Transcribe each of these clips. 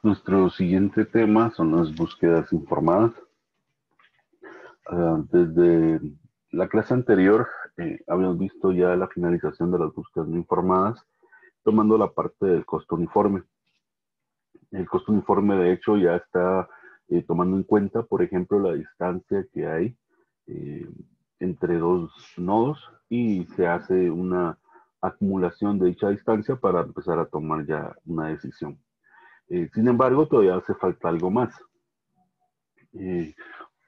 Nuestro siguiente tema son las búsquedas informadas. Desde la clase anterior habíamos visto ya la finalización de las búsquedas no informadas, tomando la parte del costo uniforme. El costo uniforme, de hecho, ya está tomando en cuenta, por ejemplo, la distancia que hay eh, entre dos nodos y se hace una acumulación de dicha distancia para empezar a tomar ya una decisión. Sin embargo, todavía hace falta algo más. Eh,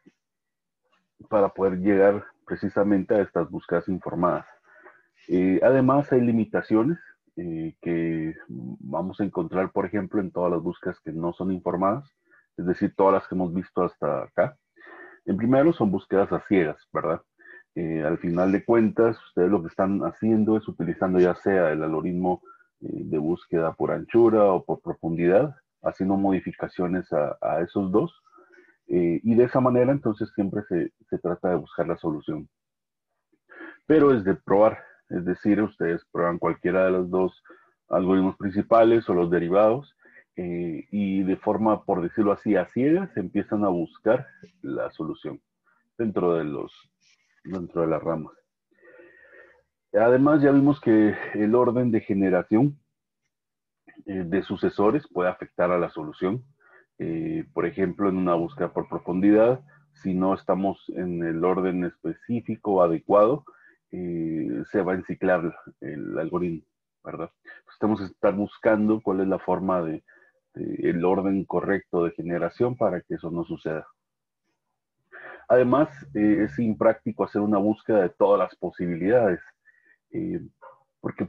para poder llegar precisamente a estas búsquedas informadas. Además, hay limitaciones que vamos a encontrar, por ejemplo, en todas las búsquedas que no son informadas, es decir, todas las que hemos visto hasta acá. En primero, son búsquedas a ciegas, ¿verdad? Al final de cuentas, ustedes lo que están haciendo es utilizando ya sea el algoritmo de búsqueda por anchura o por profundidad, haciendo modificaciones a esos dos, y de esa manera entonces siempre se trata de buscar la solución. Pero es de probar, es decir, ustedes prueban cualquiera de los dos algoritmos principales o los derivados y de forma, por decirlo así, a ciegas, empiezan a buscar la solución dentro dentro de las ramas. Además, ya vimos que el orden de generación de sucesores puede afectar a la solución. Por ejemplo, en una búsqueda por profundidad, si no estamos en el orden específico adecuado, se va a enciclar el algoritmo, ¿verdad? Pues tenemos que estar buscando cuál es la forma el orden correcto de generación para que eso no suceda. Además, es impráctico hacer una búsqueda de todas las posibilidades, eh, porque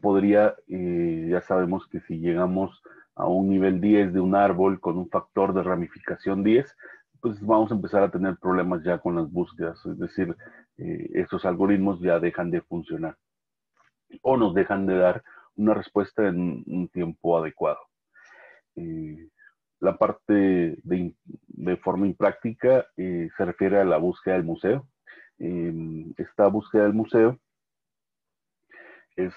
ya sabemos que si llegamos a un nivel 10 de un árbol con un factor de ramificación 10, pues vamos a empezar a tener problemas ya con las búsquedas, es decir, estos algoritmos ya dejan de funcionar o nos dejan de dar una respuesta en un tiempo adecuado. Eh, la parte de forma impráctica se refiere a la búsqueda del museo. Esta búsqueda del museo es,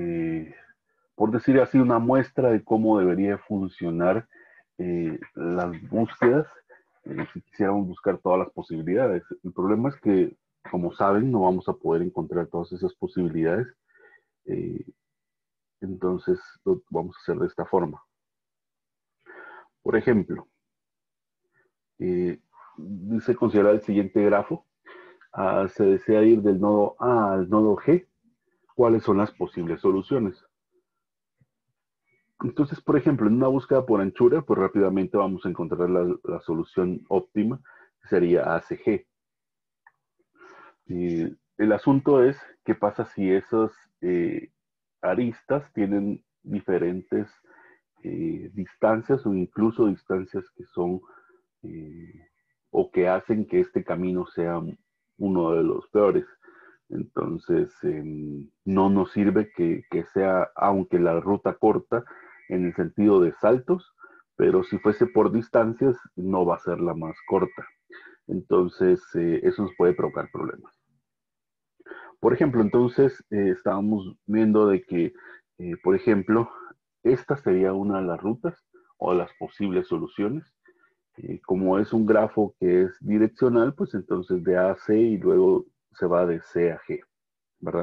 por decir así, una muestra de cómo debería funcionar las búsquedas si quisiéramos buscar todas las posibilidades. El problema es que, como saben, no vamos a poder encontrar todas esas posibilidades. Eh, entonces, lo vamos a hacer de esta forma. Por ejemplo, dice considerar el siguiente grafo. Se desea ir del nodo A al nodo G. ¿Cuáles son las posibles soluciones? Entonces, por ejemplo, en una búsqueda por anchura, pues rápidamente vamos a encontrar la solución óptima, que sería ACG. El asunto es, ¿qué pasa si esas aristas tienen diferentes distancias o incluso distancias que son o que hacen que este camino sea uno de los peores? Entonces, no nos sirve que sea, aunque la ruta corta, en el sentido de saltos, pero si fuese por distancias, no va a ser la más corta. Entonces, eso nos puede provocar problemas. Por ejemplo, entonces, estábamos viendo de que, por ejemplo, esta sería una de las rutas o las posibles soluciones. Como es un grafo que es direccional, pues entonces de A a C y luego se va de C a G, ¿verdad?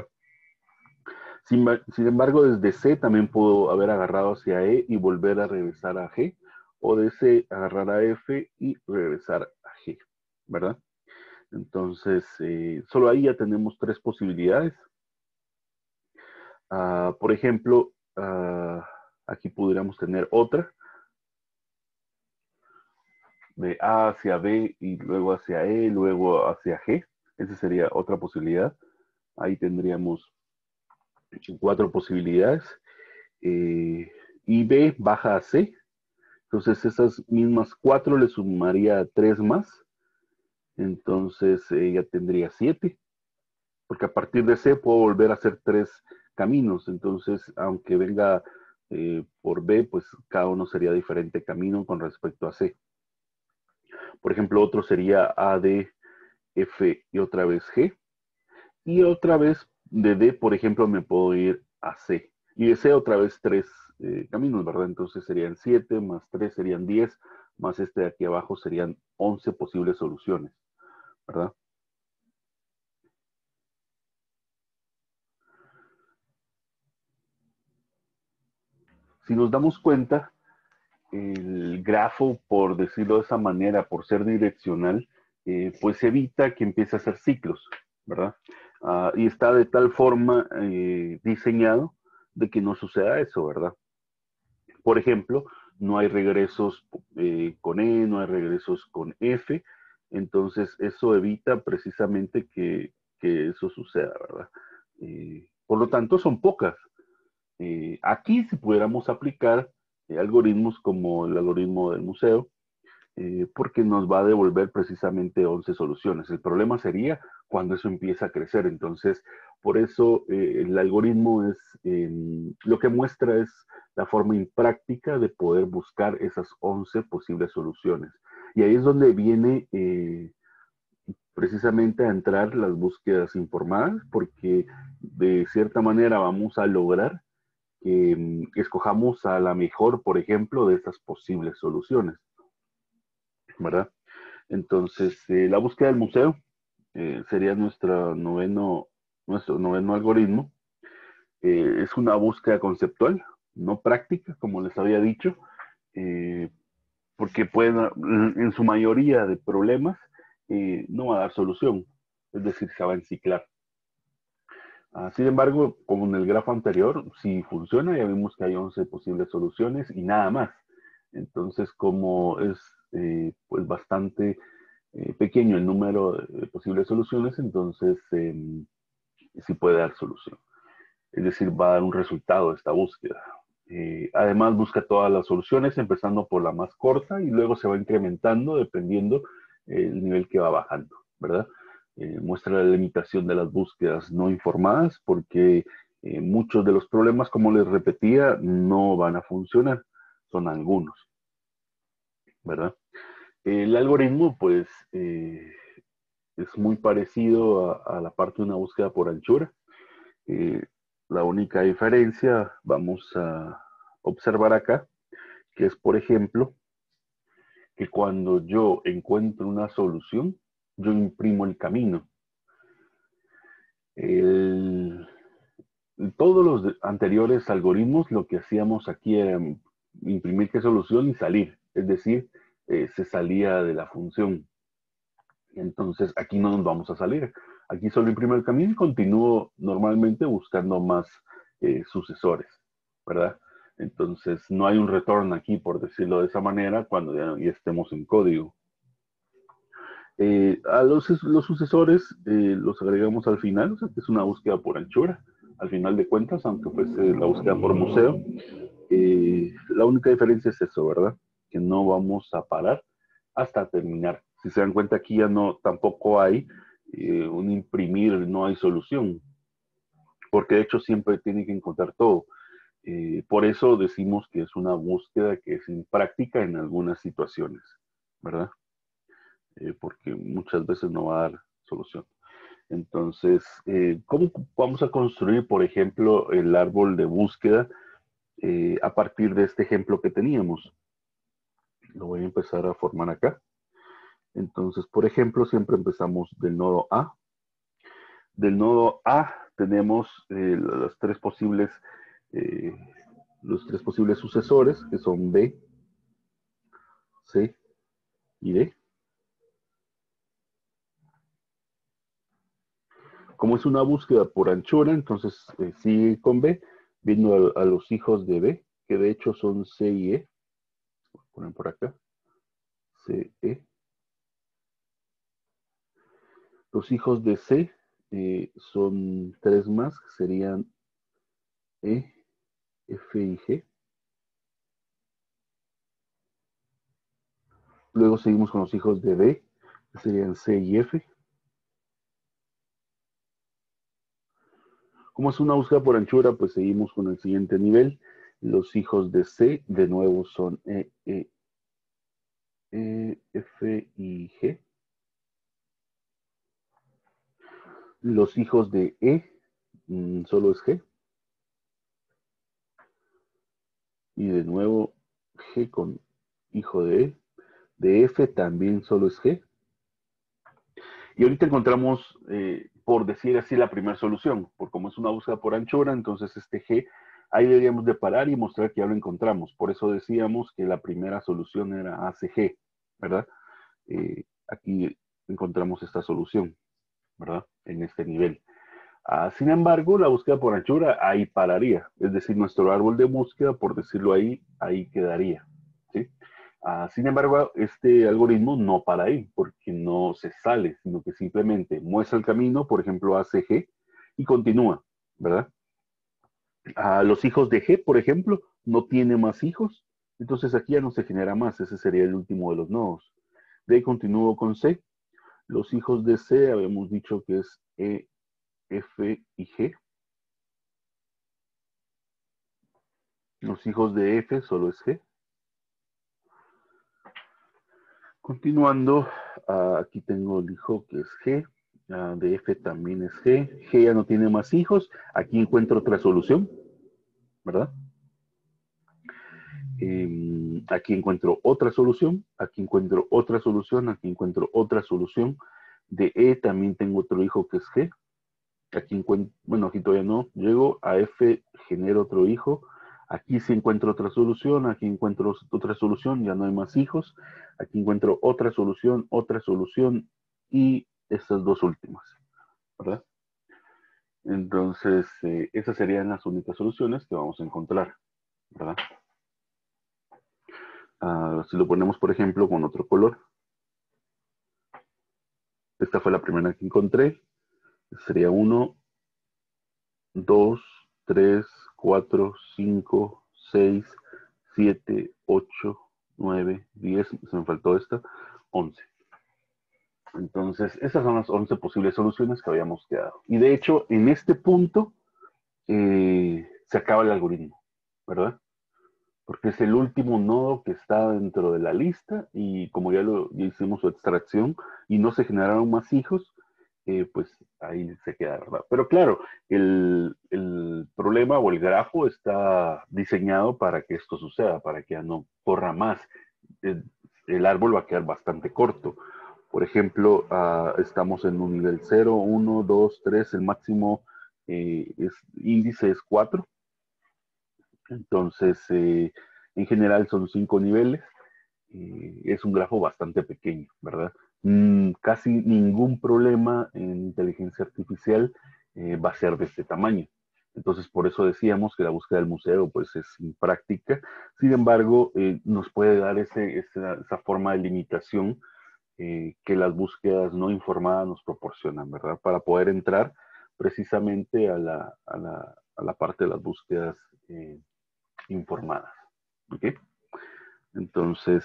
Sin embargo, desde C también puedo haber agarrado hacia E y volver a regresar a G, o de C agarrar a F y regresar a G, ¿verdad? Entonces, solo ahí ya tenemos tres posibilidades. Por ejemplo, aquí pudiéramos tener otra, de A hacia B y luego hacia E, luego hacia G. Esa sería otra posibilidad. Ahí tendríamos cuatro posibilidades. Y B baja a C. Entonces esas mismas cuatro le sumaría tres más. Entonces ya tendría 7. Porque a partir de C puedo volver a hacer tres caminos. Entonces, aunque venga por B, pues cada uno sería diferente camino con respecto a C. Por ejemplo, otro sería A, D, F y otra vez G. Y otra vez de D, por ejemplo, me puedo ir a C. Y de C otra vez 3 caminos, ¿verdad? Entonces serían 7 más 3 serían 10, más este de aquí abajo serían 11 posibles soluciones, ¿verdad? Si nos damos cuenta, el grafo, por decirlo de esa manera, por ser direccional, pues evita que empiece a hacer ciclos, ¿verdad? Y está de tal forma diseñado de que no suceda eso, ¿verdad? Por ejemplo, no hay regresos con E, no hay regresos con F, entonces eso evita precisamente que eso suceda, ¿verdad? Por lo tanto, son pocas. Aquí, si pudiéramos aplicar algoritmos como el algoritmo del museo, porque nos va a devolver precisamente 11 soluciones. El problema sería cuando eso empieza a crecer. Entonces, por eso el algoritmo es, lo que muestra es la forma impráctica de poder buscar esas 11 posibles soluciones. Y ahí es donde viene precisamente a entrar las búsquedas informadas, porque de cierta manera vamos a lograr que escojamos a la mejor, por ejemplo, de estas posibles soluciones, ¿verdad? Entonces, la búsqueda del museo sería nuestro noveno algoritmo. Es una búsqueda conceptual, no práctica, como les había dicho, eh, porque pueden, en su mayoría de problemas, no va a dar solución, es decir, se va a enciclar. Sin embargo, como en el grafo anterior, si funciona, ya vimos que hay 11 posibles soluciones y nada más. Entonces, como es pues bastante pequeño el número de posibles soluciones, entonces sí puede dar solución. Es decir, va a dar un resultado esta búsqueda. Además, busca todas las soluciones, empezando por la más corta y luego se va incrementando dependiendo el nivel que va bajando, ¿verdad? Muestra la limitación de las búsquedas no informadas porque muchos de los problemas, como les repetía, no van a funcionar. Son algunos, ¿verdad? El algoritmo, pues, es muy parecido a la parte de una búsqueda por anchura. Eh, la única diferencia vamos a observar acá, que es, por ejemplo, que cuando yo encuentro una solución, yo imprimo el camino. El, todos los anteriores algoritmos lo que hacíamos aquí era imprimir qué solución y salir, es decir, se salía de la función. Entonces aquí no nos vamos a salir. Aquí solo imprimo el camino y continúo normalmente buscando más sucesores, ¿verdad? Entonces no hay un retorno aquí, por decirlo de esa manera, cuando ya estemos en código. A los sucesores los agregamos al final, o sea que es una búsqueda por anchura. Al final de cuentas, aunque fuese la búsqueda por museo, la única diferencia es eso, ¿verdad? Que no vamos a parar hasta terminar. Si se dan cuenta, aquí ya no, tampoco hay un imprimir, no hay solución, porque de hecho siempre tiene que encontrar todo. Por eso decimos que es una búsqueda que es impráctica en algunas situaciones, ¿verdad? Porque muchas veces no va a dar solución. Entonces, ¿cómo vamos a construir, por ejemplo, el árbol de búsqueda a partir de este ejemplo que teníamos? Lo voy a empezar a formar acá. Entonces, por ejemplo, siempre empezamos del nodo A. Del nodo A tenemos eh, los tres posibles sucesores, que son B, C y D. Como es una búsqueda por anchura, entonces sigue con B, viendo a los hijos de B, que de hecho son C y E. Voy a poner por acá. C, E. Los hijos de C son tres más, que serían E, F y G. Luego seguimos con los hijos de D, que serían C y F. Como es una búsqueda por anchura, pues seguimos con el siguiente nivel. Los hijos de C, de nuevo, son F y G. Los hijos de E, solo es G. Y de nuevo G con hijo de E. De F también solo es G. Y ahorita encontramos, por decir así, la primera solución. Por como es una búsqueda por anchura, entonces este G, ahí deberíamos de parar y mostrar que ya lo encontramos. Por eso decíamos que la primera solución era ACG, ¿verdad? Aquí encontramos esta solución, ¿verdad? En este nivel. Sin embargo, la búsqueda por anchura ahí pararía. Es decir, nuestro árbol de búsqueda, por decirlo ahí, ahí quedaría, ¿sí? Sin embargo, este algoritmo no para ahí, porque no se sale, sino que simplemente muestra el camino, por ejemplo, hace G, y continúa, ¿verdad? Los hijos de G, por ejemplo, no tiene más hijos, entonces aquí ya no se genera más, ese sería el último de los nodos. De ahí continúo con C. Los hijos de C, habíamos dicho que es E, F y G. Los hijos de F solo es G. Continuando, aquí tengo el hijo que es G, de F también es G, G ya no tiene más hijos, aquí encuentro otra solución, ¿verdad? Aquí encuentro otra solución, aquí encuentro otra solución, aquí encuentro otra solución, de E también tengo otro hijo que es G, aquí encuentro, bueno, aquí todavía no, llego a F, genero otro hijo, aquí sí encuentro otra solución, aquí encuentro otra solución, ya no hay más hijos, aquí encuentro otra solución y estas dos últimas, ¿verdad? Entonces, esas serían las únicas soluciones que vamos a encontrar, ¿verdad? Si lo ponemos, por ejemplo, con otro color, esta fue la primera que encontré, sería 1, 2, 3, 4, 5, 6, 7, 8, 9, 10, se me faltó esta, 11. Entonces, esas son las 11 posibles soluciones que habíamos quedado. Y de hecho, en este punto se acaba el algoritmo, ¿verdad? Porque es el último nodo que está dentro de la lista y como ya hicimos su extracción y no se generaron más hijos, pues ahí se queda, ¿verdad? Pero claro, el problema o el grafo está diseñado para que esto suceda, para que ya no corra más. El, el árbol va a quedar bastante corto. Por ejemplo, estamos en un nivel 0, 1, 2, 3, el máximo índice es 4. Entonces, en general son 5 niveles. Es un grafo bastante pequeño, ¿verdad? Casi ningún problema en inteligencia artificial va a ser de este tamaño. Entonces, por eso decíamos que la búsqueda del museo pues, es impráctica. Sin embargo, nos puede dar esa forma de limitación que las búsquedas no informadas nos proporcionan, ¿verdad? Para poder entrar precisamente a la parte de las búsquedas informadas. ¿Ok? Entonces,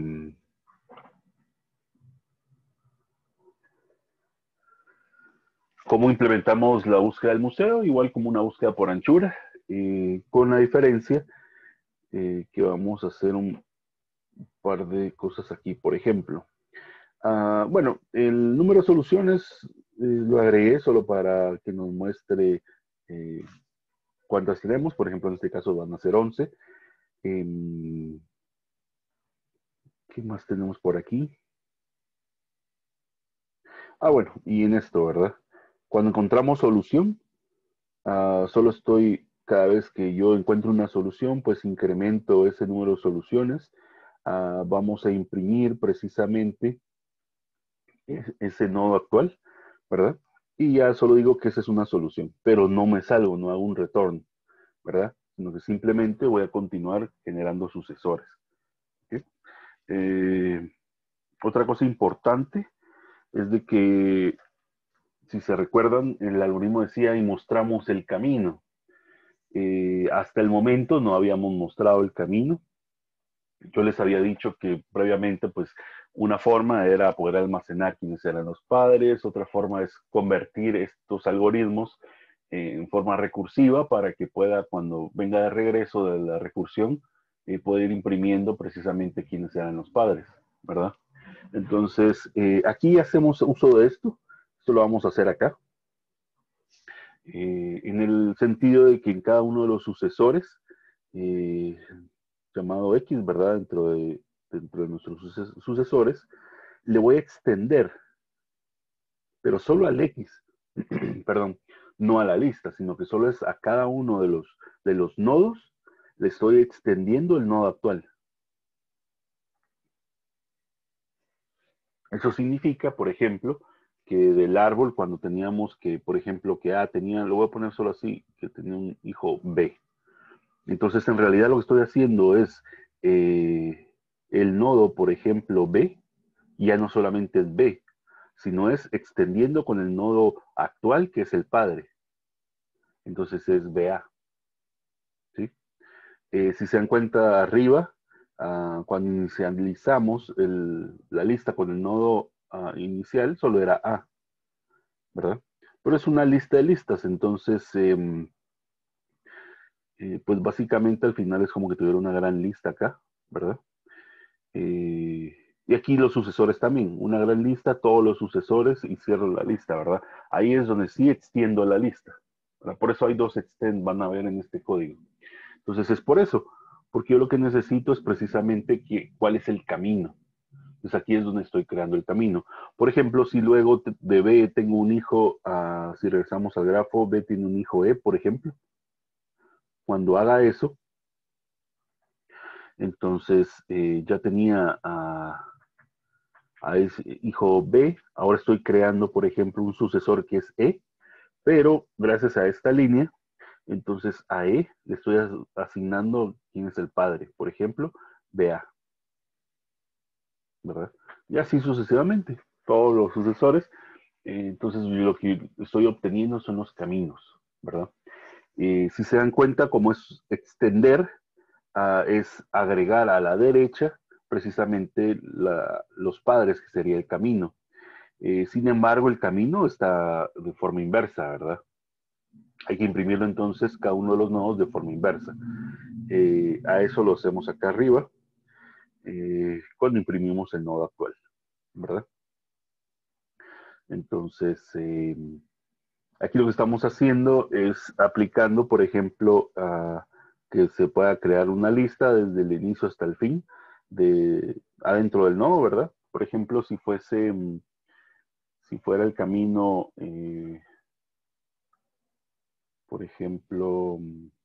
¿cómo implementamos la búsqueda del museo? Igual como una búsqueda por anchura, con la diferencia que vamos a hacer un par de cosas aquí. Por ejemplo, bueno, el número de soluciones lo agregué solo para que nos muestre cuántas tenemos. Por ejemplo, en este caso van a ser 11. ¿Qué más tenemos por aquí? Bueno, y en esto, ¿verdad? Cuando encontramos solución, solo estoy, cada vez que yo encuentro una solución, pues incremento ese número de soluciones. Vamos a imprimir precisamente ese nodo actual, ¿verdad? Y ya solo digo que esa es una solución, pero no me salgo, no hago un return, ¿verdad? Sino que simplemente voy a continuar generando sucesores. ¿Okay? Otra cosa importante es de que, si se recuerdan, el algoritmo decía y mostramos el camino. Hasta el momento no habíamos mostrado el camino. Yo les había dicho que previamente, pues, una forma era poder almacenar quiénes eran los padres, otra forma es convertir estos algoritmos en forma recursiva para que pueda, cuando venga de regreso de la recursión, poder ir imprimiendo precisamente quiénes eran los padres, ¿verdad? Entonces, aquí hacemos uso de esto. Esto lo vamos a hacer acá. En el sentido de que en cada uno de los sucesores llamado X, ¿verdad? Dentro de nuestros sucesores, le voy a extender, pero solo al X, perdón, no a la lista, sino que solo es a cada uno de los nodos, le estoy extendiendo el nodo actual. Eso significa, por ejemplo, que del árbol, cuando teníamos que, por ejemplo, que A tenía, lo voy a poner solo así, que tenía un hijo B. Entonces, en realidad lo que estoy haciendo es el nodo, por ejemplo, B, ya no solamente es B, sino es extendiendo con el nodo actual, que es el padre. Entonces es BA. ¿Sí? Si se dan cuenta arriba, cuando inicializamos la lista con el nodo inicial, solo era A, ¿verdad? Pero es una lista de listas, entonces, pues básicamente al final es como que tuviera una gran lista acá, ¿verdad? Y aquí los sucesores también, una gran lista, todos los sucesores y cierro la lista, ¿verdad? Ahí es donde sí extiendo la lista, ¿verdad? Por eso hay dos extend, van a ver en este código. Entonces es por eso, porque yo lo que necesito es precisamente cuál es el camino. Entonces aquí es donde estoy creando el camino. Por ejemplo, si luego de B tengo un hijo, si regresamos al grafo, B tiene un hijo E, por ejemplo, cuando haga eso, entonces ya tenía a ese hijo B, ahora estoy creando, por ejemplo, un sucesor que es E, pero gracias a esta línea, entonces a E le estoy asignando quién es el padre, por ejemplo, BA, ¿verdad? Y así sucesivamente, todos los sucesores. Entonces lo que estoy obteniendo son los caminos, ¿verdad? Si se dan cuenta, como es extender, es agregar a la derecha precisamente los padres, que sería el camino. Sin embargo, el camino está de forma inversa, ¿verdad? Hay que imprimirlo entonces cada uno de los nodos de forma inversa. A eso lo hacemos acá arriba, cuando imprimimos el nodo actual, ¿verdad? Entonces, aquí lo que estamos haciendo es aplicando, por ejemplo, que se pueda crear una lista desde el inicio hasta el fin adentro del nodo, ¿verdad? Por ejemplo, si fuera el camino, por ejemplo,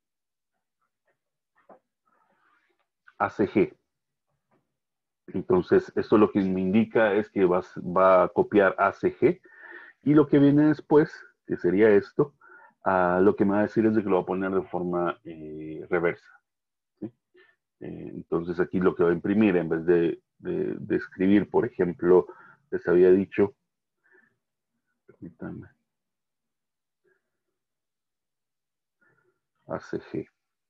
ACG. Entonces, esto lo que me indica es que va a copiar ACG y lo que viene después, que sería esto, lo que me va a decir es de que lo va a poner de forma reversa. ¿Sí? Entonces, aquí lo que va a imprimir, en vez de escribir, por ejemplo, les había dicho, permítanme, ACG.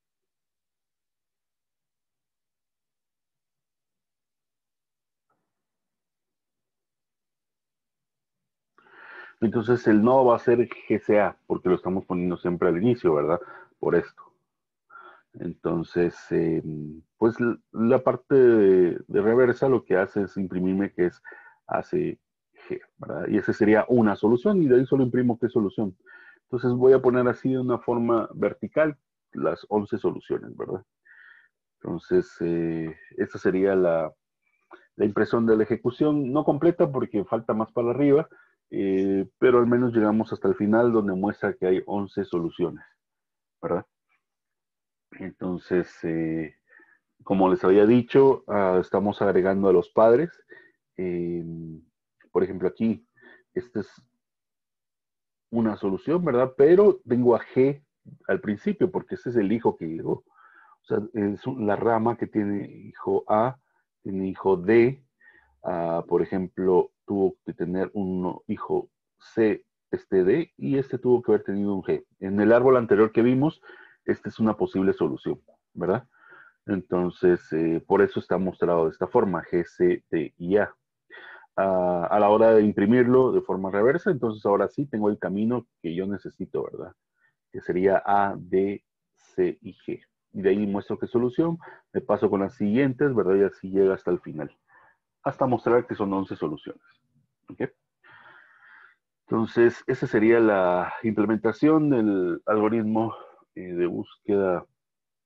Entonces, el nodo va a ser GCA, porque lo estamos poniendo siempre al inicio, ¿verdad? Por esto. Entonces, pues la parte de reversa lo que hace es imprimirme que es ACG, ¿verdad? Y esa sería una solución y de ahí solo imprimo qué solución. Entonces voy a poner así de una forma vertical las 11 soluciones, ¿verdad? Entonces, esta sería la impresión de la ejecución, no completa porque falta más para arriba, pero al menos llegamos hasta el final donde muestra que hay 11 soluciones, ¿verdad? Entonces, como les había dicho, estamos agregando a los padres. Eh, por ejemplo, aquí, esta es una solución, ¿verdad? Pero tengo a G al principio, porque ese es el hijo que llegó. O sea, es la rama que tiene hijo A, tiene hijo D. Por ejemplo, tuvo que tener un hijo C, este D, y este tuvo que haber tenido un G. En el árbol anterior que vimos, esta es una posible solución, ¿verdad? Entonces, por eso está mostrado de esta forma, G, C, D y A. A la hora de imprimirlo de forma reversa, entonces ahora sí tengo el camino que yo necesito, ¿verdad? Que sería A, D, C y G. Y de ahí muestro qué solución, me paso con las siguientes, ¿verdad? Y así llega hasta el final, hasta mostrar que son 11 soluciones. ¿Ok? Entonces, esa sería la implementación del algoritmo de búsqueda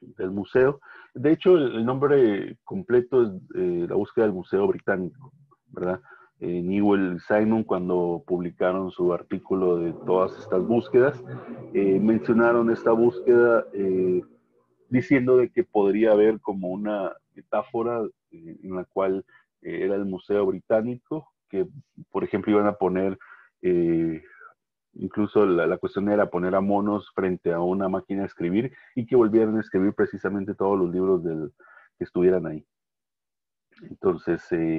del museo. De hecho, el nombre completo es la búsqueda del Museo Británico, ¿verdad? Newell y Simon, cuando publicaron su artículo de todas estas búsquedas, mencionaron esta búsqueda diciendo de que podría haber como una metáfora en la cual era el Museo Británico, que por ejemplo iban a poner, incluso la cuestión era poner a monos frente a una máquina de escribir y que volvieran a escribir precisamente todos los libros que estuvieran ahí. Entonces,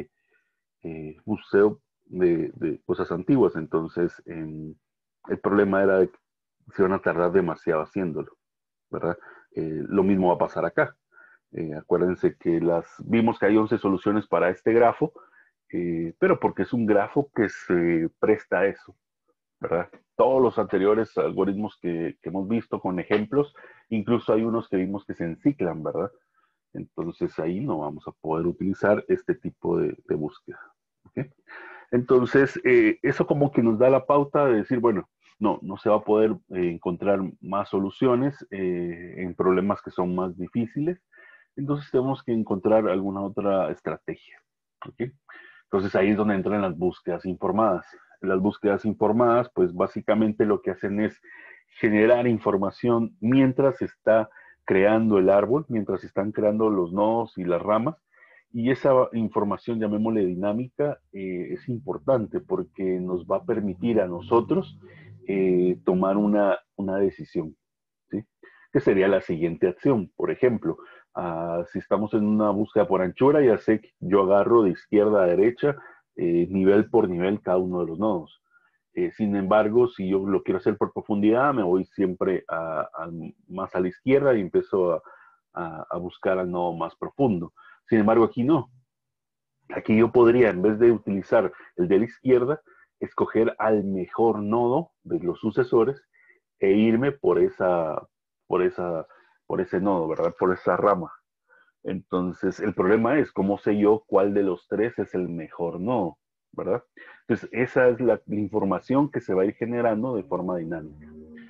museo de cosas antiguas, entonces el problema era de que se iban a tardar demasiado haciéndolo, ¿verdad? Lo mismo va a pasar acá. Acuérdense que vimos que hay 11 soluciones para este grafo, pero porque es un grafo que se presta a eso, ¿verdad? Todos los anteriores algoritmos que hemos visto con ejemplos, incluso hay unos que vimos que se enciclan, ¿verdad? Entonces ahí no vamos a poder utilizar este tipo de búsqueda. ¿Okay? Entonces, eso como que nos da la pauta de decir, bueno, no se va a poder encontrar más soluciones en problemas que son más difíciles. Entonces tenemos que encontrar alguna otra estrategia. ¿Okay? Entonces ahí es donde entran las búsquedas informadas. Las búsquedas informadas, pues básicamente lo que hacen es generar información mientras se está creando el árbol, mientras se están creando los nodos y las ramas. Y esa información, llamémosle dinámica, es importante porque nos va a permitir a nosotros tomar una decisión, ¿sí? Que sería la siguiente acción. Por ejemplo, si estamos en una búsqueda por anchura, ya sé que yo agarro de izquierda a derecha, nivel por nivel, cada uno de los nodos. Sin embargo, si yo lo quiero hacer por profundidad, me voy siempre más a la izquierda y empiezo a buscar al nodo más profundo. Sin embargo, aquí no. Aquí yo podría, en vez de utilizar el de la izquierda, escoger al mejor nodo de los sucesores e irme por esa, por ese nodo, ¿verdad? Por esa rama. Entonces, el problema es cómo sé yo cuál de los tres es el mejor nodo, ¿verdad? Entonces, esa es la información que se va a ir generando de forma dinámica.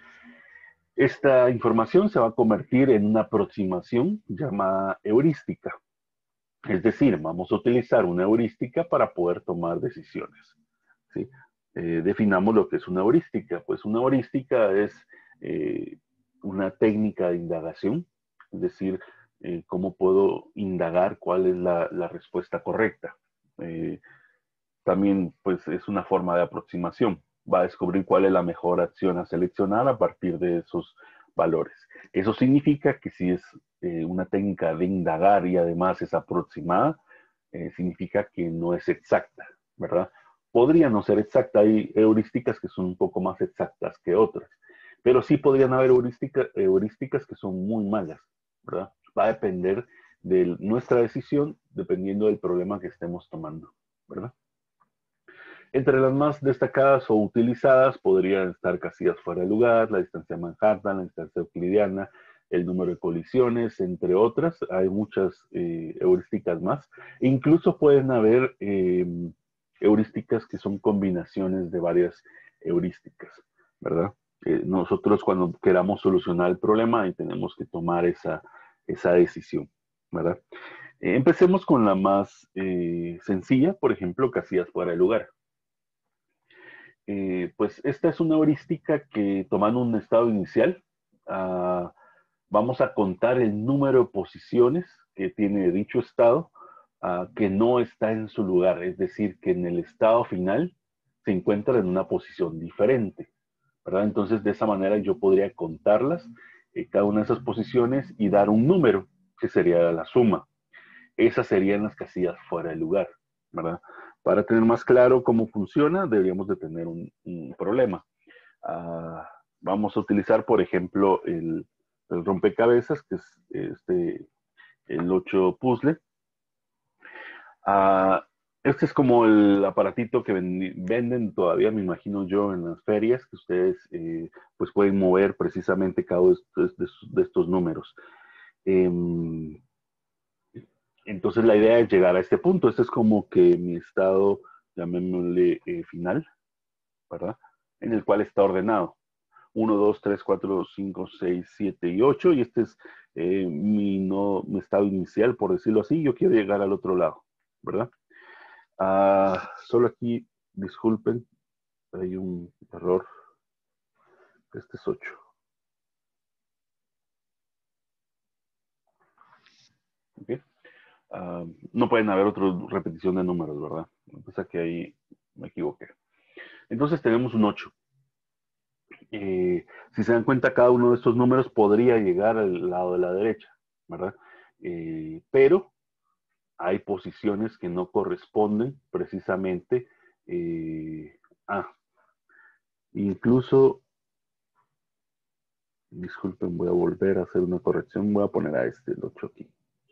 Esta información se va a convertir en una aproximación llamada heurística. Es decir, vamos a utilizar una heurística para poder tomar decisiones, ¿sí? Definamos lo que es una heurística. Pues una heurística es una técnica de indagación, es decir, cómo puedo indagar cuál es la respuesta correcta. También, pues, es una forma de aproximación. Va a descubrir cuál es la mejor acción a seleccionar a partir de esos valores. Eso significa que si es una técnica de indagar y además es aproximada, significa que no es exacta, ¿verdad? Podría no ser exacta, hay heurísticas que son un poco más exactas que otras, pero sí podrían haber heurísticas que son muy malas, ¿verdad? Va a depender de nuestra decisión, dependiendo del problema que estemos tomando, ¿verdad? Entre las más destacadas o utilizadas podrían estar casillas fuera de lugar, la distancia de Manhattan, la distancia euclidiana, el número de colisiones, entre otras. Hay muchas heurísticas más. Incluso pueden haber heurísticas que son combinaciones de varias heurísticas, ¿verdad? Nosotros cuando queramos solucionar el problema ahí tenemos que tomar esa decisión, ¿verdad? Empecemos con la más sencilla, por ejemplo, casillas fuera de lugar. Pues esta es una heurística que tomando un estado inicial, vamos a contar el número de posiciones que tiene dicho estado que no está en su lugar, es decir, que en el estado final se encuentra en una posición diferente, ¿verdad? Entonces de esa manera yo podría contarlas, cada una de esas posiciones y dar un número, que sería la suma. Esas serían las casillas fuera de lugar, ¿verdad? Para tener más claro cómo funciona, deberíamos de tener un problema. Vamos a utilizar, por ejemplo, el rompecabezas, que es el 8 puzzle. Este es como el aparatito que venden todavía, me imagino yo, en las ferias, que ustedes pues pueden mover precisamente cada uno de estos números. Entonces la idea es llegar a este punto. Este es como que mi estado, llamémosle final, ¿verdad? En el cual está ordenado. 1, 2, 3, 4, 5, 6, 7 y 8. Y este es mi estado inicial, por decirlo así. Yo quiero llegar al otro lado, ¿verdad? Solo aquí, disculpen, hay un error. Este es 8. ¿Okay? No pueden haber otra repetición de números, ¿verdad? Pasa que ahí me equivoqué. Entonces tenemos un 8. Si se dan cuenta, cada uno de estos números podría llegar al lado de la derecha, ¿verdad? Pero hay posiciones que no corresponden precisamente. Incluso, disculpen, voy a volver a hacer una corrección. Voy a poner a el 8 aquí.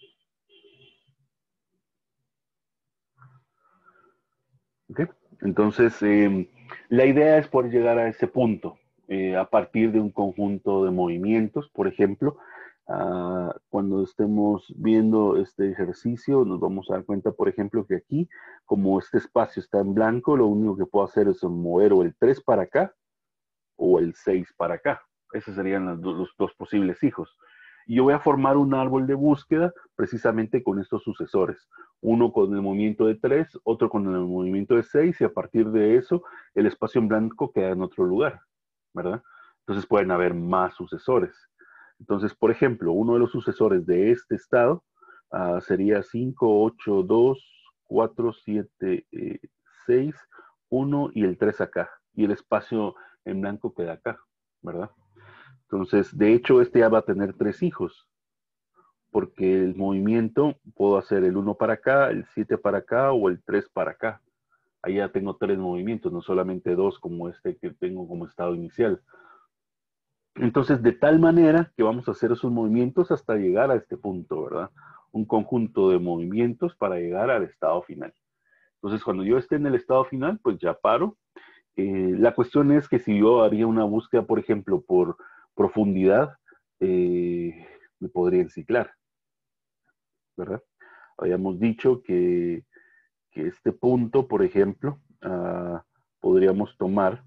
¿Okay? Entonces, la idea es poder llegar a ese punto a partir de un conjunto de movimientos. Por ejemplo, cuando estemos viendo este ejercicio, nos vamos a dar cuenta, por ejemplo, que aquí, como este espacio está en blanco, lo único que puedo hacer es mover o el 3 para acá o el 6 para acá. Esos serían los dos posibles hijos. Y yo voy a formar un árbol de búsqueda precisamente con estos sucesores. Uno con el movimiento de 3, otro con el movimiento de 6, y a partir de eso el espacio en blanco queda en otro lugar, ¿verdad? Entonces pueden haber más sucesores. Entonces, por ejemplo, uno de los sucesores de este estado sería 5, 8, 2, 4, 7, 6, 1 y el 3 acá. Y el espacio en blanco queda acá, ¿verdad? Entonces, de hecho, este ya va a tener 3 hijos, porque el movimiento puedo hacer el 1 para acá, el 7 para acá o el 3 para acá. Ahí ya tengo 3 movimientos, no solamente 2 como este que tengo como estado inicial. Entonces, de tal manera que vamos a hacer esos movimientos hasta llegar a este punto, ¿verdad? Un conjunto de movimientos para llegar al estado final. Entonces, cuando yo esté en el estado final, pues ya paro. La cuestión es que si yo haría una búsqueda, por ejemplo, por profundidad, me podría enciclar, ¿verdad? Habíamos dicho que este punto, por ejemplo, podríamos tomar,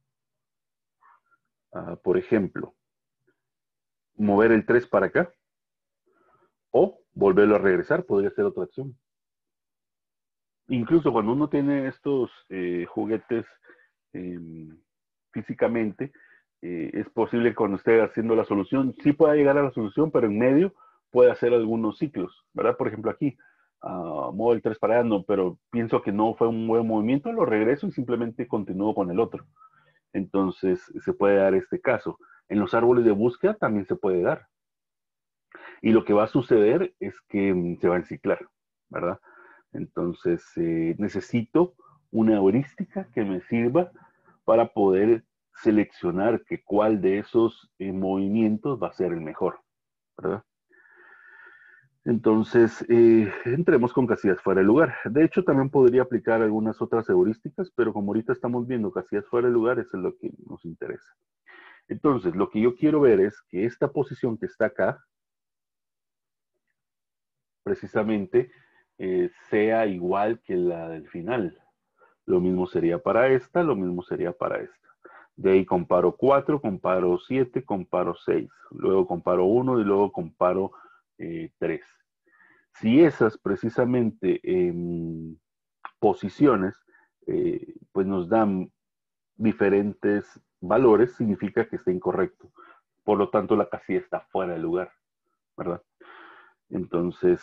por ejemplo, mover el 3 para acá o volverlo a regresar, podría ser otra acción. Incluso cuando uno tiene estos juguetes físicamente, es posible que cuando esté haciendo la solución, sí pueda llegar a la solución, pero en medio puede hacer algunos ciclos, ¿verdad? Por ejemplo, aquí, muevo el 3 para allá, no, pero pienso que no fue un buen movimiento, lo regreso y simplemente continúo con el otro. Entonces, se puede dar este caso. En los árboles de búsqueda también se puede dar. Y lo que va a suceder es que se va a enciclar, ¿verdad? Entonces, necesito una heurística que me sirva para poder seleccionar que cuál de esos movimientos va a ser el mejor, ¿verdad? Entonces, entremos con casillas fuera de lugar. De hecho, también podría aplicar algunas otras heurísticas, pero como ahorita estamos viendo casillas fuera de lugar, eso es lo que nos interesa. Entonces, lo que yo quiero ver es que esta posición que está acá, precisamente, sea igual que la del final. Lo mismo sería para esta, lo mismo sería para esta. De ahí comparo 4, comparo 7, comparo 6. Luego comparo 1 y luego comparo 3. Si esas precisamente posiciones pues nos dan diferentes valores, significa que está incorrecto. Por lo tanto, la casilla está fuera de lugar, ¿verdad? Entonces,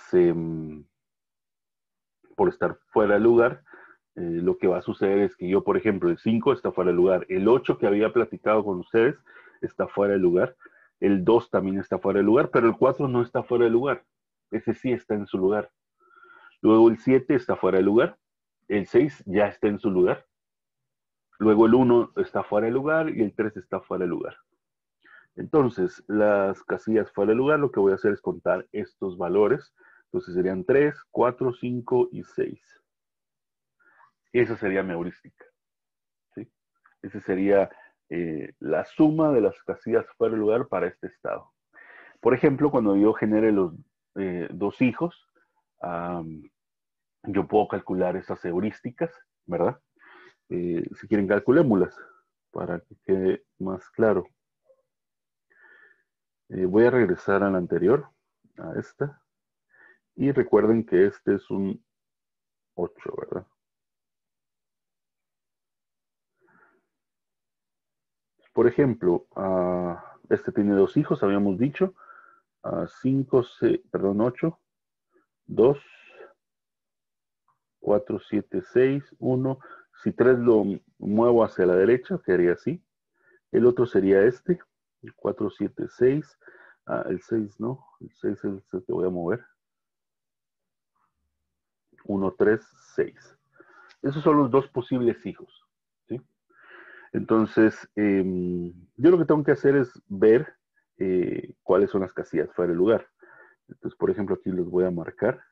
por estar fuera de lugar, lo que va a suceder es que yo, por ejemplo, el 5 está fuera de lugar, el 8 que había platicado con ustedes está fuera de lugar, el 2 también está fuera de lugar, pero el 4 no está fuera de lugar, ese sí está en su lugar. Luego el 7 está fuera de lugar, el 6 ya está en su lugar, luego el 1 está fuera de lugar y el 3 está fuera de lugar. Entonces, las casillas fuera de lugar, lo que voy a hacer es contar estos valores. Entonces serían 3, 4, 5 y 6. Esa sería mi heurística. ¿Sí? Esa sería la suma de las casillas fuera de lugar para este estado. Por ejemplo, cuando yo genere los 2 hijos, yo puedo calcular esas heurísticas, ¿verdad? Si quieren, calculémoslas para que quede más claro. Voy a regresar a la anterior, a esta. Y recuerden que este es un 8, ¿verdad? Por ejemplo, este tiene 2 hijos, habíamos dicho. 5, perdón, 8, 2, 4, 7, 6, 1. Si 3 lo muevo hacia la derecha, quedaría así. El otro sería este, 4, 7, 6. El 6 no, el 6 es el que voy a mover. 1, 3, 6. Esos son los dos posibles hijos, ¿sí? Entonces, yo lo que tengo que hacer es ver cuáles son las casillas fuera del lugar. Entonces, por ejemplo, aquí los voy a marcar.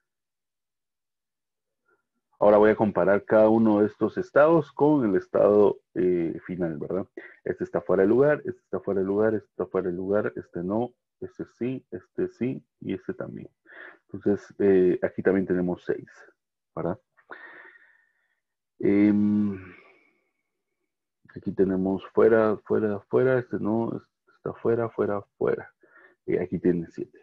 Ahora voy a comparar cada uno de estos estados con el estado final, ¿verdad? Este está fuera de lugar, este está fuera de lugar, este está fuera de lugar, este no, este sí y este también. Entonces, aquí también tenemos 6, ¿verdad? Aquí tenemos fuera, fuera, fuera, este no, este está fuera, fuera, fuera. Y aquí tiene 7.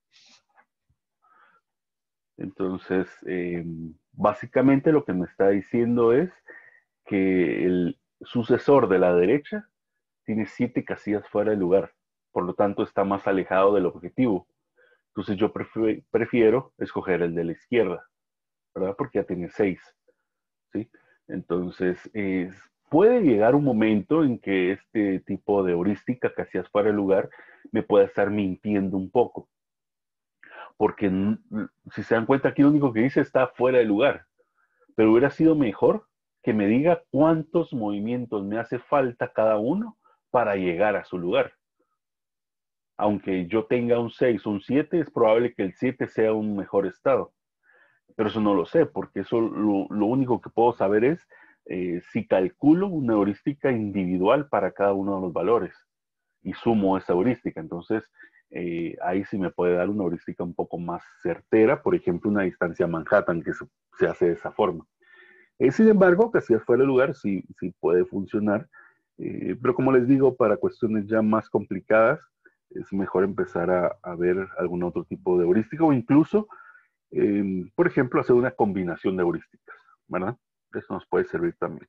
Entonces, básicamente lo que me está diciendo es que el sucesor de la derecha tiene 7 casillas fuera de lugar. Por lo tanto, está más alejado del objetivo. Entonces, yo prefiero escoger el de la izquierda, ¿verdad? Porque ya tiene 6, ¿sí? Entonces, puede llegar un momento en que este tipo de heurística, casillas fuera de lugar, me pueda estar mintiendo un poco. Porque si se dan cuenta, aquí lo único que dice está fuera de lugar. Pero hubiera sido mejor que me diga cuántos movimientos me hace falta cada uno para llegar a su lugar. Aunque yo tenga un 6 o un 7, es probable que el 7 sea un mejor estado. Pero eso no lo sé, porque eso lo único que puedo saber es si calculo una heurística individual para cada uno de los valores y sumo esa heurística. Entonces, ahí sí me puede dar una heurística un poco más certera, por ejemplo, una distancia Manhattan que se hace de esa forma. Sin embargo, que si fuera el lugar, sí, sí puede funcionar. Pero como les digo, para cuestiones ya más complicadas, es mejor empezar a ver algún otro tipo de heurística o incluso, por ejemplo, hacer una combinación de heurísticas, ¿verdad? Eso nos puede servir también.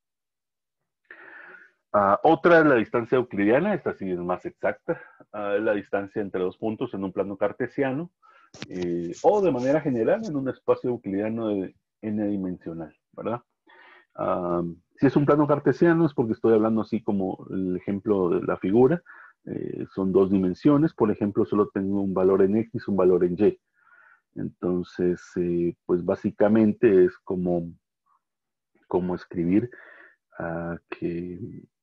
Otra es la distancia euclidiana, esta sí es más exacta, es la distancia entre dos puntos en un plano cartesiano o de manera general en un espacio euclidiano de n-dimensional, ¿verdad? Si es un plano cartesiano es porque estoy hablando así como el ejemplo de la figura, son 2 dimensiones, por ejemplo, solo tengo un valor en X, un valor en Y. Entonces, pues básicamente es como escribir que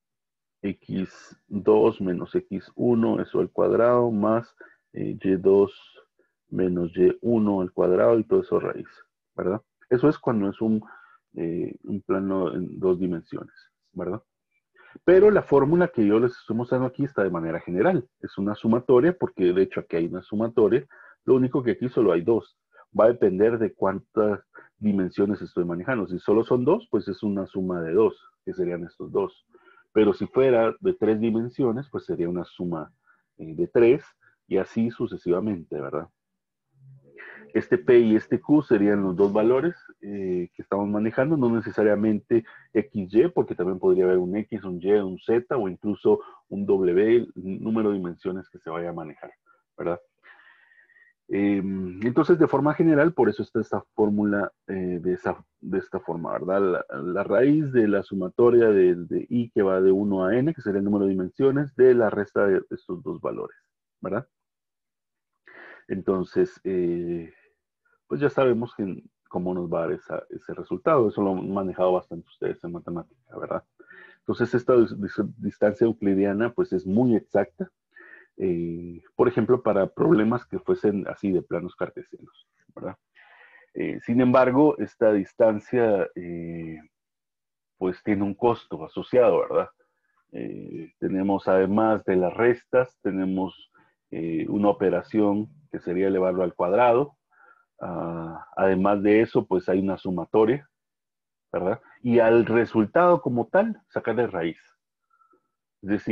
x2 menos x1 eso al cuadrado más y2 menos y1 al cuadrado y todo eso raíz, ¿verdad? Eso es cuando es un plano en 2 dimensiones, ¿verdad? Pero la fórmula que yo les estoy mostrando aquí está de manera general. Es una sumatoria porque de hecho aquí hay una sumatoria. Lo único que aquí solo hay 2. Va a depender de cuántas dimensiones estoy manejando. Si solo son 2, pues es una suma de 2, que serían estos 2. Pero si fuera de 3 dimensiones, pues sería una suma de 3 y así sucesivamente, ¿verdad? Este P y este Q serían los dos valores que estamos manejando, no necesariamente XY, porque también podría haber un X, un Y, un Z o incluso un W, el número de dimensiones que se vaya a manejar, ¿verdad? Entonces, de forma general, por eso está esta fórmula de esta forma, ¿verdad? La raíz de la sumatoria de I que va de 1 a N, que sería el número de dimensiones, de la resta de estos dos valores, ¿verdad? Entonces, pues ya sabemos cómo nos va a dar ese resultado. Eso lo han manejado bastante ustedes en matemática, ¿verdad? Entonces, esta distancia euclidiana, pues es muy exacta. Por ejemplo, para problemas que fuesen así de planos cartesianos, ¿verdad? Sin embargo, esta distancia, pues tiene un costo asociado, ¿verdad? Tenemos además de las restas, tenemos una operación que sería elevarlo al cuadrado. Además de eso, pues hay una sumatoria, ¿verdad? Y al resultado como tal, sacarle raíz. Es decir,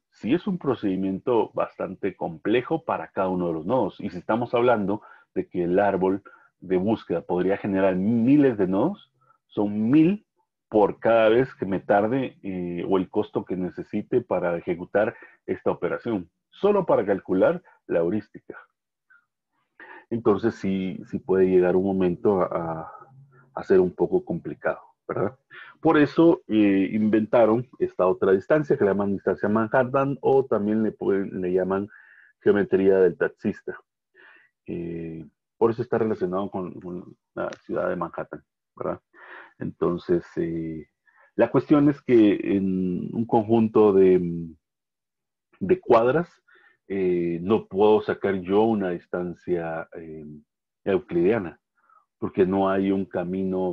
sí es un procedimiento bastante complejo para cada uno de los nodos. Y si estamos hablando de que el árbol de búsqueda podría generar miles de nodos, son 1000 por cada vez que me tarde o el costo que necesite para ejecutar esta operación, solo para calcular la heurística. Entonces sí puede llegar un momento a ser un poco complicado, ¿verdad? Por eso inventaron esta otra distancia que le llaman distancia Manhattan o también le llaman geometría del taxista. Por eso está relacionado con la ciudad de Manhattan, ¿verdad? Entonces, la cuestión es que en un conjunto de cuadras, no puedo sacar yo una distancia euclidiana, porque no hay un camino,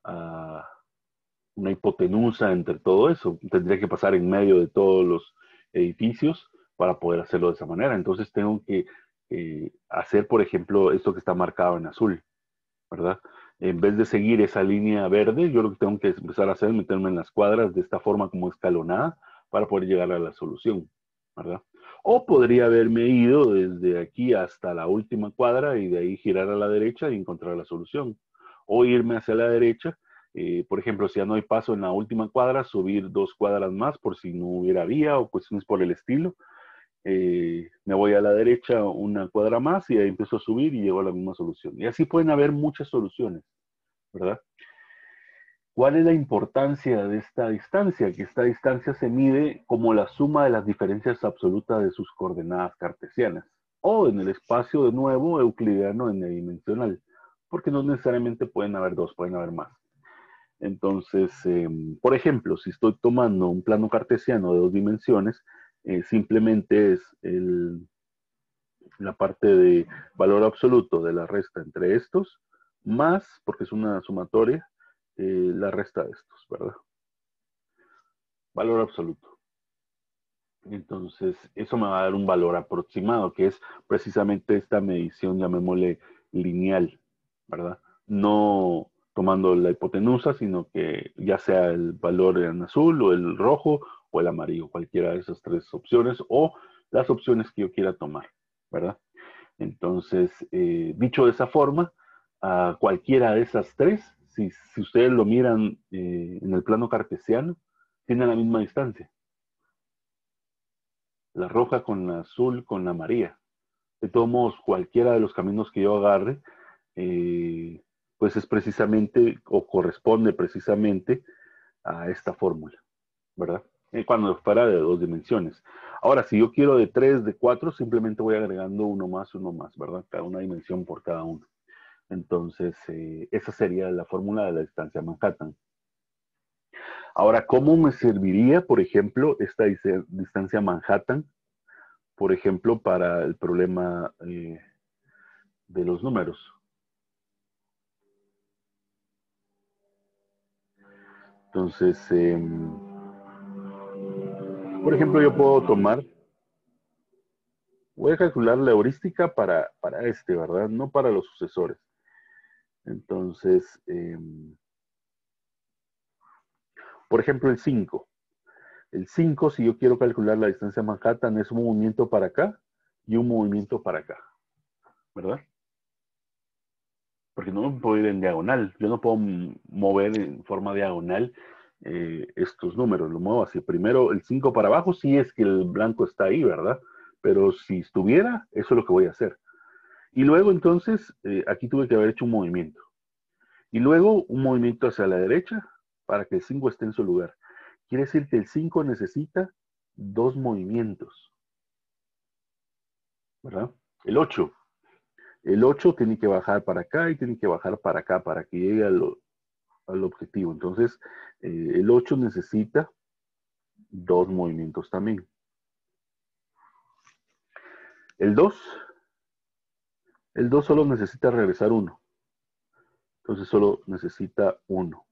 una hipotenusa entre todo eso. Tendría que pasar en medio de todos los edificios para poder hacerlo de esa manera. Entonces tengo que hacer, por ejemplo, esto que está marcado en azul, ¿verdad? En vez de seguir esa línea verde, yo lo que tengo que empezar a hacer es meterme en las cuadras de esta forma como escalonada para poder llegar a la solución, ¿verdad? O podría haberme ido desde aquí hasta la última cuadra y de ahí girar a la derecha y encontrar la solución. O irme hacia la derecha, por ejemplo, si ya no hay paso en la última cuadra, subir 2 cuadras más por si no hubiera vía o cuestiones por el estilo. Me voy a la derecha 1 cuadra más y ahí empiezo a subir y llego a la misma solución. Y así pueden haber muchas soluciones, ¿verdad? ¿Cuál es la importancia de esta distancia? Que esta distancia se mide como la suma de las diferencias absolutas de sus coordenadas cartesianas, o en el espacio de nuevo euclidiano n-dimensional, porque no necesariamente pueden haber dos, pueden haber más. Entonces, por ejemplo, si estoy tomando un plano cartesiano de 2 dimensiones, simplemente es la parte de valor absoluto de la resta entre estos, más, porque es una sumatoria, la resta de estos, ¿verdad? Valor absoluto. Entonces, eso me va a dar un valor aproximado, que es precisamente esta medición, llamémosle lineal, ¿verdad? No tomando la hipotenusa, sino que ya sea el valor en azul o el rojo o el amarillo, cualquiera de esas 3 opciones o las opciones que yo quiera tomar, ¿verdad? Entonces, dicho de esa forma, a cualquiera de esas 3, si ustedes lo miran en el plano cartesiano, tienen la misma distancia. La roja con la azul con la amarilla. De todos modos, cualquiera de los caminos que yo agarre, pues es precisamente o corresponde precisamente a esta fórmula, ¿verdad? Cuando fuera de 2 dimensiones. Ahora, si yo quiero de 3, de 4, simplemente voy agregando uno más, ¿verdad? Cada una dimensión por cada uno. Entonces, esa sería la fórmula de la distancia Manhattan. Ahora, ¿cómo me serviría, por ejemplo, esta distancia Manhattan, por ejemplo, para el problema de los números? Entonces, por ejemplo, yo puedo tomar, voy a calcular la heurística para este, ¿verdad? No para los sucesores. Entonces, por ejemplo, el 5. El 5, si yo quiero calcular la distancia Manhattan, es un movimiento para acá y un movimiento para acá, ¿verdad? Porque no me puedo ir en diagonal. Yo no puedo mover en forma diagonal estos números. Lo muevo así. Primero el 5 para abajo, si es que el blanco está ahí, ¿verdad? Pero si estuviera, eso es lo que voy a hacer. Y luego entonces, aquí tuve que haber hecho un movimiento. Y luego un movimiento hacia la derecha para que el 5 esté en su lugar. Quiere decir que el 5 necesita 2 movimientos, ¿verdad? El 8. El 8 tiene que bajar para acá y tiene que bajar para acá para que llegue al objetivo. Entonces, el 8 necesita 2 movimientos también. El 2, el 2 solo necesita regresar 1. Entonces solo necesita 1.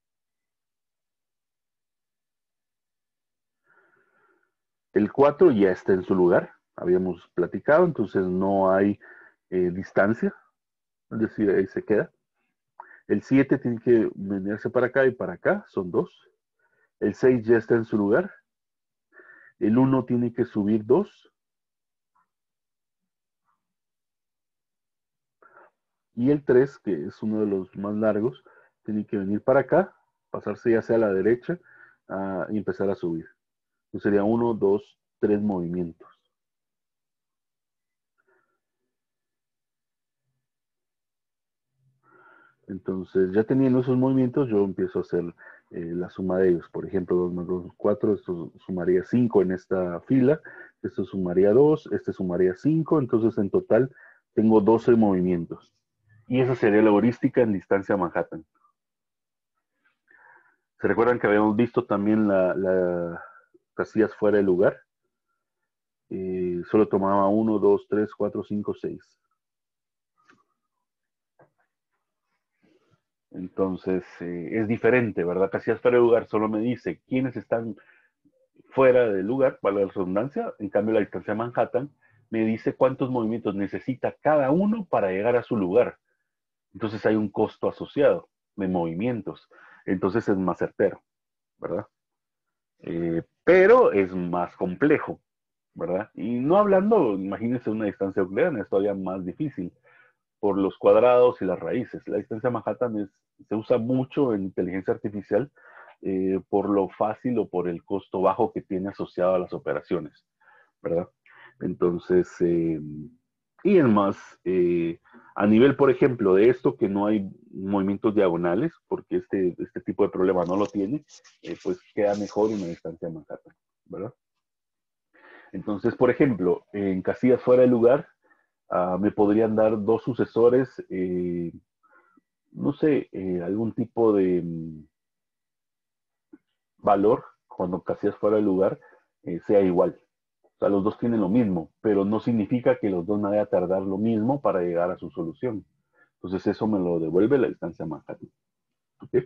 El 4 ya está en su lugar, habíamos platicado, entonces no hay distancia, es decir, ahí se queda. El 7 tiene que venirse para acá y para acá, son 2. El 6 ya está en su lugar. El 1 tiene que subir 2 y el 3, que es uno de los más largos, tiene que venir para acá, pasarse ya sea a la derecha y empezar a subir. Entonces sería 1, 2, 3 movimientos. Entonces, ya teniendo esos movimientos, yo empiezo a hacer la suma de ellos. Por ejemplo, 2 más 2 es 4, esto sumaría 5 en esta fila, esto sumaría 2, este sumaría 5, entonces en total tengo 12 movimientos. Y esa sería la heurística en distancia Manhattan. ¿Se recuerdan que habíamos visto también la casillas fuera de lugar? Solo tomaba 1, 2, 3, 4, 5, 6. Entonces, es diferente, ¿verdad? Casillas fuera de lugar solo me dice quiénes están fuera del lugar, para la redundancia. En cambio, la distancia Manhattan me dice cuántos movimientos necesita cada uno para llegar a su lugar. Entonces hay un costo asociado de movimientos. Entonces es más certero, ¿verdad? Pero es más complejo, ¿verdad? Y no hablando, imagínense una distancia euclidiana, es todavía más difícil por los cuadrados y las raíces. La distancia Manhattan se usa mucho en inteligencia artificial por lo fácil o por el costo bajo que tiene asociado a las operaciones, ¿verdad? Entonces, y es más, a nivel, por ejemplo, de esto que no hay movimientos diagonales, porque este tipo de problema no lo tiene, pues queda mejor una distancia Manhattan, ¿verdad? Entonces, por ejemplo, en casillas fuera de lugar, me podrían dar dos sucesores, no sé, algún tipo de valor cuando casillas fuera de lugar sea igual. O sea, los dos tienen lo mismo, pero no significa que los dos vayan a tardar lo mismo para llegar a su solución. Entonces eso me lo devuelve la distancia Manhattan. ¿Okay?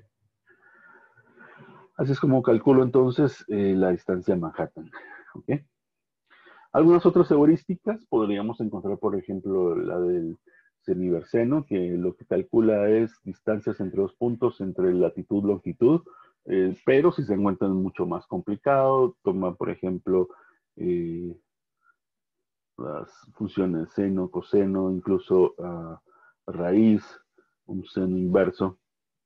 Así es como calculo entonces la distancia Manhattan. ¿Okay? Algunas otras heurísticas podríamos encontrar, por ejemplo, la del semiverseno, que lo que calcula es distancias entre dos puntos, entre latitud y longitud, pero si se encuentran mucho más complicado, toma, por ejemplo, eh, las funciones seno, coseno, incluso raíz, un seno inverso,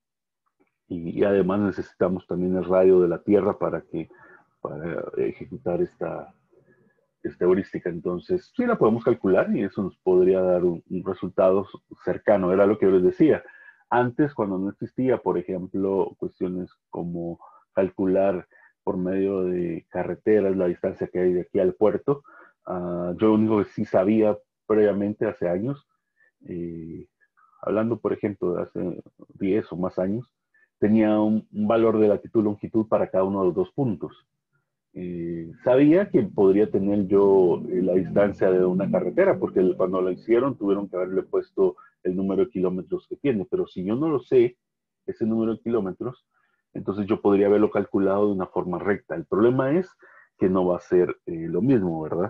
y además necesitamos también el radio de la Tierra para ejecutar esta heurística. Entonces, sí la podemos calcular y eso nos podría dar un resultado cercano. Era lo que yo les decía. Antes, cuando no existía, por ejemplo, cuestiones como calcular por medio de carreteras la distancia que hay de aquí al puerto, yo lo único que sí sabía previamente, hace años, eh, hablando, por ejemplo, de hace 10 o más años, tenía un valor de latitud y longitud para cada uno de los dos puntos. Sabía que podría tener yo la distancia de una carretera, porque cuando la hicieron tuvieron que haberle puesto el número de kilómetros que tiene, pero si yo no lo sé, ese número de kilómetros, entonces yo podría haberlo calculado de una forma recta. El problema es que no va a ser lo mismo, ¿verdad?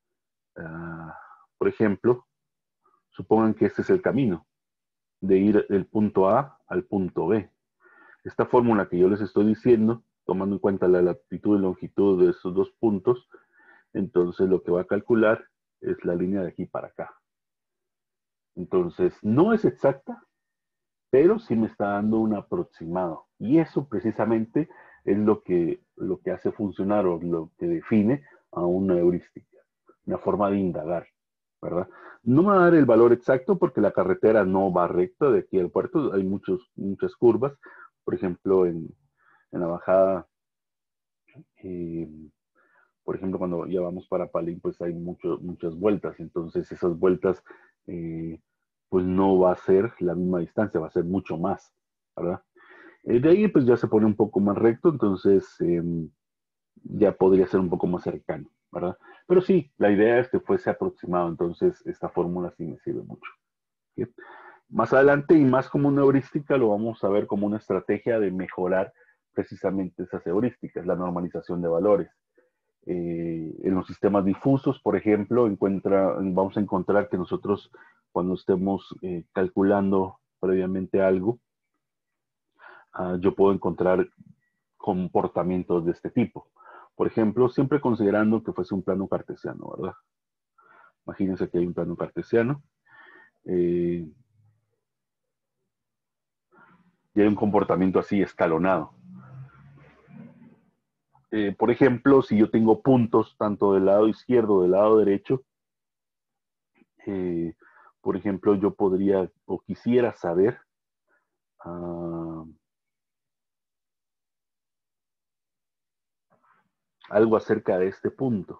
Uh, por ejemplo, supongan que este es el camino de ir del punto A al punto B. Esta fórmula que yo les estoy diciendo, tomando en cuenta la latitud y longitud de esos dos puntos, entonces lo que va a calcular es la línea de aquí para acá. Entonces, no es exacta, pero sí me está dando un aproximado. Y eso precisamente es lo que hace funcionar o lo que define a una heurística, una forma de indagar, ¿verdad? No me va a dar el valor exacto porque la carretera no va recta de aquí al puerto, hay muchas curvas. Por ejemplo, en la bajada, eh, por ejemplo, cuando ya vamos para Palín, pues hay muchas vueltas, entonces esas vueltas, eh, pues no va a ser la misma distancia, va a ser mucho más, ¿verdad? De ahí, pues ya se pone un poco más recto, entonces ya podría ser un poco más cercano, ¿verdad? Pero sí, la idea es que fuese aproximado, entonces esta fórmula sí me sirve mucho. ¿Sí? Más adelante y más como una heurística lo vamos a ver como una estrategia de mejorar precisamente esas heurísticas, la normalización de valores. En los sistemas difusos, por ejemplo, vamos a encontrar que nosotros cuando estemos calculando previamente algo, yo puedo encontrar comportamientos de este tipo. Por ejemplo, siempre considerando que fuese un plano cartesiano, ¿verdad? Imagínense que hay un plano cartesiano eh, y hay un comportamiento así escalonado. Por ejemplo, si yo tengo puntos tanto del lado izquierdo o del lado derecho, eh, por ejemplo, yo podría o quisiera saber uh, algo acerca de este punto,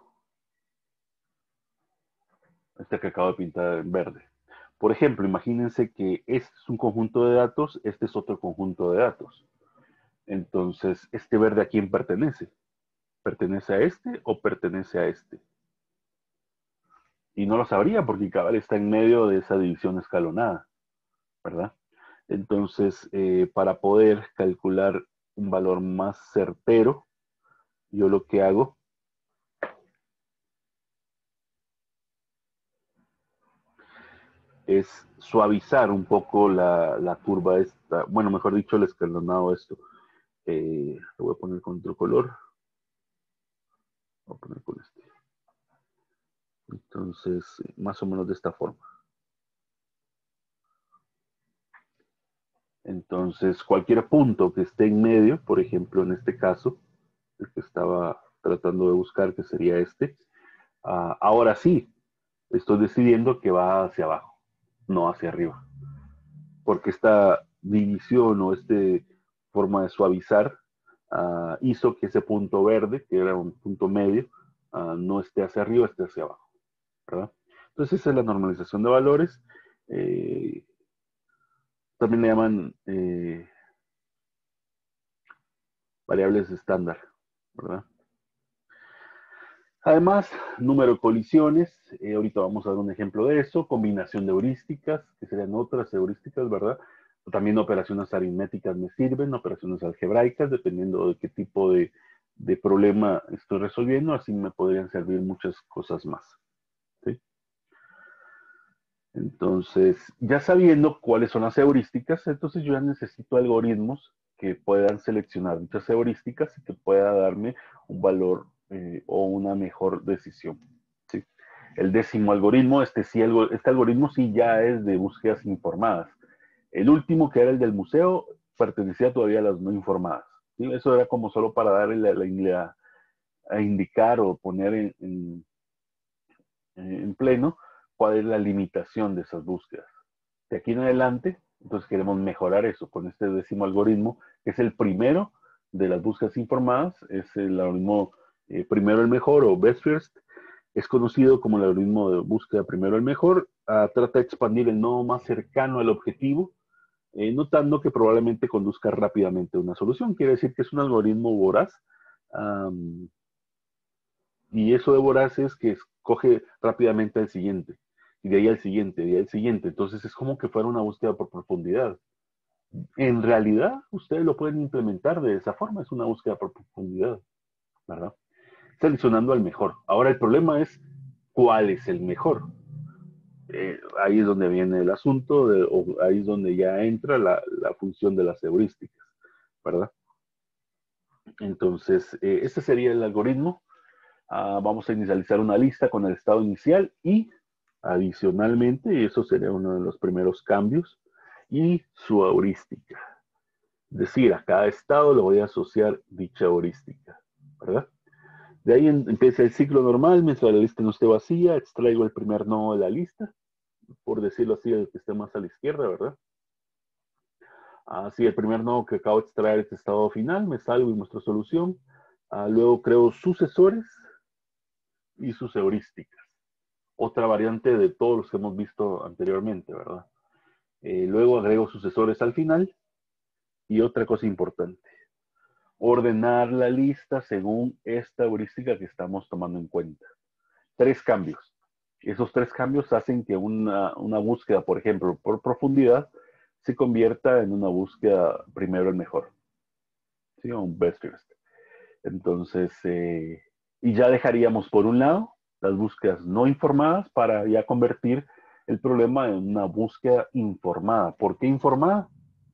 este que acabo de pintar en verde. Por ejemplo, imagínense que este es un conjunto de datos, este es otro conjunto de datos. Entonces, ¿este verde a quién pertenece? ¿Pertenece a este o pertenece a este? Y no lo sabría porque cabal está en medio de esa división escalonada, ¿verdad? Entonces, para poder calcular un valor más certero, yo lo que hago es suavizar un poco la curva esta, bueno, mejor dicho, el escalonado esto. Lo voy a poner con otro color. Voy a poner con este. Entonces, más o menos de esta forma. Entonces, cualquier punto que esté en medio, por ejemplo, en este caso, el que estaba tratando de buscar, que sería este, ahora sí, estoy decidiendo que va hacia abajo, no hacia arriba. Porque esta división o esta forma de suavizar hizo que ese punto verde, que era un punto medio, no esté hacia arriba, esté hacia abajo, ¿verdad? Entonces esa es la normalización de valores. Eh, también le llaman variables estándar, ¿verdad? Además, número de colisiones, ahorita vamos a dar un ejemplo de eso, combinación de heurísticas, que serían otras heurísticas, ¿verdad? También operaciones aritméticas me sirven, operaciones algebraicas, dependiendo de qué tipo de problema estoy resolviendo, así me podrían servir muchas cosas más. ¿Sí? Entonces, ya sabiendo cuáles son las heurísticas, entonces yo ya necesito algoritmos que puedan seleccionar dichas heurísticas y que pueda darme un valor o una mejor decisión. ¿Sí? El décimo algoritmo, este algoritmo sí ya es de búsquedas informadas. El último, que era el del museo, pertenecía todavía a las no informadas. ¿Sí? Eso era como solo para darle a indicar o poner en pleno cuál es la limitación de esas búsquedas. De aquí en adelante, entonces queremos mejorar eso con este décimo algoritmo, que es el primero de las búsquedas informadas, es el algoritmo primero el mejor o best first, es conocido como el algoritmo de búsqueda primero el mejor, trata de expandir el nodo más cercano al objetivo, notando que probablemente conduzca rápidamente a una solución. Quiere decir que es un algoritmo voraz, y eso de voraz es que escoge rápidamente al siguiente, y de ahí al siguiente, de ahí al siguiente. Entonces es como que fuera una búsqueda por profundidad. En realidad, ustedes lo pueden implementar de esa forma, es una búsqueda por profundidad, ¿verdad? Seleccionando al mejor. Ahora el problema es cuál es el mejor. Ahí es donde viene el asunto, o ahí es donde ya entra la función de las heurísticas, ¿verdad? Entonces, este sería el algoritmo. Vamos a inicializar una lista con el estado inicial y adicionalmente, y eso sería uno de los primeros cambios, y su heurística. Es decir, a cada estado le voy a asociar dicha heurística, ¿verdad? De ahí empieza el ciclo normal, mientras la lista no esté vacía, extraigo el primer nodo de la lista, por decirlo así, el que esté más a la izquierda, ¿verdad? Así, el primer nodo que acabo de extraer es estado final, me salgo y muestro solución. Luego creo sucesores y sus heurísticas. Otra variante de todos los que hemos visto anteriormente, ¿verdad? Luego agrego sucesores al final y otra cosa importante, ordenar la lista según esta heurística que estamos tomando en cuenta. 3 cambios. Esos 3 cambios hacen que una búsqueda, por ejemplo, por profundidad, se convierta en una búsqueda primero el mejor, ¿sí? O un best first. Entonces, y ya dejaríamos por un lado las búsquedas no informadas para ya convertir el problema en una búsqueda informada. ¿Por qué informada?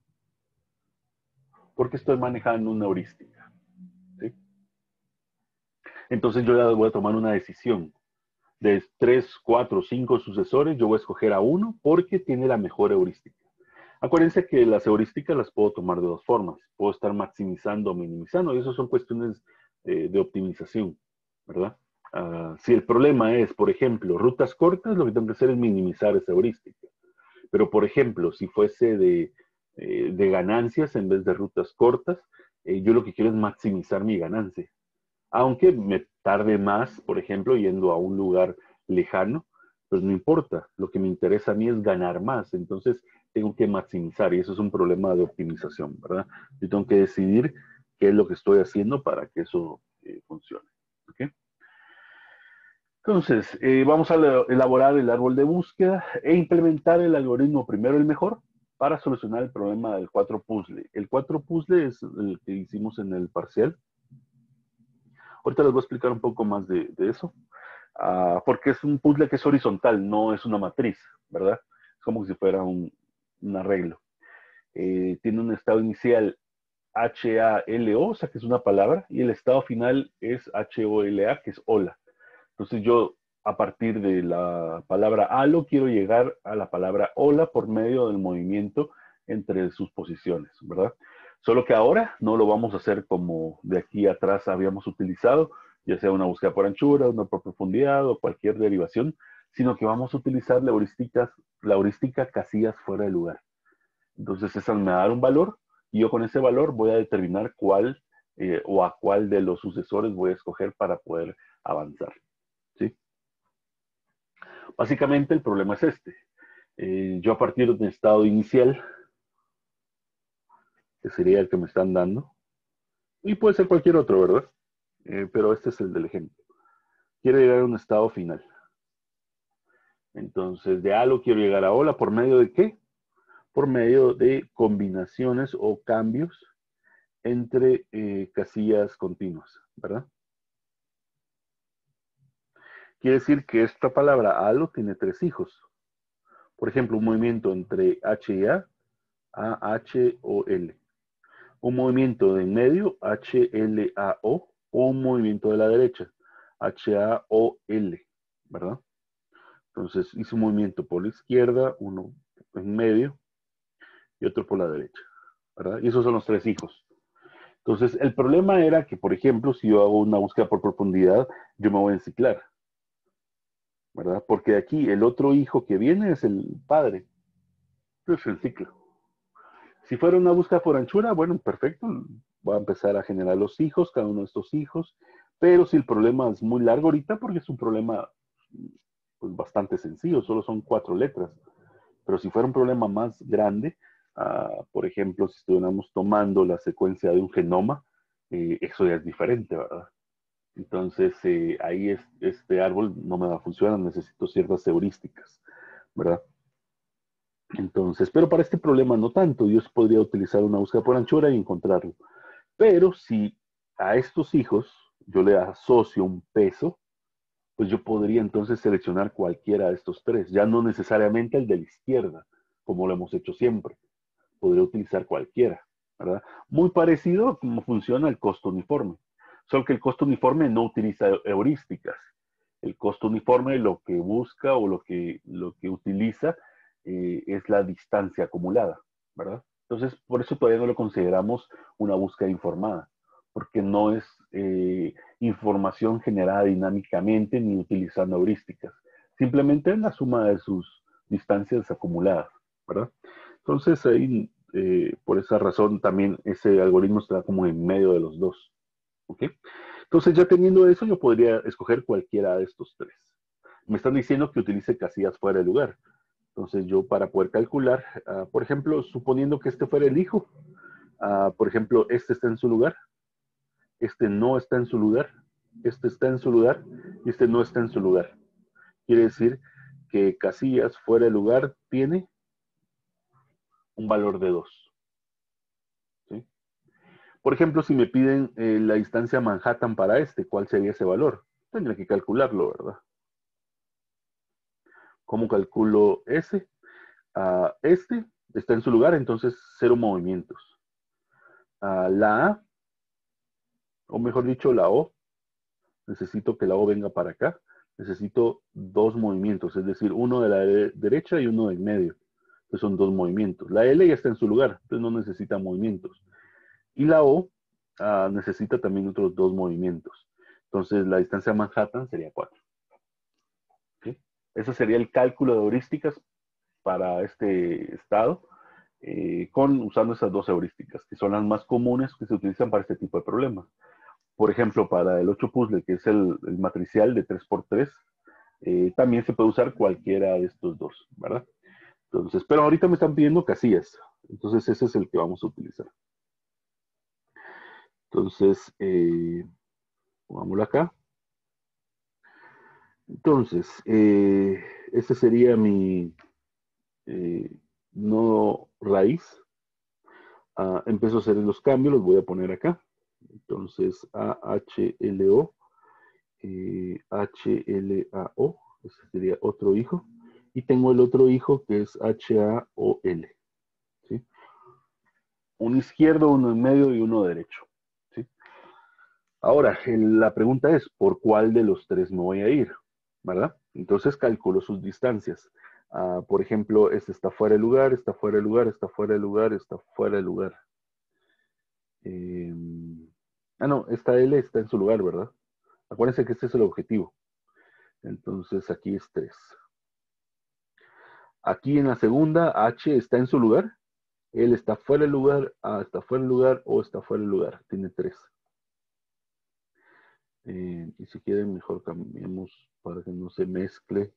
Porque estoy manejando una heurística, ¿sí? Entonces yo ya voy a tomar una decisión. De 3, 4, 5 sucesores, yo voy a escoger a uno porque tiene la mejor heurística. Acuérdense que las heurísticas las puedo tomar de dos formas. Puedo estar maximizando o minimizando, y eso son cuestiones de optimización, ¿verdad? Si el problema es, por ejemplo, rutas cortas, lo que tengo que hacer es minimizar esa heurística. Pero, por ejemplo, si fuese de ganancias en vez de rutas cortas, yo lo que quiero es maximizar mi ganancia. Aunque me tarde más, por ejemplo, yendo a un lugar lejano, pues no importa. Lo que me interesa a mí es ganar más. Entonces, tengo que maximizar y eso es un problema de optimización, ¿verdad? Yo tengo que decidir qué es lo que estoy haciendo para que eso funcione. ¿Ok? Entonces, vamos a elaborar el árbol de búsqueda e implementar el algoritmo primero el mejor para solucionar el problema del 4 puzzle. El 4 puzzle es el que hicimos en el parcial. Ahorita les voy a explicar un poco más de eso, porque es un puzzle que es horizontal, no es una matriz, ¿verdad? Es como si fuera un arreglo. Tiene un estado inicial H-A-L-O, o sea que es una palabra, y el estado final es H-O-L-A, que es hola. Entonces yo, a partir de la palabra halo, quiero llegar a la palabra hola por medio del movimiento entre sus posiciones, ¿verdad? Solo que ahora no lo vamos a hacer como de aquí atrás habíamos utilizado, ya sea una búsqueda por anchura, una por profundidad o cualquier derivación, sino que vamos a utilizar la heurística casillas fuera de lugar. Entonces esa me va a dar un valor y yo con ese valor voy a determinar cuál o a cuál de los sucesores voy a escoger para poder avanzar. ¿Sí? Básicamente el problema es este. Yo a partir de un estado inicial, que sería el que me están dando, y puede ser cualquier otro, ¿verdad? Pero este es el del ejemplo. Quiero llegar a un estado final. Entonces, de halo quiero llegar a hola, ¿por medio de qué? Por medio de combinaciones o cambios entre casillas continuas, ¿verdad? Quiere decir que esta palabra halo tiene tres hijos. Por ejemplo, un movimiento entre H y A, H o L. Un movimiento de en medio, H-L-A-O, o un movimiento de la derecha, H-A-O-L, ¿verdad? Entonces hice un movimiento por la izquierda, uno en medio y otro por la derecha, ¿verdad? Y esos son los tres hijos. Entonces, el problema era que, por ejemplo, si yo hago una búsqueda por profundidad, yo me voy a enciclar, ¿verdad? Porque aquí el otro hijo que viene es el padre, es el ciclo. Si fuera una búsqueda por anchura, bueno, perfecto, voy a empezar a generar los hijos, cada uno de estos hijos, pero si el problema es muy largo ahorita, porque es un problema pues, bastante sencillo, solo son 4 letras, pero si fuera un problema más grande, por ejemplo, si estuviéramos tomando la secuencia de un genoma, eso ya es diferente, ¿verdad? Entonces, ahí este árbol no me va a funcionar, necesito ciertas heurísticas, ¿verdad? Entonces, pero para este problema no tanto, yo podría utilizar una búsqueda por anchura y encontrarlo. Pero si a estos hijos yo le asocio un peso, pues yo podría entonces seleccionar cualquiera de estos tres, ya no necesariamente el de la izquierda, como lo hemos hecho siempre. Podría utilizar cualquiera, ¿verdad? Muy parecido a cómo funciona el costo uniforme, solo que el costo uniforme no utiliza heurísticas. El costo uniforme lo que busca o lo que utiliza es la distancia acumulada, ¿verdad? Entonces, por eso todavía no lo consideramos una búsqueda informada, porque no es información generada dinámicamente ni utilizando heurísticas. Simplemente es la suma de sus distancias acumuladas, ¿verdad? Entonces, ahí, por esa razón, también ese algoritmo está como en medio de los dos, ¿ok? Entonces, ya teniendo eso, yo podría escoger cualquiera de estos tres. Me están diciendo que utilice casillas fuera de lugar. Entonces, yo para poder calcular, por ejemplo, suponiendo que este fuera el hijo, por ejemplo, este está en su lugar, este no está en su lugar, este está en su lugar y este no está en su lugar. Quiere decir que casillas fuera de lugar tiene un valor de 2. ¿Sí? Por ejemplo, si me piden la distancia Manhattan para este, ¿cuál sería ese valor? Tendría que calcularlo, ¿verdad? ¿Cómo calculo ese? Este está en su lugar, entonces 0 movimientos. La A, o mejor dicho, la O, necesito que la O venga para acá, necesito dos movimientos, es decir, uno de la derecha y uno del medio. Entonces son dos movimientos. La L ya está en su lugar, entonces no necesita movimientos. Y la O necesita también otros dos movimientos. Entonces la distancia a Manhattan sería 4. ¿Sí? Ese sería el cálculo de heurísticas para este estado, usando esas dos heurísticas, que son las más comunes que se utilizan para este tipo de problemas. Por ejemplo, para el 8 puzzle, que es el matricial de 3×3, también se puede usar cualquiera de estos dos, ¿verdad? Entonces, pero ahorita me están pidiendo casillas, entonces ese es el que vamos a utilizar. Entonces, pongámoslo acá. Entonces, este sería mi nodo raíz. Empiezo a hacer los cambios, los voy a poner acá. Entonces, AHLO, HLAO, ese sería otro hijo. Y tengo el otro hijo que es HAOL. ¿Sí? Uno izquierdo, uno en medio y uno derecho. ¿Sí? Ahora, la pregunta es, ¿por cuál de los tres me voy a ir? ¿Verdad? Entonces calculo sus distancias. Por ejemplo, este está fuera de lugar, está fuera de lugar, está fuera de lugar, está fuera de lugar. No, esta L está en su lugar, ¿verdad? Acuérdense que este es el objetivo. Entonces aquí es 3. Aquí en la segunda, H está en su lugar, L está fuera del lugar, A está fuera del lugar, O está fuera del lugar. Tiene 3. Y si quieren, mejor cambiemos para que no se mezcle.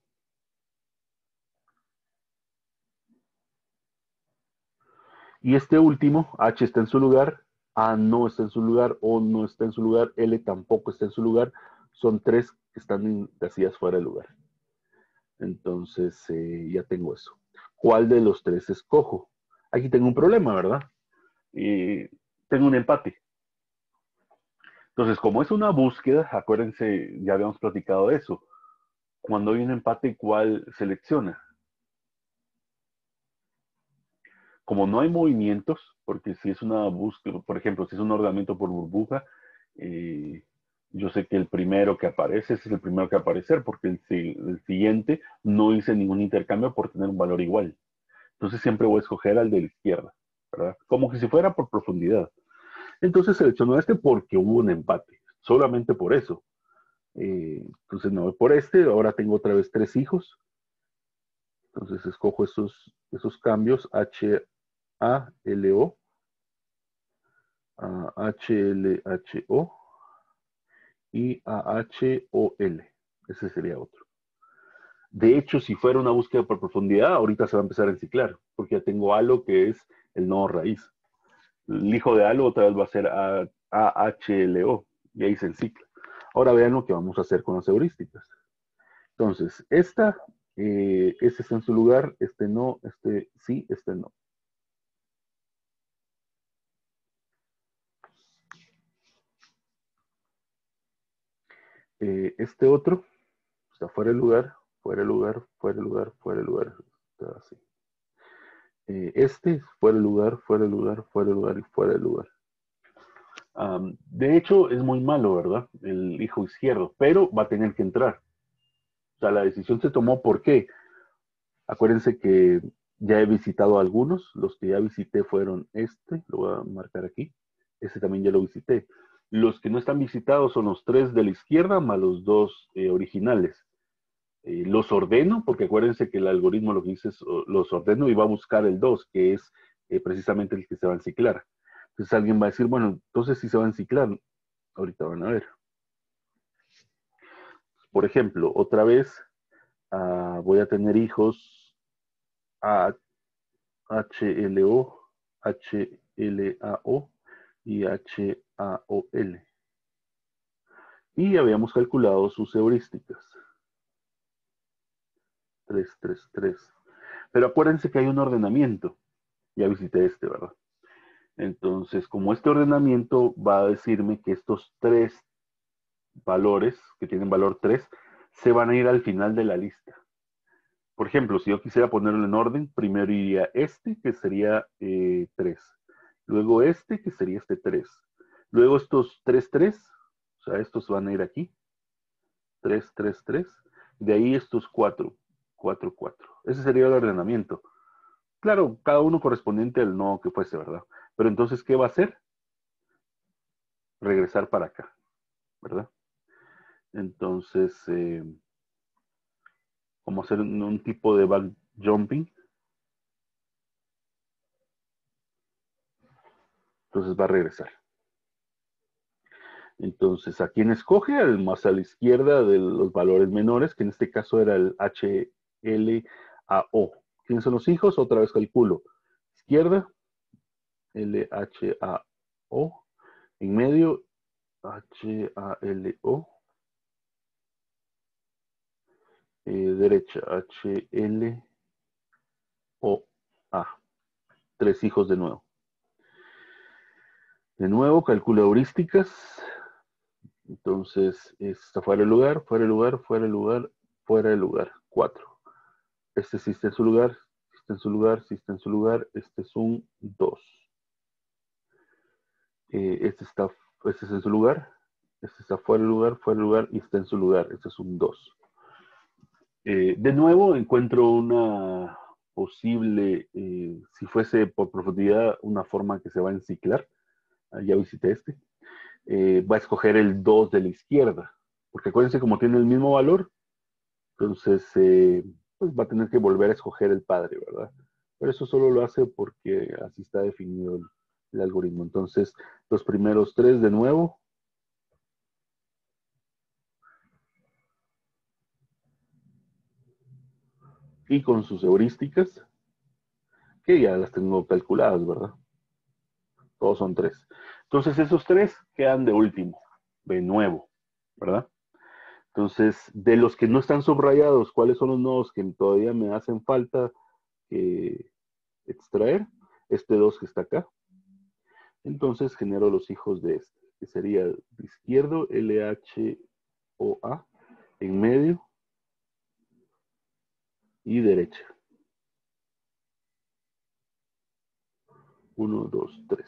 Y este último, H está en su lugar, A no está en su lugar, O no está en su lugar, L tampoco está en su lugar. Son 3 que están en casillas fuera del lugar. Entonces, ya tengo eso. ¿Cuál de los 3 escojo? Aquí tengo un problema, ¿verdad? Tengo un empate. Entonces, como es una búsqueda, acuérdense, ya habíamos platicado de eso. Cuando hay un empate, ¿cuál selecciona? Como no hay movimientos, porque si es una búsqueda, por ejemplo, si es un ordenamiento por burbuja, yo sé que el primero que aparece es el primero que va a aparecer, porque el siguiente no hice ningún intercambio por tener un valor igual. Entonces siempre voy a escoger al de la izquierda, ¿verdad? Como que si fuera por profundidad. Entonces selecciono este porque hubo un empate, solamente por eso. Entonces me voy por este, ahora tengo otra vez 3 hijos. Entonces escojo esos cambios, HALO, HLHO y AHOL. Ese sería otro. De hecho, si fuera una búsqueda por profundidad, ahorita se va a empezar a enciclar, porque ya tengo ALO, que es el nodo raíz. El hijo de ALO otra vez va a ser AHLO, y ahí se encicla. Ahora vean lo que vamos a hacer con las heurísticas. Entonces, este está en su lugar, este no, este sí, este no. Este otro está fuera de lugar, fuera de lugar, fuera de lugar, fuera de lugar. Está así. Este fuera de lugar, fuera de lugar, fuera de lugar y fuera de lugar. De hecho, es muy malo, ¿verdad? El hijo izquierdo, pero va a tener que entrar. O sea, la decisión se tomó, ¿por qué? Acuérdense que ya he visitado algunos. Los que ya visité fueron este, lo voy a marcar aquí. Este también ya lo visité. Los que no están visitados son los 3 de la izquierda más los 2 originales. Los ordeno, porque acuérdense que el algoritmo lo que dice es los ordeno y va a buscar el 2, que es precisamente el que se va a enciclar. Entonces alguien va a decir, bueno, entonces si se va a enciclar, ahorita van a ver. Por ejemplo, otra vez voy a tener hijos a HLO, HLAO y HAOL. Y habíamos calculado sus heurísticas. 3, 3, 3. Pero acuérdense que hay un ordenamiento. Ya visité este, ¿verdad? Entonces, como este ordenamiento va a decirme que estos 3 valores, que tienen valor 3, se van a ir al final de la lista. Por ejemplo, si yo quisiera ponerlo en orden, primero iría este, que sería 3. Luego este, que sería este 3. Luego estos 3, 3, o sea, estos van a ir aquí. 3, 3, 3. De ahí estos 4, 4, 4. Ese sería el ordenamiento. Claro, cada uno correspondiente al nodo que fuese, ¿verdad? Pero entonces, ¿qué va a hacer? Regresar para acá, ¿verdad? Entonces, vamos a hacer un tipo de back jumping. Entonces va a regresar. Entonces, ¿a quién escoge? Al más a la izquierda de los valores menores, que en este caso era el HLAO. ¿Quiénes son los hijos? Otra vez calculo. Izquierda, LHAO. En medio, HALO. Derecha, HLOA. Tres hijos de nuevo. De nuevo, calcula heurísticas. Entonces, está fuera de lugar, fuera de lugar, fuera de lugar, fuera de lugar. 4. Este sí está en su lugar, sí está en su lugar, sí está en su lugar. Este es un 2. Este está en su lugar. Este está fuera de lugar y está en su lugar. Este es un 2. De nuevo, encuentro una posible, si fuese por profundidad, una forma que se va a enciclar. Ya visité este. Va a escoger el 2 de la izquierda. Porque acuérdense, como tiene el mismo valor, entonces pues va a tener que volver a escoger el padre, ¿verdad? Pero eso solo lo hace porque así está definido el algoritmo. Entonces, los primeros 3 de nuevo. Y con sus heurísticas, que ya las tengo calculadas, ¿verdad? Todos son 3. Entonces, esos 3 quedan de último, de nuevo, ¿verdad? Entonces, de los que no están subrayados, ¿cuáles son los nodos que todavía me hacen falta extraer? Este 2 que está acá. Entonces genero los hijos de este, que sería de izquierdo, LHOA, en medio y derecha. 1, 2, 3.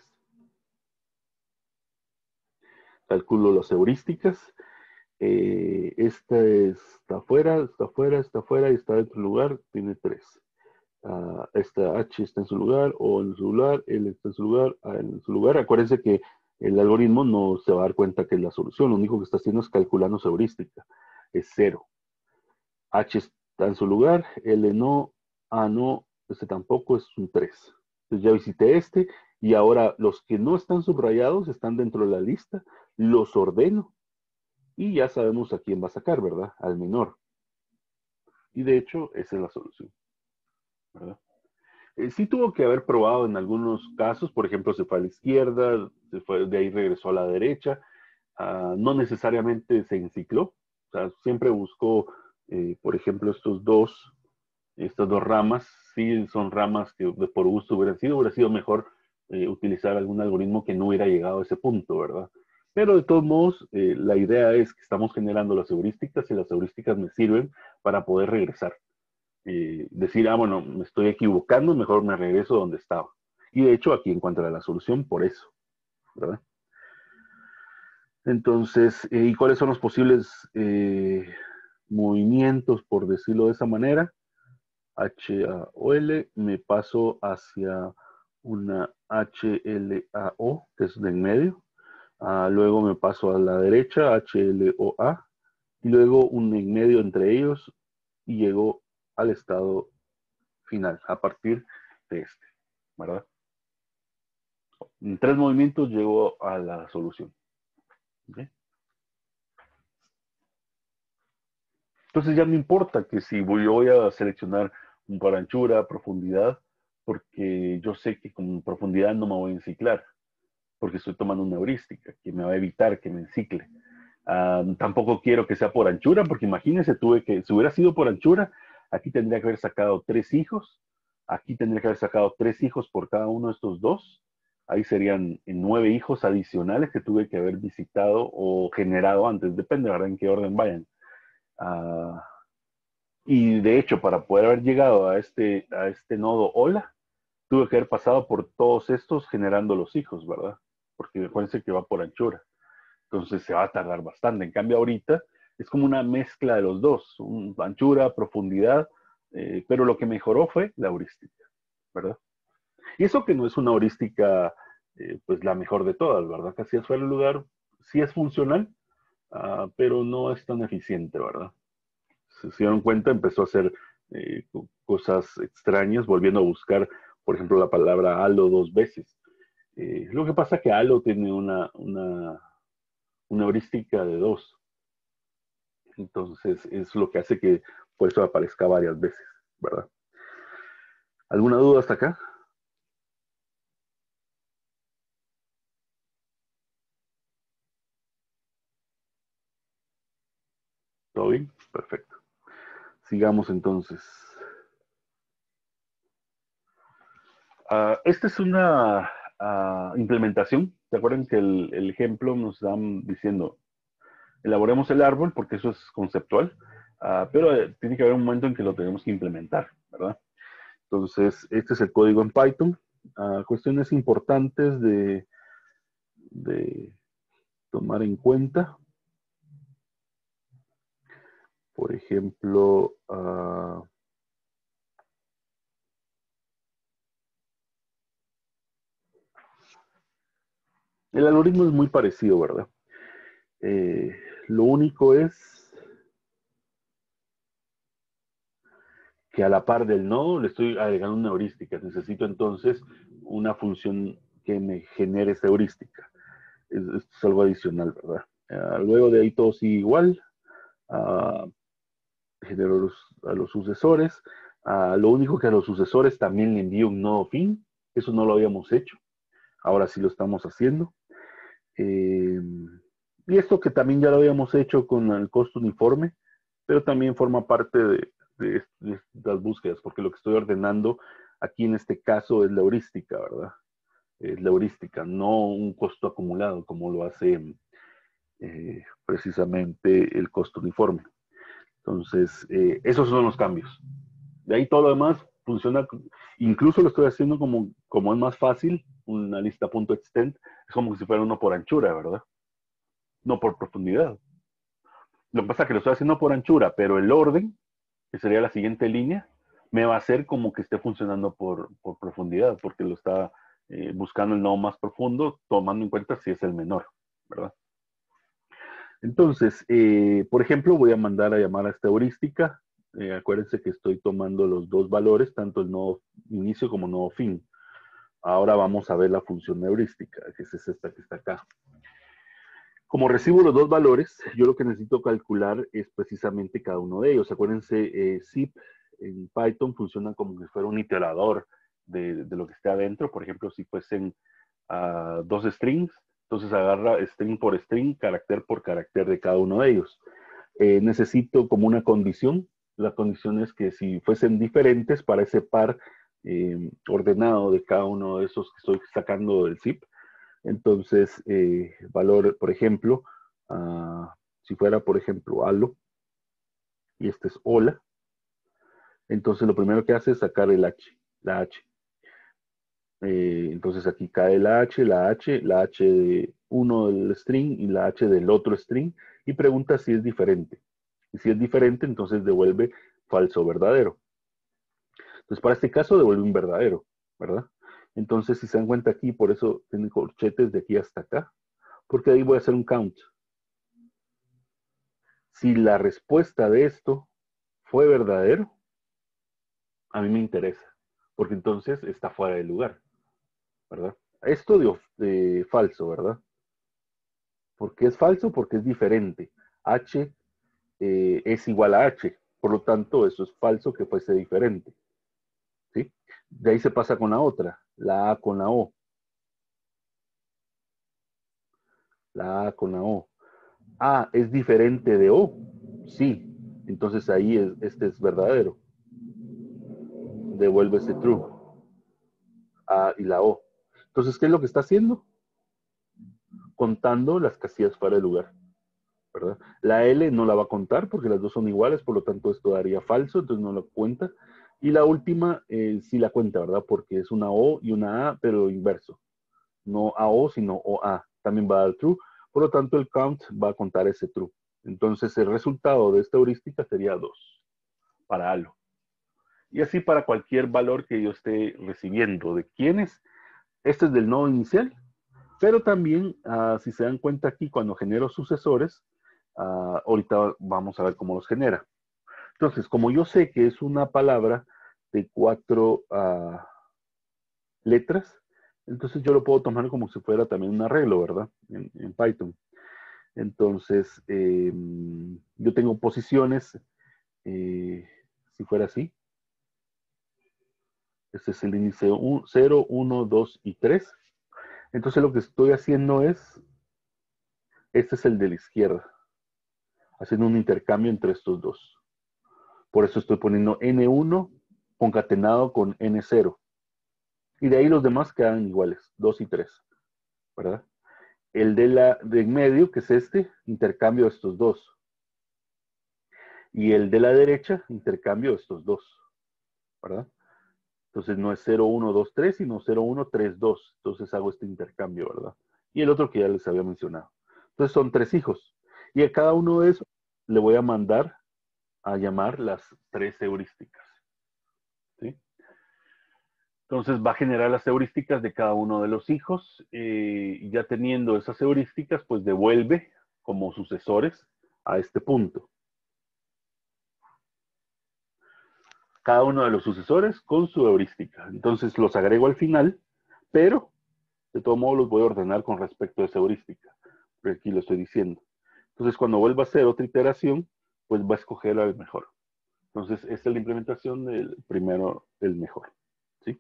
Calculo las heurísticas. Esta está afuera, está afuera, está afuera y está dentro del lugar, tiene 3. Esta H está en su lugar, O en su lugar, L está en su lugar, A en su lugar. Acuérdense que el algoritmo no se va a dar cuenta que es la solución, lo único que está haciendo es calculando su heurística. Es 0. H está en su lugar, L no, A no, este tampoco, es un 3. Entonces ya visité este y ahora los que no están subrayados están dentro de la lista, los ordeno y ya sabemos a quién va a sacar, ¿verdad? Al menor. Y de hecho, esa es la solución, ¿verdad? Sí tuvo que haber probado en algunos casos, por ejemplo, se fue a la izquierda, se fue, de ahí regresó a la derecha, no necesariamente se encicló, o sea, siempre buscó, por ejemplo, estas dos ramas, sí son ramas que por gusto hubiera sido mejor utilizar algún algoritmo que no hubiera llegado a ese punto, ¿verdad? Pero de todos modos, la idea es que estamos generando las heurísticas y las heurísticas me sirven para poder regresar. Decir, bueno, me estoy equivocando, mejor me regreso donde estaba. Y de hecho aquí encuentra la solución por eso, ¿verdad? Entonces, ¿y cuáles son los posibles movimientos, por decirlo de esa manera? HAOL, me paso hacia una HLAO, que es de en medio. Luego me paso a la derecha, HLOA, y luego un en medio entre ellos, y llego al estado final, a partir de este, ¿verdad? En 3 movimientos llego a la solución. ¿Okay? Entonces ya no importa que si voy a seleccionar un por anchura, profundidad, porque yo sé que con profundidad no me voy a enciclar, porque estoy tomando una heurística que me va a evitar que me encicle. Tampoco quiero que sea por anchura, porque imagínense, si hubiera sido por anchura, aquí tendría que haber sacado 3 hijos, aquí tendría que haber sacado 3 hijos por cada uno de estos 2, ahí serían 9 hijos adicionales que tuve que haber visitado o generado antes, depende, ¿verdad?, en qué orden vayan. Uh, y de hecho, para poder haber llegado a este nodo hola, tuve que haber pasado por todos estos generando los hijos, ¿verdad? Porque acuérdense que va por anchura. Entonces se va a tardar bastante. En cambio, ahorita Es como una mezcla de los dos, anchura, profundidad, pero lo que mejoró fue la heurística, ¿verdad? Y eso que no es una heurística, pues la mejor de todas, ¿verdad? Casi es fuera el lugar, sí es funcional, pero no es tan eficiente, ¿verdad? Se dieron cuenta, empezó a hacer cosas extrañas, volviendo a buscar, por ejemplo, la palabra halo 2 veces. Lo que pasa es que halo tiene una heurística de 2. Entonces, es lo que hace que por eso aparezca varias veces, ¿verdad? ¿Alguna duda hasta acá? ¿Todo bien? Perfecto. Sigamos entonces. Esta es una implementación. ¿Se acuerdan que el ejemplo nos están diciendo, elaboremos el árbol porque eso es conceptual, pero tiene que haber un momento en que lo tenemos que implementar, ¿verdad? Entonces, este es el código en Python. Cuestiones importantes de tomar en cuenta. Por ejemplo, el algoritmo es muy parecido, ¿verdad? Lo único es que a la par del nodo le estoy agregando una heurística. Necesito entonces una función que me genere esa heurística. Esto es algo adicional, ¿verdad? Luego de ahí todo sigue igual. Uh, genero a los sucesores. Lo único que a los sucesores también le envío un nodo fin. Eso no lo habíamos hecho. Ahora sí lo estamos haciendo. Y esto que también ya lo habíamos hecho con el costo uniforme, pero también forma parte de las búsquedas, porque lo que estoy ordenando aquí en este caso es la heurística, ¿verdad? Es la heurística, no un costo acumulado como lo hace precisamente el costo uniforme. Entonces, esos son los cambios. De ahí todo lo demás funciona, incluso lo estoy haciendo como es más fácil, una lista .extend, es como si fuera uno por anchura, ¿verdad? No por profundidad. Lo que pasa es que lo estoy haciendo por anchura, pero el orden, que sería la siguiente línea, me va a hacer como que esté funcionando por profundidad, porque lo está buscando el nodo más profundo, tomando en cuenta si es el menor, ¿verdad? Entonces, por ejemplo, voy a mandar a llamar a esta heurística. Acuérdense que estoy tomando los dos valores, tanto el nodo inicio como nodo fin. Ahora vamos a ver la función heurística, que es esta que está acá. Como recibo los dos valores, yo lo que necesito calcular es precisamente cada uno de ellos. Acuérdense, zip en Python funciona como si fuera un iterador de lo que esté adentro. Por ejemplo, si fuesen dos strings, entonces agarra string por string, carácter por carácter de cada uno de ellos. Necesito como una condición. La condición es que si fuesen diferentes para ese par ordenado de cada uno de esos que estoy sacando del zip, entonces, valor, por ejemplo, si fuera, por ejemplo, halo, y este es hola, entonces lo primero que hace es sacar el H, la H. Entonces aquí cae la H de uno del string y la H del otro string, y pregunta si es diferente. Y si es diferente, entonces devuelve falso o verdadero. Entonces, para este caso, devuelve un verdadero, ¿verdad? Entonces, si se dan cuenta aquí, por eso tienen corchetes de aquí hasta acá, porque ahí voy a hacer un count. Si la respuesta de esto fue verdadero, a mí me interesa, porque entonces está fuera de lugar, ¿verdad? Esto de falso, ¿verdad? ¿Por qué es falso? Porque es diferente. H es igual a H, por lo tanto, eso es falso que fuese diferente, ¿sí? De ahí se pasa con la otra, la A con la O. La A con la O. A es diferente de O, sí. Entonces ahí este es verdadero. Devuelve ese true. A y la O. Entonces, ¿qué es lo que está haciendo? Contando las casillas fuera de lugar, ¿verdad? La L no la va a contar porque las dos son iguales, por lo tanto esto daría falso, entonces no lo cuenta. Y la última sí la cuenta, ¿verdad? Porque es una O y una A, pero inverso. No AO, sino OA. También va a dar true. Por lo tanto, el count va a contar ese true. Entonces el resultado de esta heurística sería 2 para halo. Y así para cualquier valor que yo esté recibiendo. ¿De quién es? Este es del nodo inicial, pero también, si se dan cuenta aquí, cuando genero sucesores, ahorita vamos a ver cómo los genera. Entonces, como yo sé que es una palabra de 4 letras, entonces yo lo puedo tomar como si fuera también un arreglo, ¿verdad? En Python. Entonces, yo tengo posiciones, si fuera así. Este es el índice 0, 1, 2 y 3. Entonces lo que estoy haciendo es, este es el de la izquierda, haciendo un intercambio entre estos dos. Por eso estoy poniendo N1 concatenado con N0. Y de ahí los demás quedan iguales, 2 y 3, ¿verdad? El de en medio, que es este, intercambio estos dos. Y el de la derecha, intercambio estos dos, ¿verdad? Entonces no es 0, 1, 2, 3, sino 0, 1, 3, 2. Entonces hago este intercambio, ¿verdad? Y el otro que ya les había mencionado. Entonces son 3 hijos. Y a cada uno de esos le voy a mandar a llamar las 3 heurísticas. ¿Sí? Entonces va a generar las heurísticas de cada uno de los hijos. Y ya teniendo esas heurísticas, pues devuelve como sucesores a este punto. Cada uno de los sucesores con su heurística. Entonces los agrego al final, pero de todo modo los voy a ordenar con respecto a esa heurística. Porque aquí lo estoy diciendo. Entonces cuando vuelva a hacer otra iteración, pues va a escoger al mejor. Entonces esta es la implementación del primero, el mejor. ¿Sí?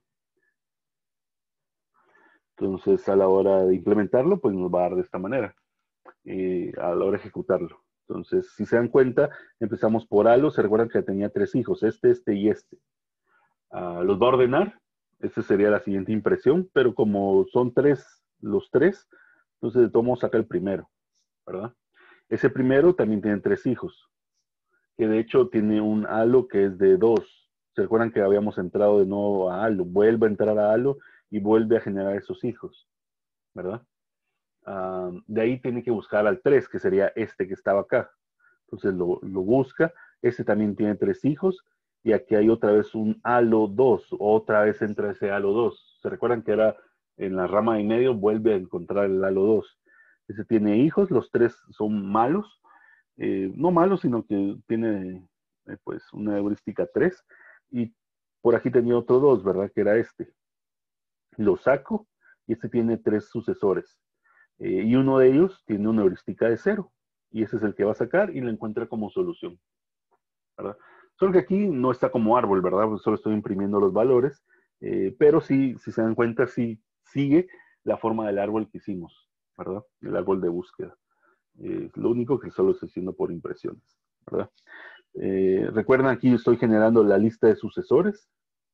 Entonces a la hora de implementarlo, pues nos va a dar de esta manera. A la hora de ejecutarlo. Entonces, si se dan cuenta, empezamos por halo. Se recuerdan que tenía 3 hijos, este y este. Los va a ordenar. Esta sería la siguiente impresión, pero como son 3, los 3, entonces de todo modo saca el primero, ¿verdad? Ese primero también tiene 3 hijos, que de hecho tiene un halo que es de 2. ¿Se recuerdan que habíamos entrado de nuevo a halo? Vuelve a entrar a halo y vuelve a generar esos hijos, ¿verdad? De ahí tiene que buscar al 3, que sería este que estaba acá. Entonces lo busca. Este también tiene 3 hijos. Y aquí hay otra vez un halo 2. Otra vez entra ese halo 2. ¿Se recuerdan que era en la rama de medio? Vuelve a encontrar el halo 2. Ese tiene hijos. Los 3 son malos. No malos, sino que tiene pues una heurística 3. Y por aquí tenía otro 2, ¿verdad? Que era este. Lo saco. Y este tiene 3 sucesores. Y uno de ellos tiene una heurística de 0. Y ese es el que va a sacar y lo encuentra como solución, ¿verdad? Solo que aquí no está como árbol, ¿verdad? Pues solo estoy imprimiendo los valores, pero sí, si se dan cuenta, sí sigue la forma del árbol que hicimos, ¿verdad? El árbol de búsqueda. Lo único que solo estoy haciendo por impresiones, ¿verdad? Recuerdan, aquí estoy generando la lista de sucesores.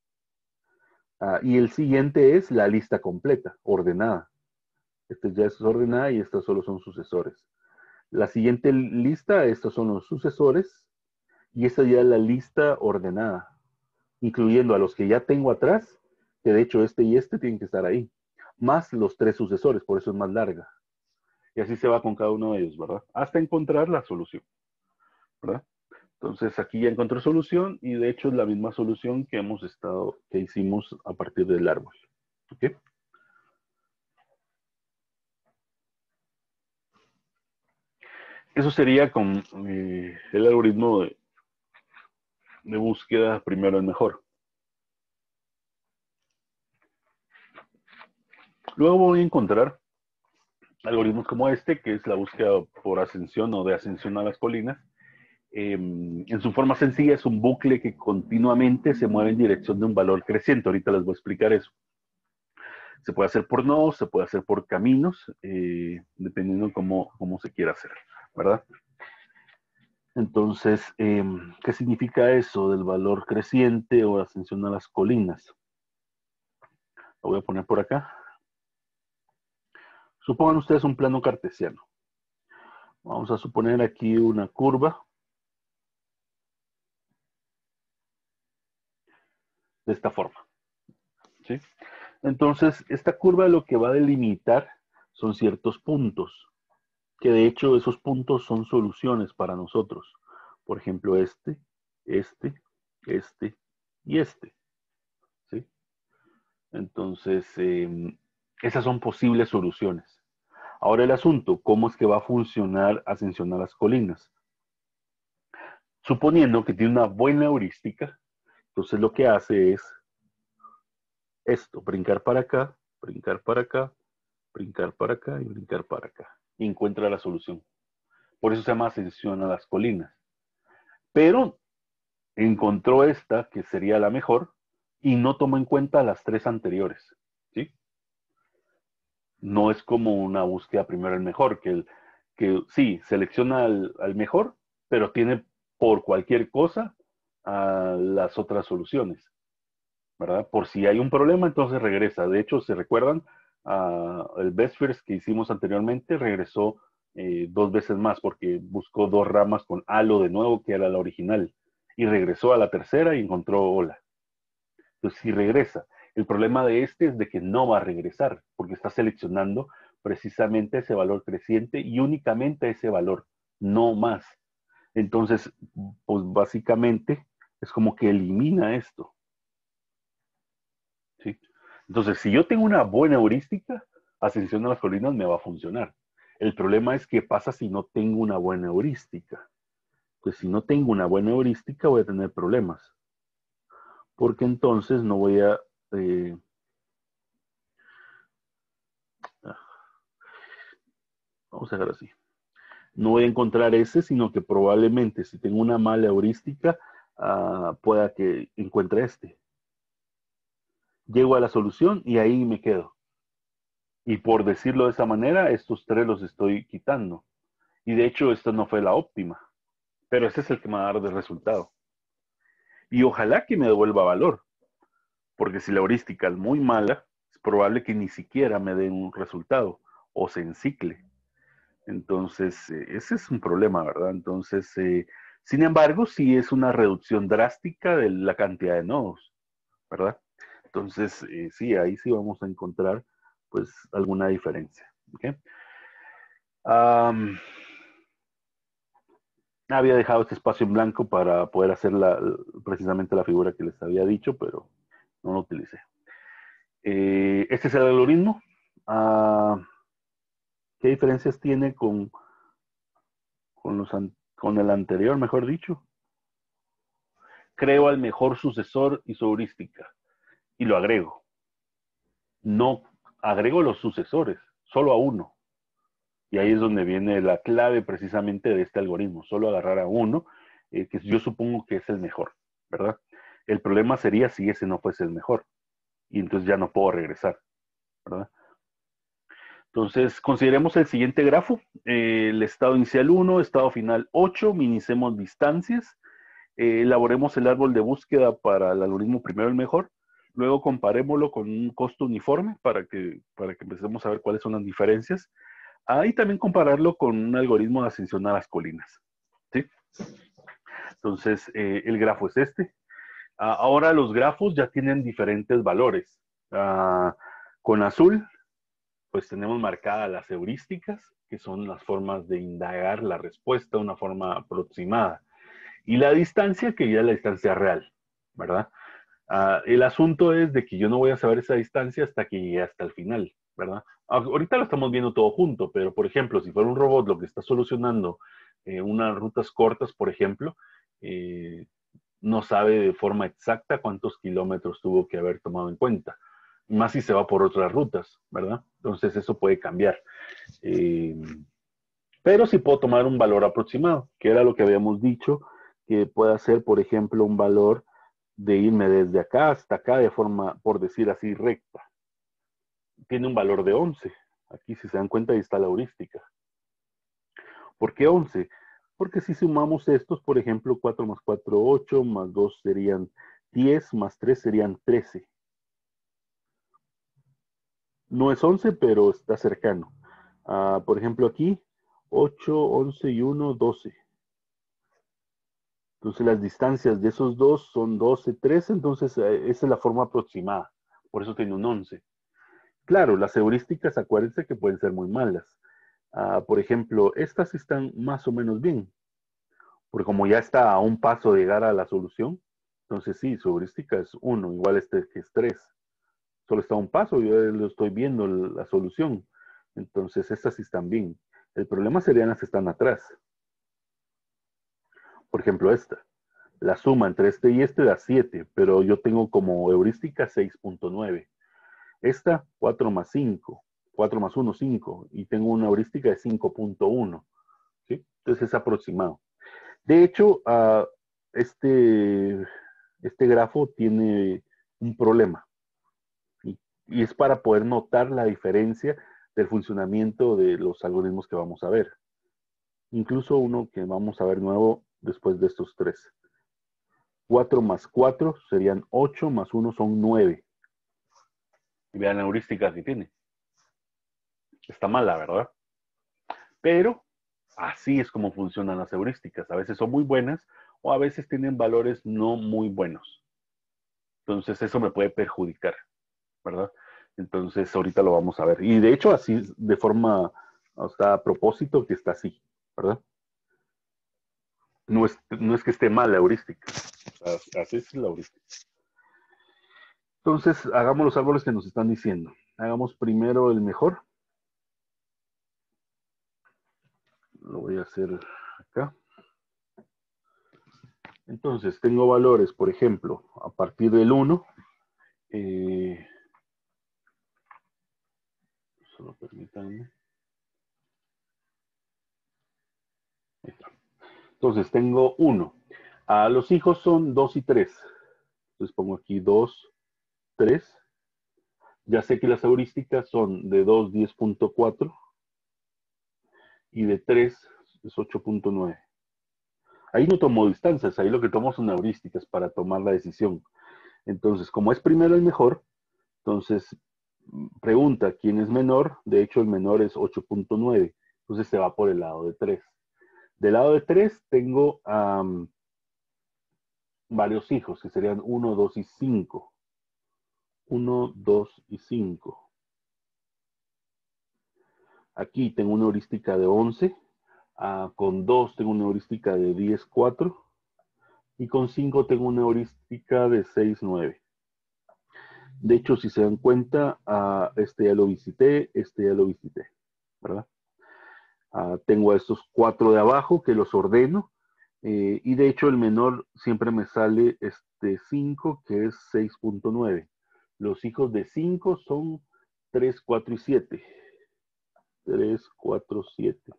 Y el siguiente es la lista completa, ordenada. Este ya es ordenada y estos solo son sucesores. La siguiente lista, estos son los sucesores, y esta ya es la lista ordenada, incluyendo a los que ya tengo atrás, que de hecho este y este tienen que estar ahí, más los 3 sucesores, por eso es más larga. Y así se va con cada uno de ellos, ¿verdad? Hasta encontrar la solución, ¿verdad? Entonces aquí ya encontré solución y de hecho es la misma solución que hicimos a partir del árbol. ¿Ok? Eso sería con el algoritmo de búsqueda primero el mejor. Luego voy a encontrar algoritmos como este, que es la búsqueda por ascensión o de ascensión a las colinas. En su forma sencilla es un bucle que continuamente se mueve en dirección de un valor creciente. Ahorita les voy a explicar eso. Se puede hacer por nodos, se puede hacer por caminos, dependiendo de cómo se quiera hacer, ¿verdad? Entonces, ¿qué significa eso del valor creciente o ascensión a las colinas? Lo voy a poner por acá. Supongan ustedes un plano cartesiano. Vamos a suponer aquí una curva de esta forma, ¿sí? Entonces, esta curva lo que va a delimitar son ciertos puntos. que de hecho esos puntos son soluciones para nosotros. Por ejemplo, este, este y este. ¿Sí? Entonces, esas son posibles soluciones. Ahora el asunto, ¿cómo es que va a funcionar Ascensión a las Colinas? Suponiendo que tiene una buena heurística, entonces lo que hace es esto, brincar para acá, brincar para acá, brincar para acá y brincar para acá. Y encuentra la solución. Por eso se llama Ascensión a las Colinas. Pero encontró esta, que sería la mejor, y no tomó en cuenta las tres anteriores. ¿Sí? No es como una búsqueda primero el mejor, que sí, selecciona al mejor, pero tiene por cualquier cosa a las otras soluciones, ¿verdad? Por si hay un problema, entonces regresa. De hecho, si recuerdan, el Best First que hicimos anteriormente regresó dos veces más porque buscó dos ramas con halo de nuevo, que era la original, y regresó a la tercera y encontró hola. Entonces, si regresa. El problema de este es de que no va a regresar, porque está seleccionando precisamente ese valor creciente y únicamente ese valor, no más. Entonces, pues básicamente es como que elimina esto. ¿Sí? Entonces, si yo tengo una buena heurística, Ascensión a las Colinas me va a funcionar. El problema es qué pasa si no tengo una buena heurística. Pues si no tengo una buena heurística voy a tener problemas, porque entonces no voy a... vamos a dejar así. No voy a encontrar ese, sino que probablemente si tengo una mala heurística, pueda que encuentre este. Llego a la solución y ahí me quedo. Y por decirlo de esa manera, estos tres los estoy quitando. Y de hecho, esta no fue la óptima, pero ese es el que me va a dar de resultado. Y ojalá que me devuelva valor, porque si la heurística es muy mala, es probable que ni siquiera me dé un resultado o se encicle. Entonces, ese es un problema, ¿verdad? Entonces, sin embargo, sí es una reducción drástica de la cantidad de nodos, ¿verdad? Entonces, sí, ahí sí vamos a encontrar, pues, alguna diferencia. ¿Okay? Había dejado este espacio en blanco para poder hacer precisamente la figura que les había dicho, pero no lo utilicé. Este es el algoritmo. ¿Qué diferencias tiene con el anterior, mejor dicho? Creo al mejor sucesor y su heurística y lo agrego. No agrego los sucesores, solo a uno. Y ahí es donde viene la clave precisamente de este algoritmo. Solo agarrar a uno, que yo supongo que es el mejor, ¿verdad? El problema sería si ese no fuese el mejor. Y entonces ya no puedo regresar, ¿verdad? Entonces, consideremos el siguiente grafo. El estado inicial 1, estado final 8, minimicemos distancias. Elaboremos el árbol de búsqueda para el algoritmo primero el mejor. Luego comparémoslo con un costo uniforme para que empecemos a ver cuáles son las diferencias. Y también compararlo con un algoritmo de ascensión a las colinas. ¿Sí? Entonces, el grafo es este. Ahora los grafos ya tienen diferentes valores. Con azul, pues tenemos marcadas las heurísticas, que son las formas de indagar la respuesta de una forma aproximada. Y la distancia, que ya es la distancia real, ¿verdad? El asunto es de que yo no voy a saber esa distancia hasta que llegue hasta el final, ¿verdad? Ahorita lo estamos viendo todo junto, pero por ejemplo, si fuera un robot lo que está solucionando unas rutas cortas, por ejemplo, no sabe de forma exacta cuántos kilómetros tuvo que haber tomado en cuenta, más si se va por otras rutas, ¿verdad? Entonces eso puede cambiar. Eh, pero sí puedo tomar un valor aproximado, que era lo que habíamos dicho, que puede ser, por ejemplo, un valor de irme desde acá hasta acá de forma, por decir así, recta. Tiene un valor de 11. Aquí, si se dan cuenta, ahí está la heurística. ¿Por qué 11? Porque si sumamos estos, por ejemplo, 4 más 4, 8, más 2 serían 10, más 3 serían 13. No es 11, pero está cercano. Por ejemplo, aquí, 8, 11 y 1, 12. Entonces las distancias de esos dos son 12, 13, entonces esa es la forma aproximada. Por eso tiene un 11. Claro, las heurísticas, acuérdense que pueden ser muy malas. Por ejemplo, estas están más o menos bien, porque como ya está a un paso de llegar a la solución, entonces sí, su heurística es 1, igual este que es 3. Solo está a un paso, yo lo estoy viendo la solución. Entonces estas sí están bien. El problema serían las que están atrás. Por ejemplo, esta. La suma entre este y este da 7, pero yo tengo como heurística 6.9. Esta, 4 más 5. 4 más 1, 5. Y tengo una heurística de 5.1. ¿Sí? Entonces es aproximado. De hecho, este, este grafo tiene un problema. Y es para poder notar la diferencia del funcionamiento de los algoritmos que vamos a ver. Incluso uno que vamos a ver nuevo después de estos tres. 4 más 4 serían 8, más 1 son 9. Y vean la heurística que tiene. Está mala, ¿verdad? Pero así es como funcionan las heurísticas. A veces son muy buenas o a veces tienen valores no muy buenos. Entonces eso me puede perjudicar, ¿verdad? Entonces ahorita lo vamos a ver. Y de hecho así, de forma, hasta a propósito que está así, ¿verdad? No es que esté mal la heurística. Así es la heurística. Entonces, hagamos los árboles que nos están diciendo. Hagamos primero el mejor. Lo voy a hacer acá. Entonces, tengo valores, por ejemplo, a partir del 1. Solo permítanme. Ahí está. Entonces, tengo 1. Los hijos son 2 y 3. Entonces, pongo aquí 2, 3. Ya sé que las heurísticas son de 2, 10.4 y de 3 es 8.9. Ahí no tomo distancias, ahí lo que tomo son heurísticas para tomar la decisión. Entonces, como es primero el mejor, entonces pregunta quién es menor. De hecho, el menor es 8.9. Entonces se va por el lado de 3. Del lado de 3 tengo varios hijos, que serían 1, 2 y 5. 1, 2 y 5. Aquí tengo una heurística de 11. Con 2 tengo una heurística de 10, 4. Y con 5 tengo una heurística de 6, 9. De hecho, si se dan cuenta, este ya lo visité, este ya lo visité, ¿verdad? Tengo a estos 4 de abajo que los ordeno. Y de hecho el menor siempre me sale este 5, que es 6.9. Los hijos de 5 son 3, 4 y 7. 3, 4, 7.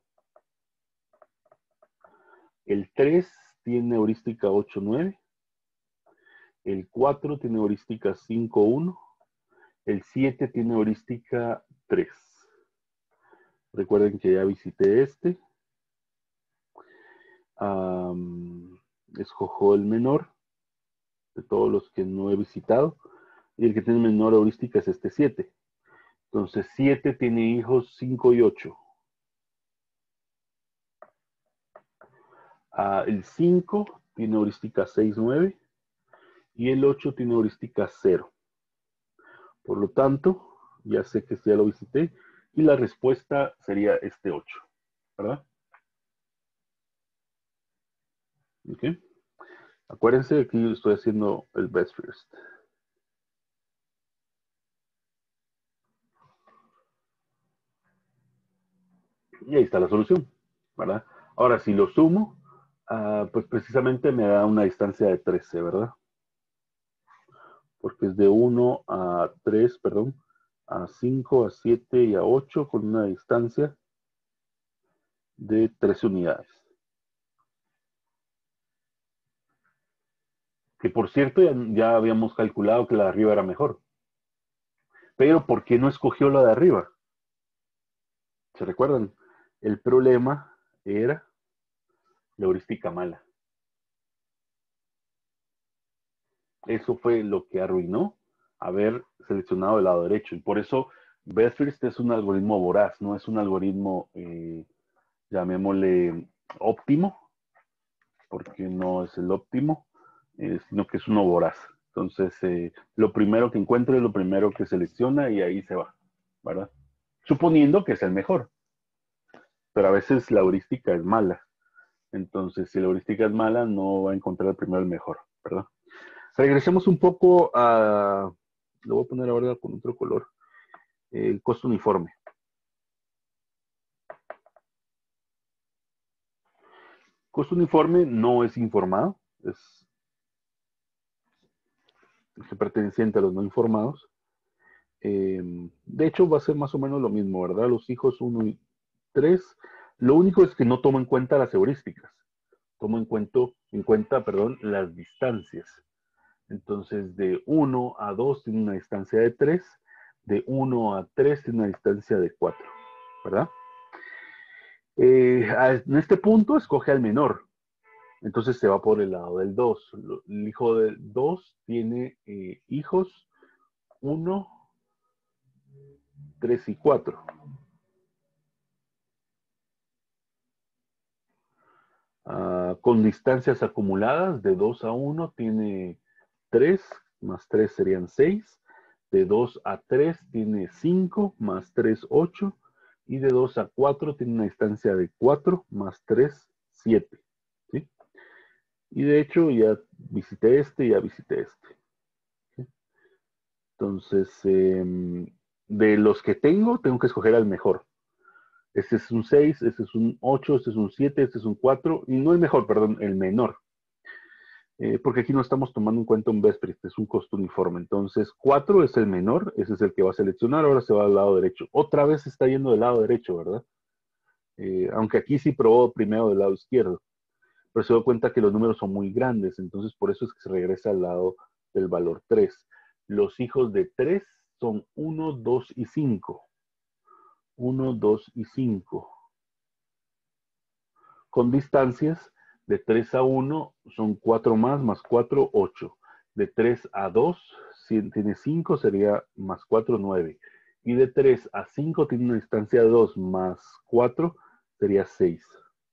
El 3 tiene heurística 8, 9. El 4 tiene heurística 5, 1. El 7 tiene heurística 3. Recuerden que ya visité este. Escojo el menor de todos los que no he visitado. Y el que tiene menor heurística es este 7. Entonces 7 tiene hijos 5 y 8. El 5 tiene heurística 6, 9. Y el 8 tiene heurística 0. Por lo tanto, ya sé que ya lo visité. Y la respuesta sería este 8. ¿Verdad? ¿Ok? Acuérdense que yo estoy haciendo el best first. Y ahí está la solución, ¿verdad? Ahora, si lo sumo, pues precisamente me da una distancia de 13, ¿verdad? Porque es de 1 a 3, perdón, a 5, a 7 y a 8 con una distancia de 13 unidades. Que por cierto, ya habíamos calculado que la de arriba era mejor. Pero ¿por qué no escogió la de arriba? ¿Se recuerdan? El problema era la heurística mala. Eso fue lo que arruinó haber seleccionado el lado derecho. Y por eso Best First es un algoritmo voraz, no es un algoritmo, llamémosle, óptimo, porque no es el óptimo, sino que es uno voraz. Entonces, lo primero que encuentra es lo primero que selecciona y ahí se va, ¿verdad? Suponiendo que es el mejor. pero a veces la heurística es mala. Entonces, si la heurística es mala, no va a encontrar primero el mejor, ¿verdad? Regresemos un poco a, lo voy a poner ahora con otro color, el costo uniforme. Costo uniforme no es informado, es perteneciente a los no informados. De hecho, va a ser más o menos lo mismo, ¿verdad? Los hijos 1 y 3. Lo único es que no tomo en cuenta las heurísticas. Tomo en cuenta, perdón, las distancias. Entonces, de 1 a 2 tiene una distancia de 3. De 1 a 3 tiene una distancia de 4, ¿verdad? En este punto escoge al menor. Entonces se va por el lado del 2. El hijo del 2 tiene hijos 1, 3 y 4. Con distancias acumuladas de 2 a 1 tiene 3, más 3 serían 6. De 2 a 3 tiene 5, más 3, 8. Y de 2 a 4 tiene una distancia de 4, más 3, 7. ¿Sí? Y de hecho ya visité este y ya visité este. ¿Sí? Entonces, de los que tengo que escoger al mejor. Este es un 6, este es un 8, este es un 7, este es un 4, y no el mejor, perdón, el menor. Porque aquí no estamos tomando en cuenta un Vespri, este es un costo uniforme. Entonces, 4 es el menor, ese es el que va a seleccionar, ahora se va al lado derecho. Otra vez está yendo del lado derecho, ¿verdad? Aunque aquí sí probó primero del lado izquierdo, pero se dio cuenta que los números son muy grandes, entonces por eso es que se regresa al lado del valor 3. Los hijos de 3 son 1, 2 y 5. 1, 2 y 5. Con distancias de 3 a 1 son 4 más 4, 8. De 3 a 2, si tiene 5, sería más 4, 9. Y de 3 a 5 tiene una distancia de 2 más 4, sería 6.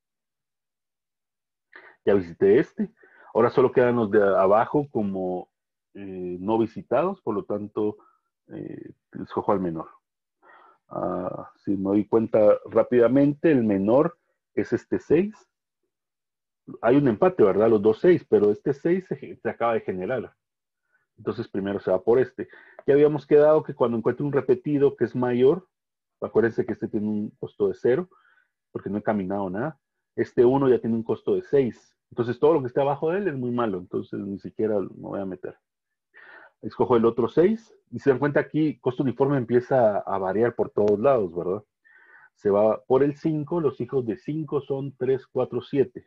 Ya visité este. Ahora solo quedan los de abajo como no visitados, por lo tanto, escojo al menor. Si me doy cuenta rápidamente, el menor es este 6. Hay un empate, ¿verdad? Los dos 6, pero este 6 se acaba de generar. Entonces primero se va por este. Ya habíamos quedado que cuando encuentre un repetido que es mayor, acuérdense que este tiene un costo de 0, porque no he caminado nada. Este 1 ya tiene un costo de 6. Entonces todo lo que esté abajo de él es muy malo, entonces ni siquiera me voy a meter. Escojo el otro 6 y se dan cuenta aquí, costo uniforme empieza a variar por todos lados, ¿verdad? Se va por el 5, los hijos de 5 son 3, 4, 7.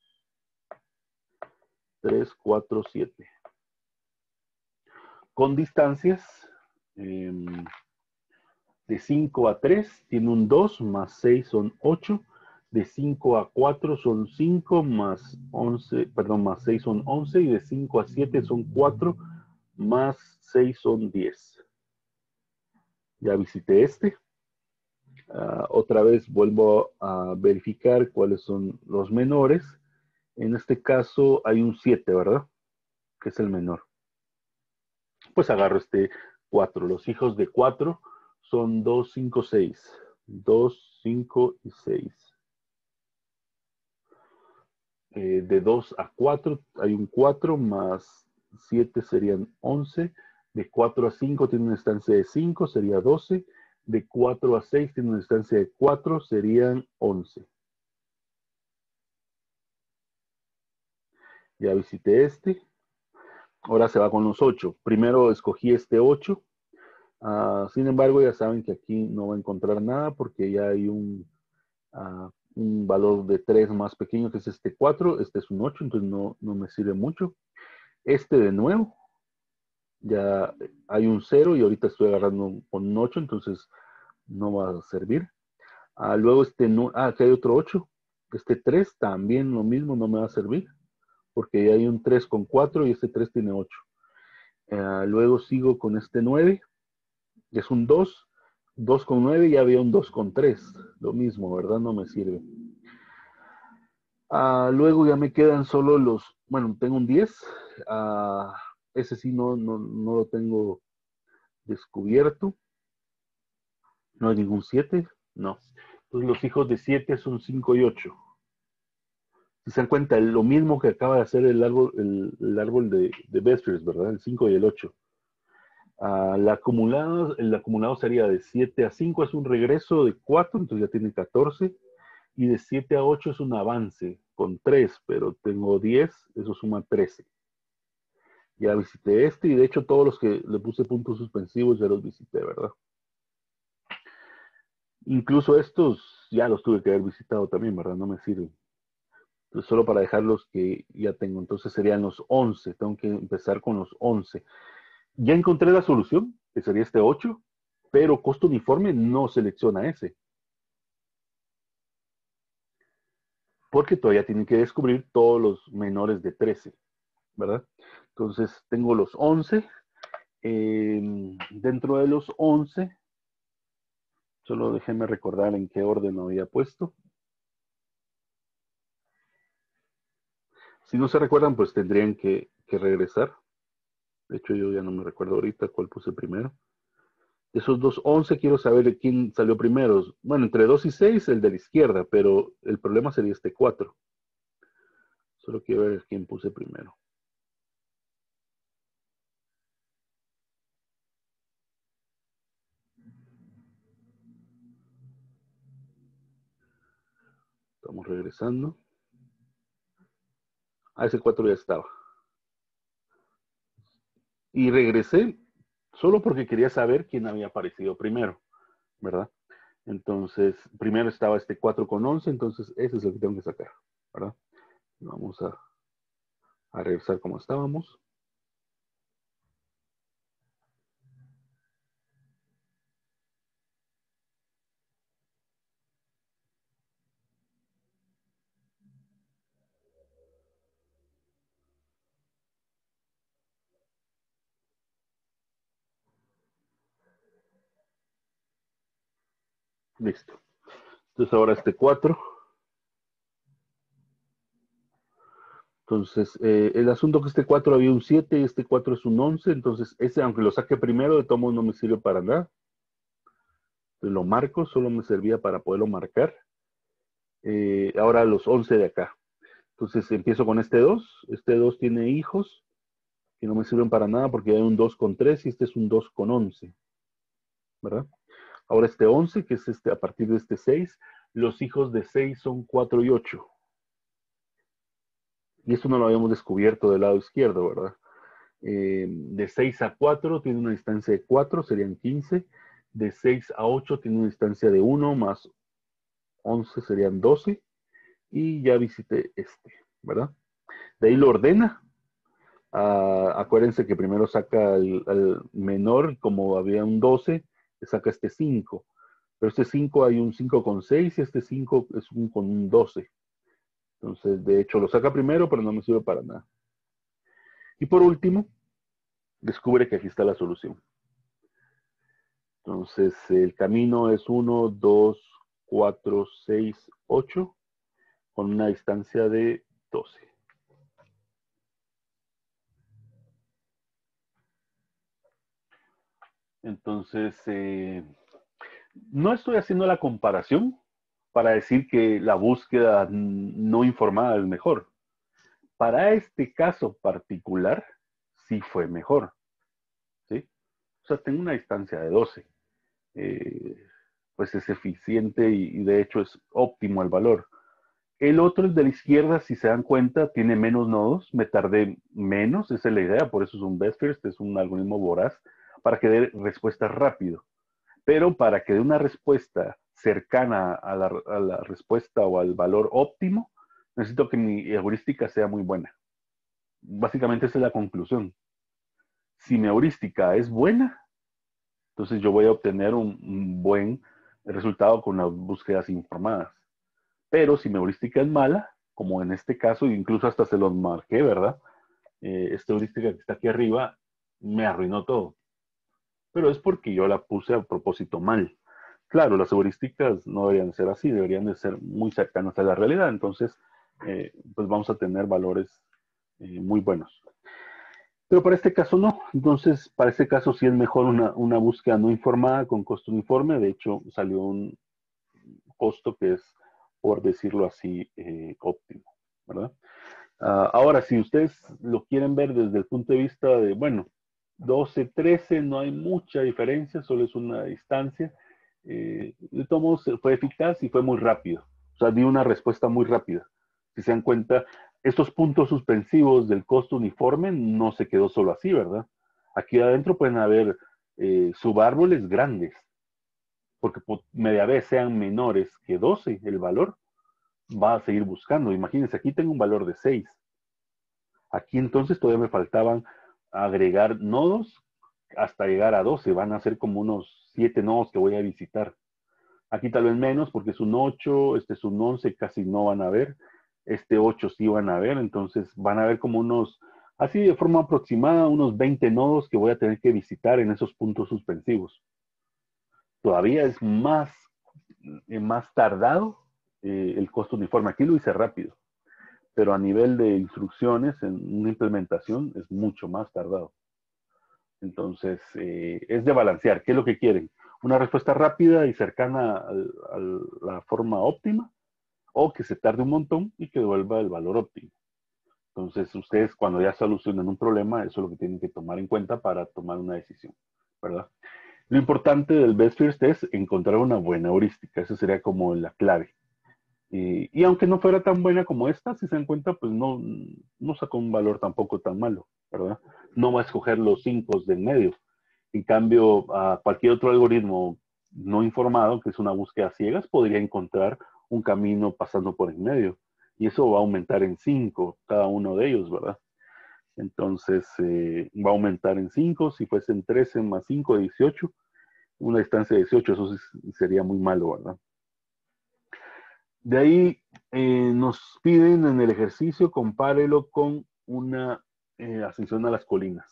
3, 4, 7. Con distancias de 5 a 3 tiene un 2, más 6 son 8. De 5 a 4 son 5, más 11, perdón, más 6 son 11. Y de 5 a 7 son 4, más 6 son 10. Ya visité este. Otra vez vuelvo a verificar cuáles son los menores. En este caso hay un 7, ¿verdad? Que es el menor. Pues agarro este 4. Los hijos de 4 son 2, 5, 6. 2, 5 y 6. De 2 a 4 hay un 4, más 7 serían 11. De 4 a 5 tiene una distancia de 5, sería 12. De 4 a 6 tiene una distancia de 4, serían 11. Ya visité este. Ahora se va con los 8. Primero escogí este 8. Sin embargo, ya saben que aquí no va a encontrar nada porque ya hay un valor de 3 más pequeño que es este 4. Este es un 8, entonces no me sirve mucho. Este de nuevo, ya hay un 0 y ahorita estoy agarrando con un 8, entonces no va a servir. Luego aquí hay otro 8. Este 3 también lo mismo, no me va a servir porque ya hay un 3 con 4 y este 3 tiene 8. Luego sigo con este 9, que es un 2. 2 con 9 y había un 2 con 3. Lo mismo, ¿verdad? No me sirve. Luego ya me quedan solo bueno, tengo un 10. Ese sí no lo tengo descubierto. No hay ningún 7, no. Entonces los hijos de 7 son 5 y 8. Si se dan cuenta, lo mismo que acaba de hacer el árbol de Best-Firs, ¿verdad? El 5 y el 8. El acumulado sería de 7 a 5, es un regreso de 4, entonces ya tiene 14. Y de 7 a 8 es un avance con 3, pero tengo 10, eso suma 13. Ya visité este y de hecho todos los que le puse puntos suspensivos ya los visité, ¿verdad? Incluso estos ya los tuve que haber visitado también, ¿verdad? No me sirven. Entonces, solo para dejar los que ya tengo. Entonces serían los 11. Tengo que empezar con los 11. Ya encontré la solución, que sería este 8, pero costo uniforme no selecciona ese. Porque todavía tienen que descubrir todos los menores de 13, ¿verdad? Entonces tengo los 11. Dentro de los 11, solo déjenme recordar en qué orden lo había puesto. Si no se recuerdan, pues tendrían que regresar. De hecho, yo ya no me recuerdo ahorita cuál puse primero. De esos dos 11 quiero saber de quién salió primero. Bueno, entre 2 y 6, el de la izquierda, pero el problema sería este 4. Solo quiero ver quién puse primero. Estamos regresando. Ese 4 ya estaba. Y regresé solo porque quería saber quién había aparecido primero, ¿verdad? Entonces, primero estaba este 4 con 11, entonces ese es el que tengo que sacar, ¿verdad? Vamos a regresar como estábamos. Listo. Entonces ahora este 4. Entonces, el asunto que este 4 había un 7 y este 4 es un 11. Entonces, ese, aunque lo saque primero, de todos modos no me sirve para nada. Entonces, lo marco, solo me servía para poderlo marcar. Ahora los 11 de acá. Entonces, empiezo con este 2. Este 2 tiene hijos que no me sirven para nada porque hay un 2 con 3 y este es un 2 con 11. ¿Verdad? Ahora este 11, que es a partir de este 6, los hijos de 6 son 4 y 8. Y esto no lo habíamos descubierto del lado izquierdo, ¿verdad? De 6 a 4 tiene una distancia de 4, serían 15. De 6 a 8 tiene una distancia de 1, más 11 serían 12. Y ya visité este, ¿verdad? De ahí lo ordena. Acuérdense que primero saca al menor, como había un 12, saca este 5. Pero este 5 hay un 5 con 6 y este 5 es con un 12. Entonces, de hecho, lo saca primero, pero no me sirve para nada. Y por último, descubre que aquí está la solución. Entonces, el camino es 1, 2, 4, 6, 8, con una distancia de 12. Entonces, no estoy haciendo la comparación para decir que la búsqueda no informada es mejor. Para este caso particular, sí fue mejor. ¿Sí? O sea, tengo una distancia de 12. Pues es eficiente y de hecho es óptimo el valor. El otro, el de la izquierda, si se dan cuenta, tiene menos nodos. Me tardé menos, esa es la idea, por eso es un best first, es un algoritmo voraz, para que dé respuesta rápido. Pero para que dé una respuesta cercana a la respuesta o al valor óptimo, necesito que mi heurística sea muy buena. Básicamente esa es la conclusión. Si mi heurística es buena, entonces yo voy a obtener un buen resultado con las búsquedas informadas. Pero si mi heurística es mala, como en este caso, incluso hasta se los marqué, ¿verdad? Esta heurística que está aquí arriba me arruinó todo. Pero es porque yo la puse a propósito mal. Claro, las heurísticas no deberían ser así, deberían de ser muy cercanas a la realidad. Entonces, pues vamos a tener valores muy buenos. Pero para este caso no. Entonces, para este caso sí es mejor una búsqueda no informada con costo uniforme. De hecho, salió costo que es, por decirlo así, óptimo, ¿verdad? Ahora, si ustedes lo quieren ver desde el punto de vista de, bueno, 12, 13, no hay mucha diferencia, solo es una distancia. De todos modos, fue eficaz y fue muy rápido. O sea, dio una respuesta muy rápida. Si se dan cuenta, estos puntos suspensivos del costo uniforme no se quedó solo así, ¿verdad? Aquí adentro pueden haber subárboles grandes, porque media vez sean menores que 12, el valor va a seguir buscando. Imagínense, aquí tengo un valor de 6. Aquí entonces todavía me faltaban agregar nodos hasta llegar a 12. Van a ser como unos 7 nodos que voy a visitar. Aquí tal vez menos porque es un 8, este es un 11, casi no van a ver. Este 8 sí van a ver, entonces van a ver como unos, así de forma aproximada, unos 20 nodos que voy a tener que visitar en esos puntos suspensivos. Todavía es más tardado el costo uniforme. Aquí lo hice rápido, pero a nivel de instrucciones en una implementación es mucho más tardado. Entonces, es de balancear. ¿Qué es lo que quieren? ¿Una respuesta rápida y cercana a la forma óptima? ¿O que se tarde un montón y que devuelva el valor óptimo? Entonces, ustedes cuando ya solucionan un problema, eso es lo que tienen que tomar en cuenta para tomar una decisión, ¿verdad? Lo importante del Best First es encontrar una buena heurística. Esa sería como la clave. Y aunque no fuera tan buena como esta, si se dan cuenta, pues no sacó un valor tampoco tan malo, ¿verdad? No va a escoger los 5 del medio. En cambio, a cualquier otro algoritmo no informado, que es una búsqueda a ciegas, podría encontrar un camino pasando por en medio. Y eso va a aumentar en 5 cada uno de ellos, ¿verdad? Entonces, va a aumentar en 5. Si fuesen 13 más 5, 18. Una distancia de 18, eso sería muy malo, ¿verdad? De ahí nos piden en el ejercicio, compárelo con una ascensión a las colinas.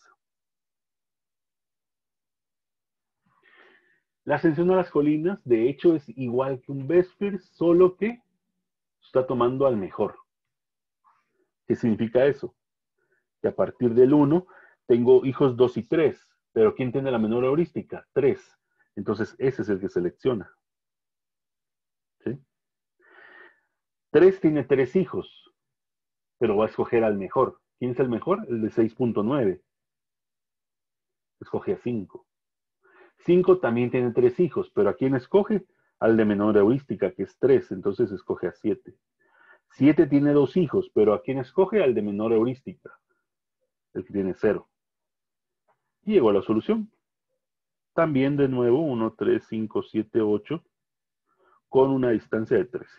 La ascensión a las colinas, de hecho, es igual que un Vespers, solo que está tomando al mejor. ¿Qué significa eso? Que a partir del 1 tengo hijos 2 y 3, pero ¿quién tiene la menor heurística? 3. Entonces, ese es el que selecciona. ¿Sí? 3 tiene 3 hijos, pero va a escoger al mejor. ¿Quién es el mejor? El de 6.9. Escoge a 5. 5 también tiene 3 hijos, pero ¿a quién escoge? Al de menor heurística, que es 3, entonces escoge a 7. 7 tiene 2 hijos, pero ¿a quién escoge? Al de menor heurística, el que tiene 0. Y llegó a la solución. También de nuevo 1, 3, 5, 7, 8, con una distancia de 13.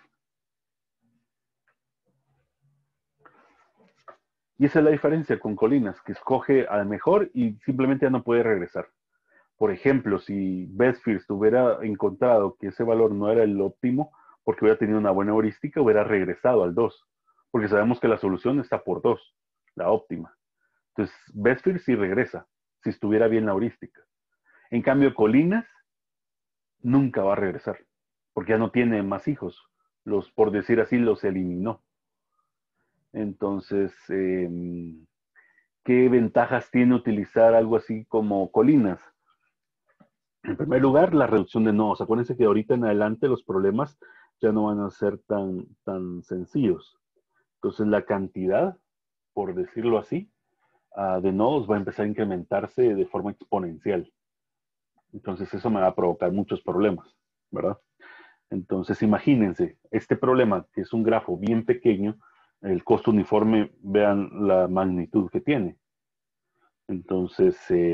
Y esa es la diferencia con colinas, que escoge al mejor y simplemente ya no puede regresar. Por ejemplo, si Best First hubiera encontrado que ese valor no era el óptimo, porque hubiera tenido una buena heurística, hubiera regresado al 2, porque sabemos que la solución está por 2, la óptima. Entonces, Best First sí regresa, si estuviera bien la heurística. En cambio, Colinas nunca va a regresar, porque ya no tiene más hijos. Por decir así, los eliminó. Entonces, ¿qué ventajas tiene utilizar algo así como Colinas? En primer lugar, la reducción de nodos. Acuérdense que ahorita en adelante los problemas ya no van a ser tan sencillos. Entonces, la cantidad, por decirlo así, de nodos va a empezar a incrementarse de forma exponencial. Entonces, eso me va a provocar muchos problemas, ¿verdad? Entonces, imagínense, este problema, que es un grafo bien pequeño, el costo uniforme, vean la magnitud que tiene. Entonces,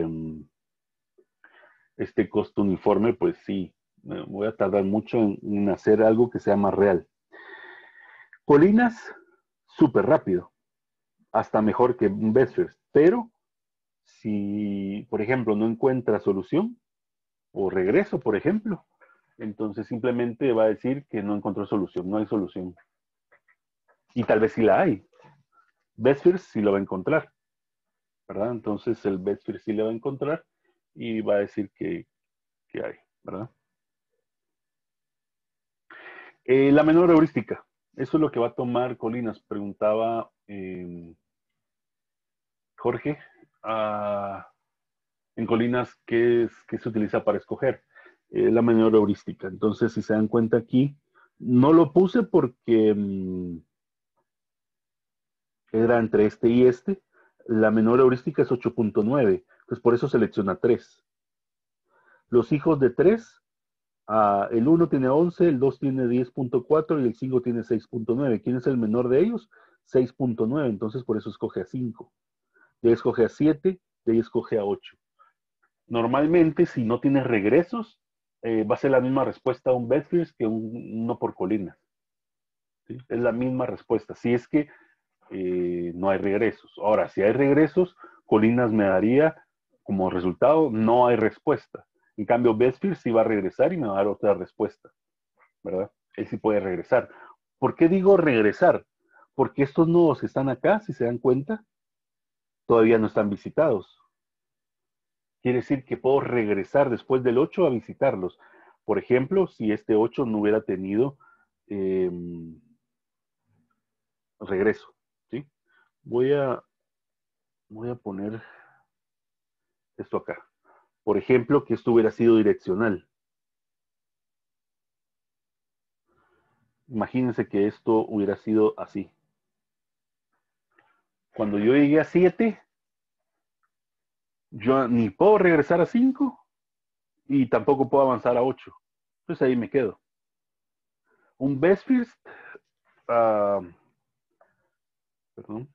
este costo uniforme, pues sí, voy a tardar mucho en hacer algo que sea más real. Colinas, súper rápido, hasta mejor que un Best First, pero si, por ejemplo, no encuentra solución o regreso, por ejemplo, entonces simplemente va a decir que no encontró solución, no hay solución. Y tal vez sí la hay. Best First sí lo va a encontrar, ¿verdad? Entonces el Best First sí le va a encontrar y va a decir que hay, ¿verdad? La menor heurística. Eso es lo que va a tomar Colinas. Preguntaba Jorge. En Colinas, ¿qué se utiliza para escoger? La menor heurística. Entonces, si se dan cuenta aquí, No lo puse porque era entre este y este. La menor heurística es 8.9. Entonces por eso selecciona 3. Los hijos de 3, el 1 tiene 11, el 2 tiene 10.4 y el 5 tiene 6.9. ¿Quién es el menor de ellos? 6.9. Entonces por eso escoge a 5. De ahí escoge a 7, de ahí escoge a 8. Normalmente, si no tienes regresos, va a ser la misma respuesta a un Bedford que uno por colinas. ¿Sí? Es la misma respuesta. Si es que no hay regresos. Ahora, si hay regresos, colinas me daría como resultado, no hay respuesta. En cambio, Bedford sí va a regresar y me va a dar otra respuesta, ¿verdad? Él sí puede regresar. ¿Por qué digo regresar? Porque estos nodos que están acá, si se dan cuenta, todavía no están visitados. Quiere decir que puedo regresar después del 8 a visitarlos. Por ejemplo, si este 8 no hubiera tenido eh, regreso. ¿Sí? Voy a, voy a poner esto acá. Por ejemplo, que esto hubiera sido direccional. Imagínense que esto hubiera sido así. Cuando yo llegué a 7, yo ni puedo regresar a 5 y tampoco puedo avanzar a 8. Entonces ahí me quedo. Un best first, perdón.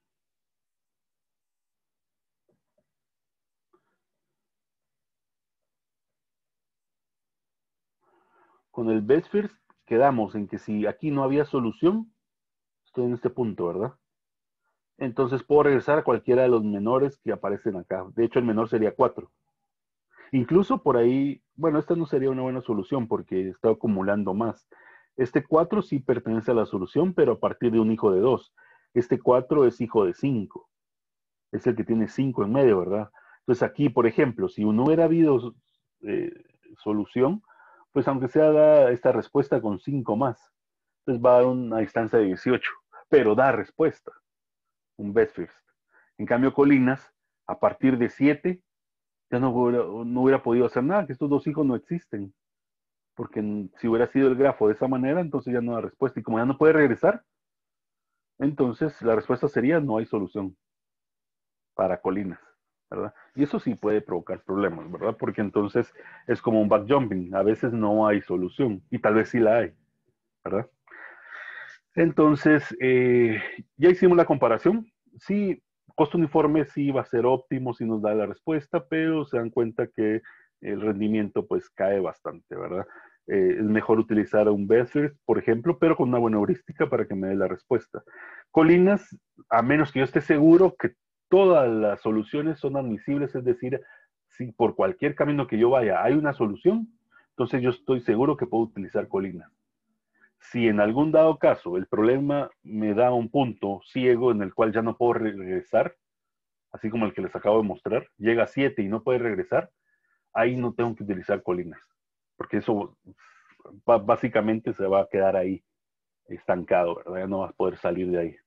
Con el best first quedamos en que si aquí no había solución, estoy en este punto, ¿verdad? Entonces puedo regresar a cualquiera de los menores que aparecen acá. De hecho, el menor sería 4. Incluso por ahí, bueno, esta no sería una buena solución porque está acumulando más. Este 4 sí pertenece a la solución, pero a partir de un hijo de 2. Este 4 es hijo de 5. Es el que tiene 5 en medio, ¿verdad? Entonces aquí, por ejemplo, si no hubiera habido eh, solución, pues aunque sea da esta respuesta con 5 más, pues va a dar una distancia de 18, pero da respuesta, un best first. En cambio, Colinas, a partir de 7, ya no hubiera podido hacer nada, que estos dos hijos no existen. Porque si hubiera sido el grafo de esa manera, entonces ya no da respuesta. Y como ya no puede regresar, entonces la respuesta sería no hay solución para Colinas, ¿verdad? Y eso sí puede provocar problemas, ¿verdad? Porque entonces es como un backjumping. A veces no hay solución y tal vez sí la hay, ¿verdad? Entonces, ya hicimos la comparación. Sí, costo uniforme sí va a ser óptimo si nos da la respuesta, pero se dan cuenta que el rendimiento pues cae bastante, ¿verdad? Es mejor utilizar un Bedford, por ejemplo, pero con una buena heurística para que me dé la respuesta. Colinas, a menos que yo esté seguro que todas las soluciones son admisibles, es decir, si por cualquier camino que yo vaya hay una solución, entonces yo estoy seguro que puedo utilizar Colinas. Si en algún dado caso el problema me da un punto ciego en el cual ya no puedo regresar, así como el que les acabo de mostrar, llega a 7 y no puede regresar, ahí no tengo que utilizar colinas, porque eso básicamente se va a quedar ahí estancado, ¿verdad? Ya no vas a poder salir de ahí.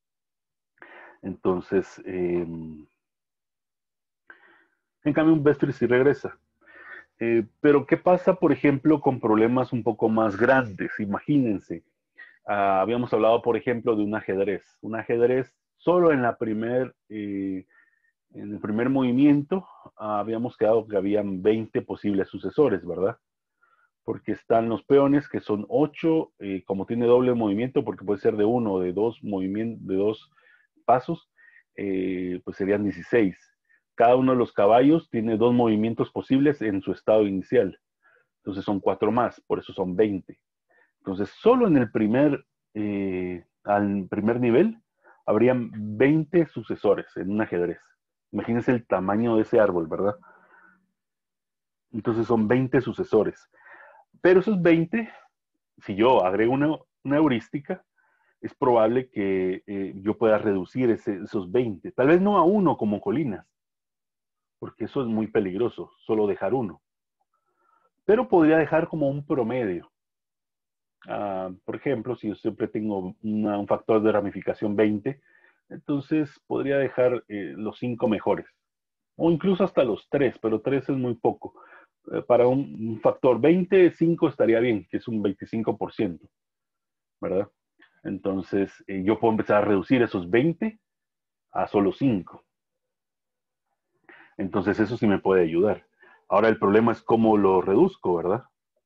Entonces, en cambio, un Bestri sí regresa. Pero, ¿qué pasa, por ejemplo, con problemas un poco más grandes? Imagínense, habíamos hablado, por ejemplo, de un ajedrez. Un ajedrez solo en el primer movimiento habíamos quedado que habían 20 posibles sucesores, ¿verdad? Porque están los peones que son 8, como tiene doble movimiento, porque puede ser de uno o de dos movimientos, de dos pasos, pues serían 16. Cada uno de los caballos tiene 2 movimientos posibles en su estado inicial. Entonces son 4 más, por eso son 20. Entonces, solo en el al primer nivel, habrían 20 sucesores en un ajedrez. Imagínense el tamaño de ese árbol, ¿verdad? Entonces son 20 sucesores. Pero esos 20, si yo agrego una heurística, es probable que yo pueda reducir esos 20. Tal vez no a uno como colinas, porque eso es muy peligroso, solo dejar uno. Pero podría dejar como un promedio. Por ejemplo, si yo siempre tengo un factor de ramificación 20, entonces podría dejar los 5 mejores, o incluso hasta los 3, pero 3 es muy poco. Para un factor 20, 5 estaría bien, que es un 25%. ¿verdad? Entonces, yo puedo empezar a reducir esos 20 a solo 5. Entonces, eso sí me puede ayudar. Ahora, el problema es cómo lo reduzco, ¿verdad?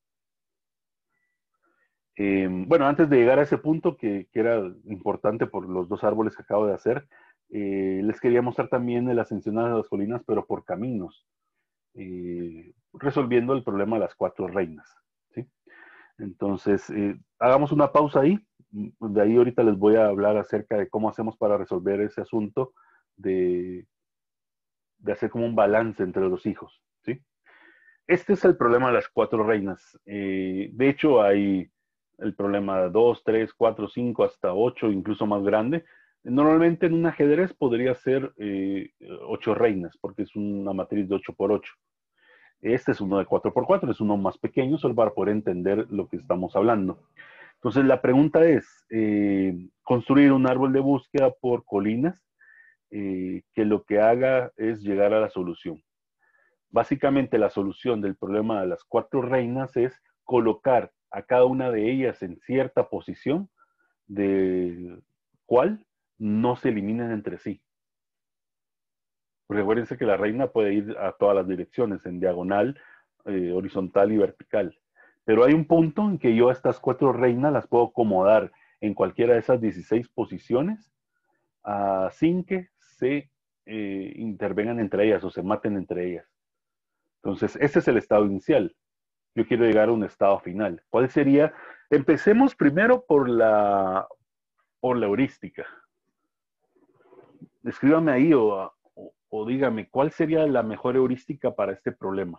Bueno, antes de llegar a ese punto, que era importante por los dos árboles que acabo de hacer, les quería mostrar también el ascensionar de las colinas, pero por caminos, resolviendo el problema de las cuatro reinas, ¿sí? Entonces, hagamos una pausa ahí. De ahí ahorita les voy a hablar acerca de cómo hacemos para resolver ese asunto de, de hacer como un balance entre los hijos, ¿sí? Este es el problema de las cuatro reinas. De hecho, hay el problema de 2, 3, 4, 5, hasta 8, incluso más grande. Normalmente en un ajedrez podría ser 8 reinas, porque es una matriz de 8 por 8. Este es uno de 4 por 4, es uno más pequeño, solo para poder entender lo que estamos hablando. Entonces, la pregunta es, construir un árbol de búsqueda por colinas que lo que haga es llegar a la solución. Básicamente la solución del problema de las cuatro reinas es colocar a cada una de ellas en cierta posición de cual no se eliminen entre sí. Porque acuérdense que la reina puede ir a todas las direcciones, en diagonal, horizontal y vertical. Pero hay un punto en que yo a estas cuatro reinas las puedo acomodar en cualquiera de esas 16 posiciones sin que se intervengan entre ellas o se maten entre ellas. Entonces, ese es el estado inicial. Yo quiero llegar a un estado final. ¿Cuál sería? Empecemos primero por la heurística. Escríbame ahí o dígame, ¿cuál sería la mejor heurística para este problema?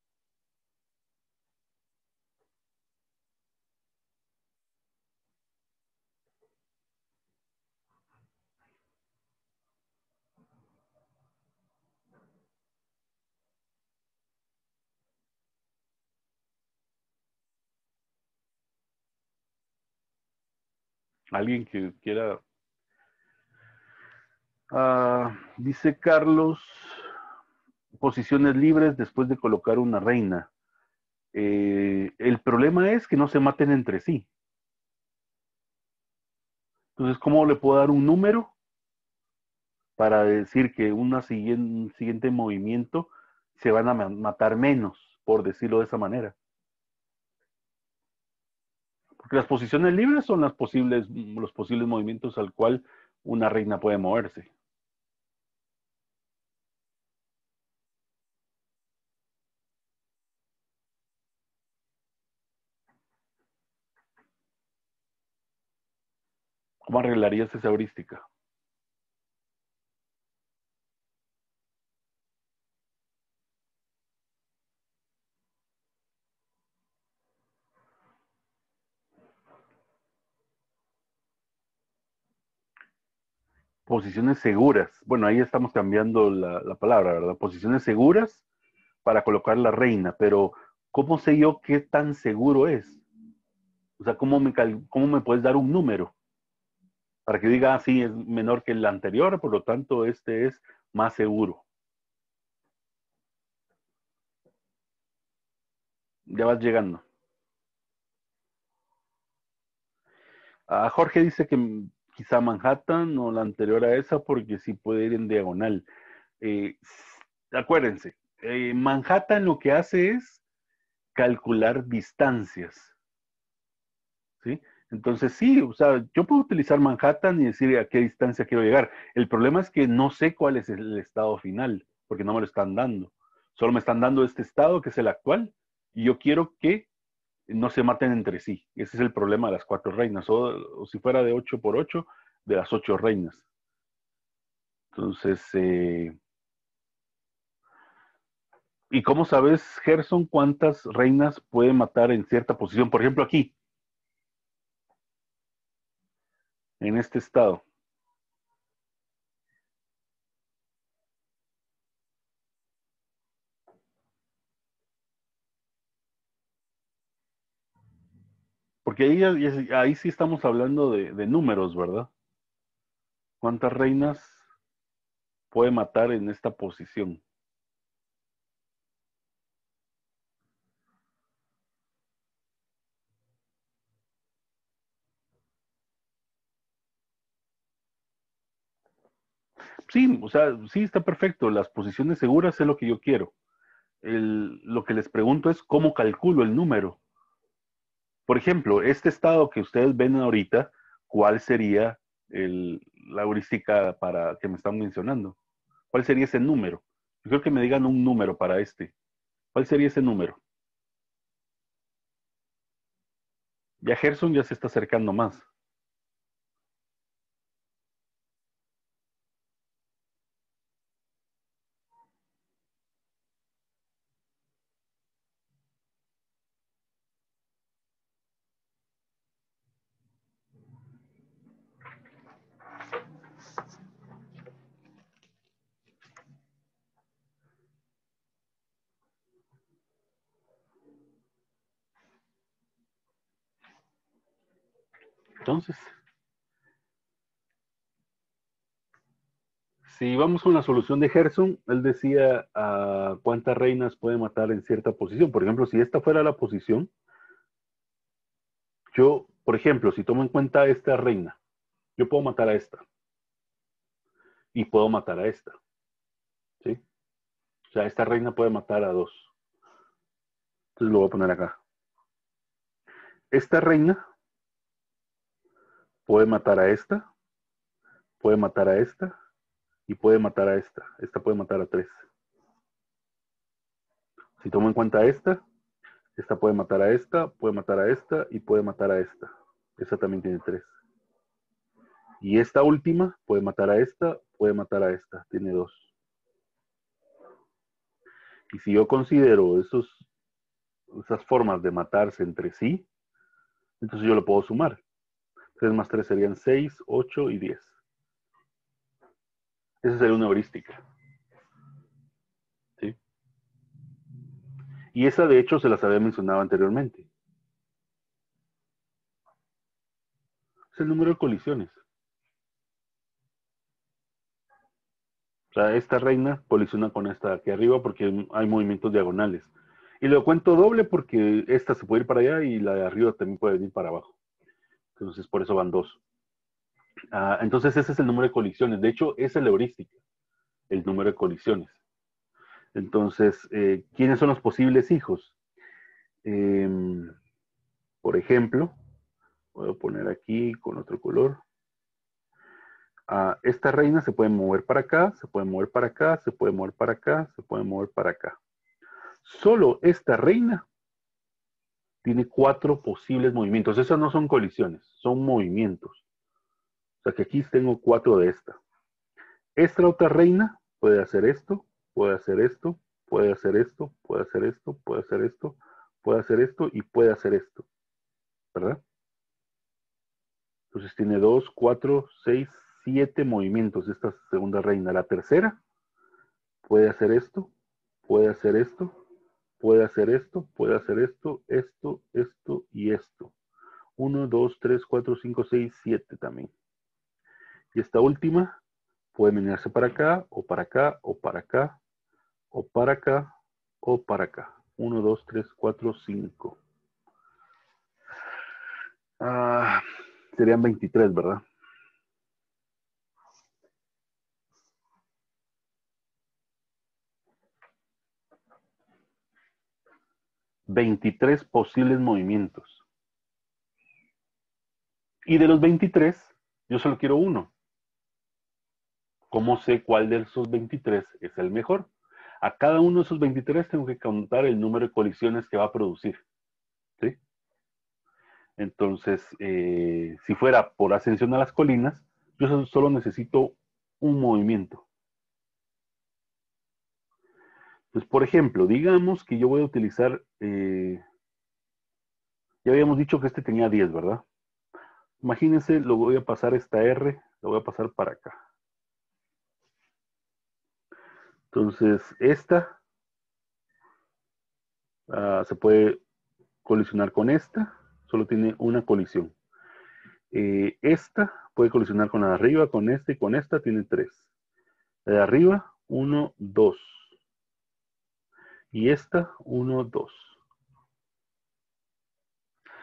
¿Alguien que quiera? Dice Carlos, posiciones libres después de colocar una reina. El problema es que no se maten entre sí. Entonces, ¿cómo le puedo dar un número para decir que un siguiente movimiento se van a matar menos, por decirlo de esa manera? Porque las posiciones libres son los posibles movimientos al cual una reina puede moverse. ¿Cómo arreglarías esa heurística? Posiciones seguras. Bueno, ahí estamos cambiando la palabra, ¿verdad? Posiciones seguras para colocar la reina, pero ¿cómo sé yo qué tan seguro es? O sea, cómo me puedes dar un número para que diga, sí, es menor que el anterior, por lo tanto, este es más seguro? Ya vas llegando. Jorge dice que quizá Manhattan o la anterior a esa, porque sí puede ir en diagonal. Eh, Acuérdense, Manhattan lo que hace es calcular distancias, ¿sí? Entonces sí, o sea, yo puedo utilizar Manhattan y decir a qué distancia quiero llegar. El problema es que no sé cuál es el estado final, porque no me lo están dando. Solo me están dando este estado, que es el actual, y yo quiero que no se maten entre sí. Ese es el problema de las cuatro reinas, o si fuera de 8 por 8, de las 8 reinas. Entonces, ¿y cómo sabes, Gerson, cuántas reinas puede matar en cierta posición? Por ejemplo, aquí, en este estado. Porque ahí sí estamos hablando de números, ¿verdad? ¿Cuántas reinas puede matar en esta posición? Sí, o sea, sí está perfecto. Las posiciones seguras es lo que yo quiero. Lo que les pregunto es cómo calculo el número. Por ejemplo, este estado que ustedes ven ahorita, ¿cuál sería la heurística para que me están mencionando? ¿Cuál sería ese número? Yo creo que me digan un número para este. ¿Cuál sería ese número? Ya Gerson ya se está acercando más. Entonces, si vamos con la solución de Gerson, él decía cuántas reinas puede matar en cierta posición. Por ejemplo, si esta fuera la posición, yo, por ejemplo, si tomo en cuenta esta reina, yo puedo matar a esta y puedo matar a esta, ¿sí? O sea, esta reina puede matar a dos. Entonces lo voy a poner acá. Esta reina puede matar a esta, puede matar a esta y puede matar a esta. Esta puede matar a tres. Si tomo en cuenta esta puede matar a esta, puede matar a esta y puede matar a esta. Esta también tiene tres. Y esta última puede matar a esta, puede matar a esta. Tiene dos. Y si yo considero esas formas de matarse entre sí, entonces yo lo puedo sumar. 3 más 3 serían 6, 8 y 10. Esa sería una heurística. ¿Sí? Y esa de hecho se las había mencionado anteriormente. Es el número de colisiones. O sea, esta reina colisiona con esta aquí arriba porque hay movimientos diagonales. Y lo cuento doble porque esta se puede ir para allá y la de arriba también puede venir para abajo. Entonces, por eso van dos. Entonces, ese es el número de colisiones. De hecho, esa es la heurística, el número de colisiones. Entonces, ¿quiénes son los posibles hijos? Eh, por ejemplo, voy a poner aquí con otro color. Esta reina se puede mover para acá, se puede mover para acá, se puede mover para acá, se puede mover para acá. Solo esta reina tiene 4 posibles movimientos. Esas no son colisiones, son movimientos. O sea que aquí tengo 4 de esta. Esta otra reina puede hacer esto, puede hacer esto, puede hacer esto, puede hacer esto, puede hacer esto, puede hacer esto y puede hacer esto. ¿Verdad? Entonces tiene 2, 4, 6, 7 movimientos esta segunda reina. La tercera puede hacer esto, puede hacer esto, puede hacer esto, puede hacer esto, esto y esto. 1, 2, 3, 4, 5, 6, 7 también. Y esta última puede venirse para acá, o para acá, o para acá, o para acá, o para acá. 1, 2, 3, 4, 5. Serían 23, ¿verdad? 23 posibles movimientos. Y de los 23, yo solo quiero uno. ¿Cómo sé cuál de esos 23 es el mejor? A cada uno de esos 23 tengo que contar el número de colisiones que va a producir. ¿Sí? Entonces, si fuera por ascensión a las colinas, yo solo necesito un movimiento. Entonces, por ejemplo, digamos que yo voy a utilizar, ya habíamos dicho que este tenía 10, ¿verdad? Imagínense, lo voy a pasar esta R, lo voy a pasar para acá. Entonces, esta se puede colisionar con esta, solo tiene una colisión. Esta puede colisionar con la de arriba, con esta y con esta, tiene 3. La de arriba, 1, 2. Y esta, 1, 2.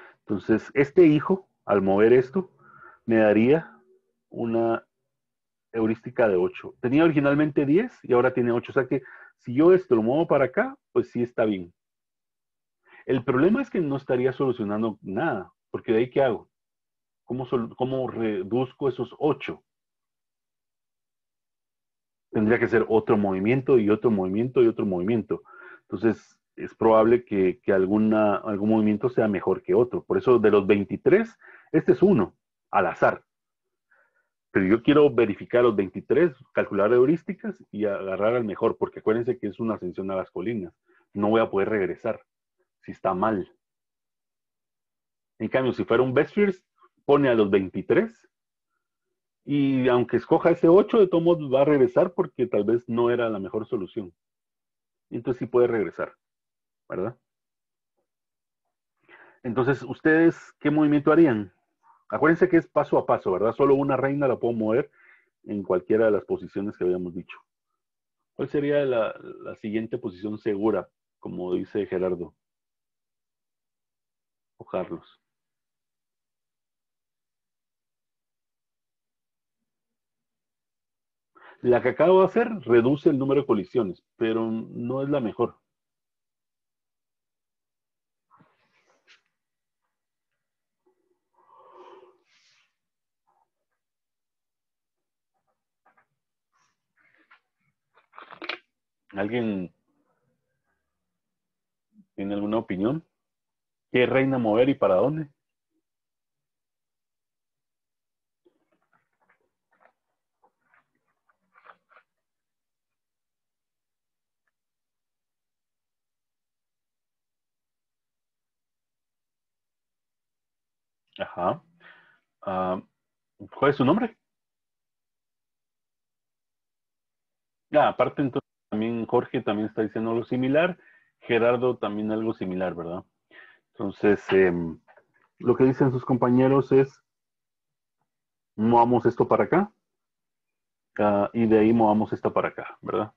Entonces, este hijo, al mover esto, me daría una heurística de 8. Tenía originalmente 10 y ahora tiene 8. O sea que si yo esto lo muevo para acá, pues sí está bien. El problema es que no estaría solucionando nada, porque de ahí ¿qué hago? ¿Cómo reduzco esos 8? Tendría que ser otro movimiento y otro movimiento y otro movimiento. Entonces, es probable que algún movimiento sea mejor que otro. Por eso, de los 23, este es uno, al azar. Pero yo quiero verificar los 23, calcular heurísticas y agarrar al mejor, porque acuérdense que es una ascensión a las colinas. No voy a poder regresar si está mal. En cambio, si fuera un best first, pone a los 23 y aunque escoja ese 8, de todos modos va a regresar porque tal vez no era la mejor solución. Entonces sí puede regresar, ¿verdad? Entonces, ¿ustedes qué movimiento harían? Acuérdense que es paso a paso, ¿verdad? Solo una reina la puedo mover en cualquiera de las posiciones que habíamos dicho. ¿Cuál sería la siguiente posición segura, como dice Gerardo o Carlos? La que acabo de hacer reduce el número de colisiones, pero no es la mejor. ¿Alguien tiene alguna opinión? ¿Qué reina mover y para dónde? Ajá. Ah, ¿cuál es su nombre? Aparte, entonces, también Jorge también está diciendo algo similar. Gerardo también algo similar, ¿verdad? Entonces, lo que dicen sus compañeros es, movamos esto para acá, y de ahí movamos esto para acá, ¿verdad?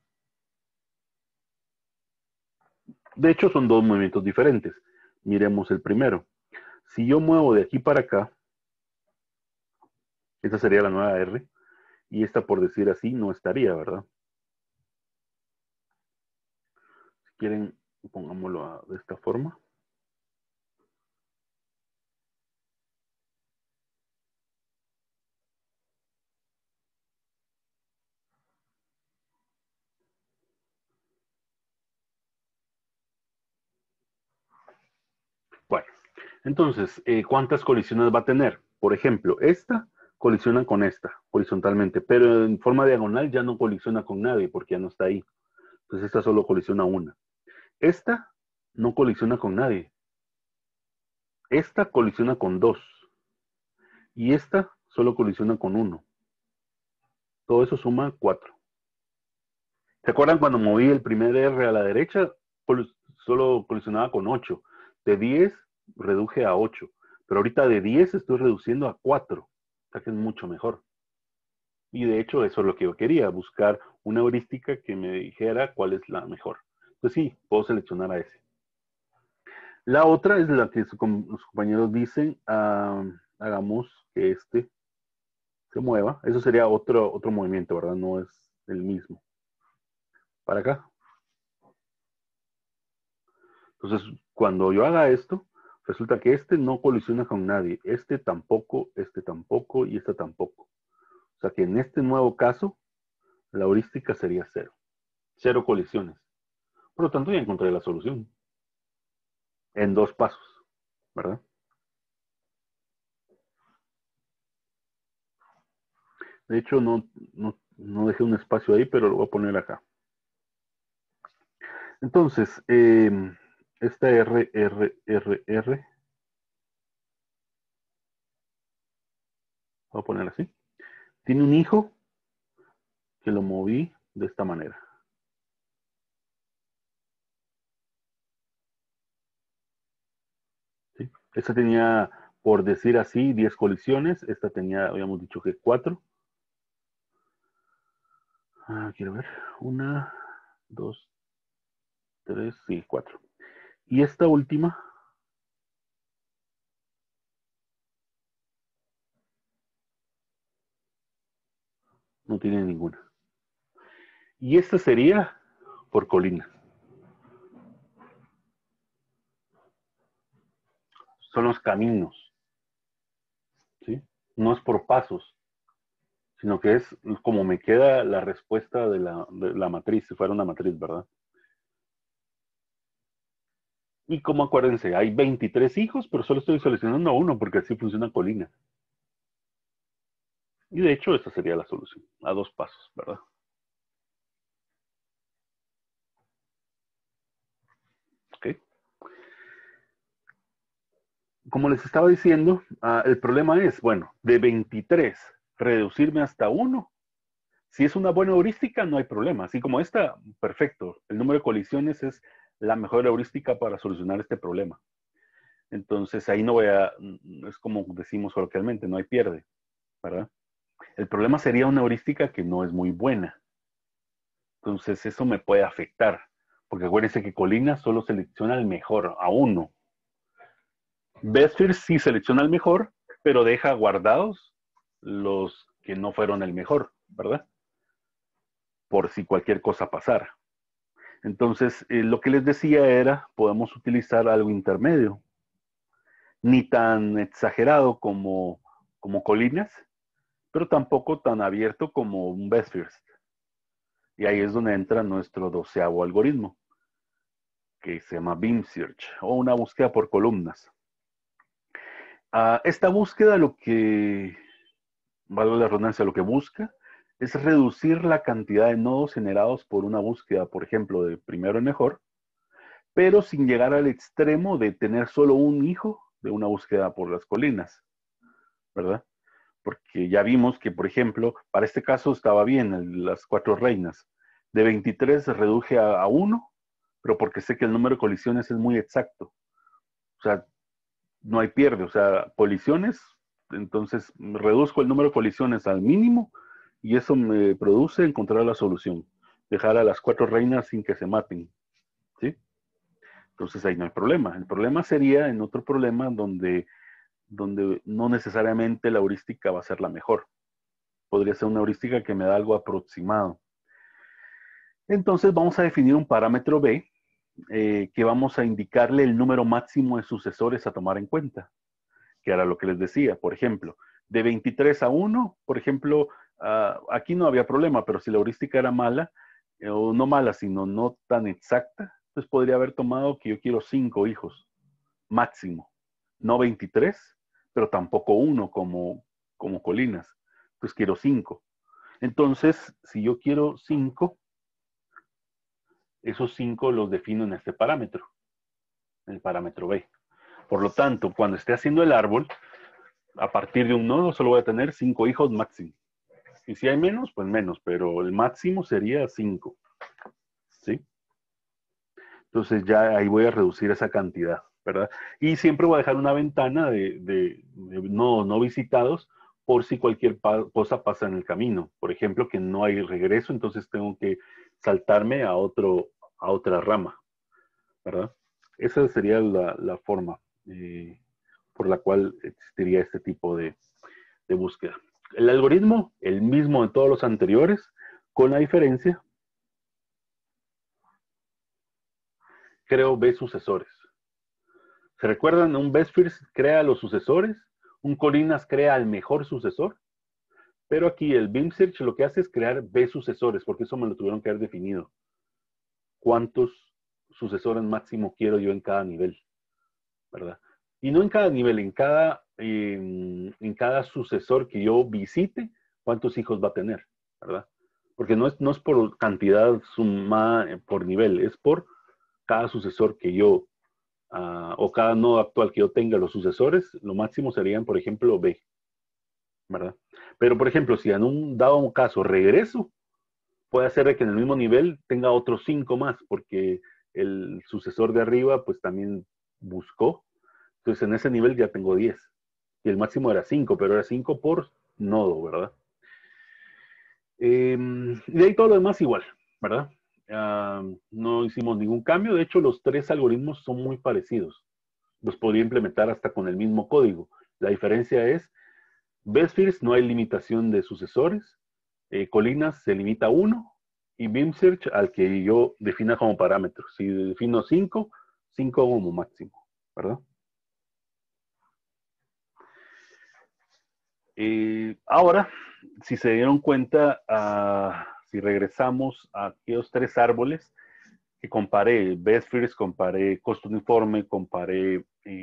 De hecho, son dos movimientos diferentes. Miremos el primero. Si yo muevo de aquí para acá, esta sería la nueva R, y esta, por decir así, no estaría, ¿verdad? Si quieren, pongámoslo de esta forma. Bueno, entonces, ¿cuántas colisiones va a tener? Por ejemplo, esta colisiona con esta horizontalmente, pero en forma diagonal ya no colisiona con nadie porque ya no está ahí. Entonces esta solo colisiona una. Esta no colisiona con nadie. Esta colisiona con dos. Y esta solo colisiona con uno. Todo eso suma 4. ¿Se acuerdan cuando moví el primer R a la derecha? Solo colisionaba con 8. De 10 reduje a 8. Pero ahorita de 10 estoy reduciendo a 4. O sea que es mucho mejor. Y de hecho eso es lo que yo quería, buscar una heurística que me dijera cuál es la mejor. Entonces sí, puedo seleccionar a ese. La otra es la que los compañeros dicen, hagamos que este se mueva. Eso sería otro movimiento, ¿verdad? No es el mismo. Para acá. Entonces, cuando yo haga esto, resulta que este no colisiona con nadie. Este tampoco y este tampoco. O sea que en este nuevo caso, la heurística sería cero. Cero colisiones. Por lo tanto, ya encontré la solución. En dos pasos, ¿verdad? De hecho, no dejé un espacio ahí, pero lo voy a poner acá. Entonces, esta R, voy a poner así, tiene un hijo que lo moví de esta manera. ¿Sí? Esta tenía, por decir así, 10 colisiones. Esta tenía, habíamos dicho que 4. Quiero ver. 1, 2, 3, sí, 4. Y esta última, No tiene ninguna. Y esta sería por colinas. Son los caminos, ¿sí? No es por pasos, sino que es como me queda la respuesta de la matriz, si fuera una matriz, ¿verdad? Y como acuérdense, hay 23 hijos, pero solo estoy seleccionando a uno porque así funciona colina. Y de hecho, esa sería la solución, a 2 pasos, ¿verdad? ¿Ok? Como les estaba diciendo, el problema es, bueno, de 23, reducirme hasta uno. Si es una buena heurística, no hay problema. Así como esta, perfecto. El número de colisiones es la mejor heurística para solucionar este problema. Entonces ahí no voy a, es como decimos coloquialmente, no hay pierde, ¿verdad? El problema sería una heurística que no es muy buena. Entonces eso me puede afectar, porque acuérdense que Colina solo selecciona el mejor, a uno. Bestfirth sí selecciona el mejor, pero deja guardados los que no fueron el mejor, ¿verdad? Por si cualquier cosa pasara. Entonces, lo que les decía era, podemos utilizar algo intermedio, ni tan exagerado como Colinas, pero tampoco tan abierto como un Best First. Y ahí es donde entra nuestro 12º algoritmo, que se llama Beam Search, o una búsqueda por columnas. Esta búsqueda lo que, valga la redundancia, lo que busca es reducir la cantidad de nodos generados por una búsqueda, por ejemplo, de primero en mejor, pero sin llegar al extremo de tener solo un hijo de una búsqueda por las colinas, ¿verdad? Porque ya vimos que, por ejemplo, para este caso estaba bien las 4 reinas. De 23 reduje a 1, pero porque sé que el número de colisiones es muy exacto. O sea, no hay pierde. O sea, colisiones, entonces reduzco el número de colisiones al mínimo y eso me produce encontrar la solución. Dejar a las 4 reinas sin que se maten. ¿Sí? Entonces ahí no hay problema. El problema sería en otro problema donde no necesariamente la heurística va a ser la mejor. Podría ser una heurística que me da algo aproximado. Entonces vamos a definir un parámetro B que vamos a indicarle el número máximo de sucesores a tomar en cuenta, que era lo que les decía. Por ejemplo, de 23 a 1, por ejemplo, aquí no había problema, pero si la heurística era mala, o no mala, sino no tan exacta, entonces podría haber tomado que yo quiero 5 hijos máximo, no 23, pero tampoco 1 como Colinas. Pues quiero 5. Entonces, si yo quiero 5, esos 5 los defino en este parámetro, en el parámetro B. Por lo tanto, cuando esté haciendo el árbol, a partir de un nodo solo voy a tener 5 hijos máximo. Y si hay menos, pues menos, pero el máximo sería 5. ¿Sí? Entonces ya ahí voy a reducir esa cantidad, ¿verdad? Y siempre voy a dejar una ventana de nodos no visitados por si cualquier cosa pasa en el camino. Por ejemplo, que no hay regreso, entonces tengo que saltarme a otra rama, ¿verdad? Esa sería la forma por la cual existiría este tipo de búsqueda. El algoritmo, el mismo de todos los anteriores, con la diferencia, creo B sucesores. ¿Se recuerdan? Un best first crea los sucesores, un Colinas crea el mejor sucesor, pero aquí el Beam Search lo que hace es crear B sucesores, porque eso me lo tuvieron que haber definido. ¿Cuántos sucesores máximo quiero yo en cada nivel? ¿Verdad? Y no en cada nivel, en cada sucesor que yo visite, ¿cuántos hijos va a tener? ¿Verdad? Porque no es por cantidad sumada por nivel, es por cada sucesor que yo o cada nodo actual que yo tenga, los sucesores, lo máximo serían, por ejemplo, B, ¿verdad? Pero, por ejemplo, si en un dado caso regreso, puede ser que en el mismo nivel tenga otros 5 más, porque el sucesor de arriba, pues también buscó. Entonces, en ese nivel ya tengo 10. Y el máximo era 5, pero era 5 por nodo, ¿verdad? Y de ahí todo lo demás igual, ¿verdad? No hicimos ningún cambio. De hecho, los 3 algoritmos son muy parecidos. Los podría implementar hasta con el mismo código. La diferencia es, Best First no hay limitación de sucesores, Colinas se limita a 1 y Beam Search al que yo defina como parámetro. Si defino 5, 5 como máximo, ¿verdad? Ahora, si se dieron cuenta, si regresamos a aquellos 3 árboles que comparé, Best First, comparé costo uniforme, comparé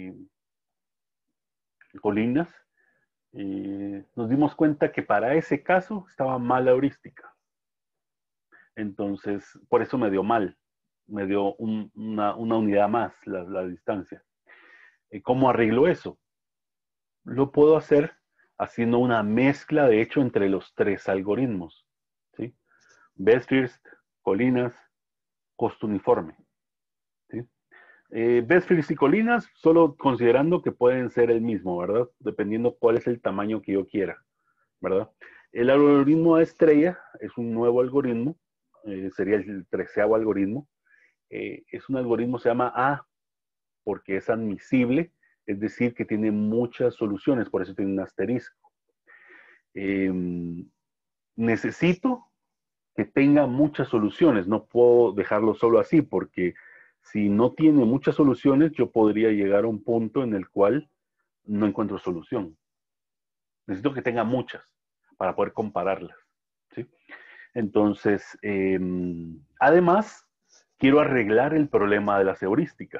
colinas, nos dimos cuenta que para ese caso estaba mal la heurística. Entonces, por eso me dio mal. Me dio una unidad más la distancia. ¿Cómo arreglo eso? Lo puedo hacer haciendo una mezcla, de hecho, entre los 3 algoritmos. ¿Sí? Best First, colinas, costo uniforme. ¿Sí? Best First y colinas, solo considerando que pueden ser el mismo, ¿verdad? Dependiendo cuál es el tamaño que yo quiera, ¿verdad? El algoritmo A estrella es un nuevo algoritmo, sería el 13º algoritmo. Es un algoritmo, se llama A, porque es admisible, es decir, que tiene muchas soluciones, por eso tiene un asterisco. Necesito que tenga muchas soluciones, no puedo dejarlo solo así, porque si no tiene muchas soluciones, yo podría llegar a un punto en el cual no encuentro solución. Necesito que tenga muchas para poder compararlas. ¿Sí? Entonces, además, quiero arreglar el problema de las heurísticas.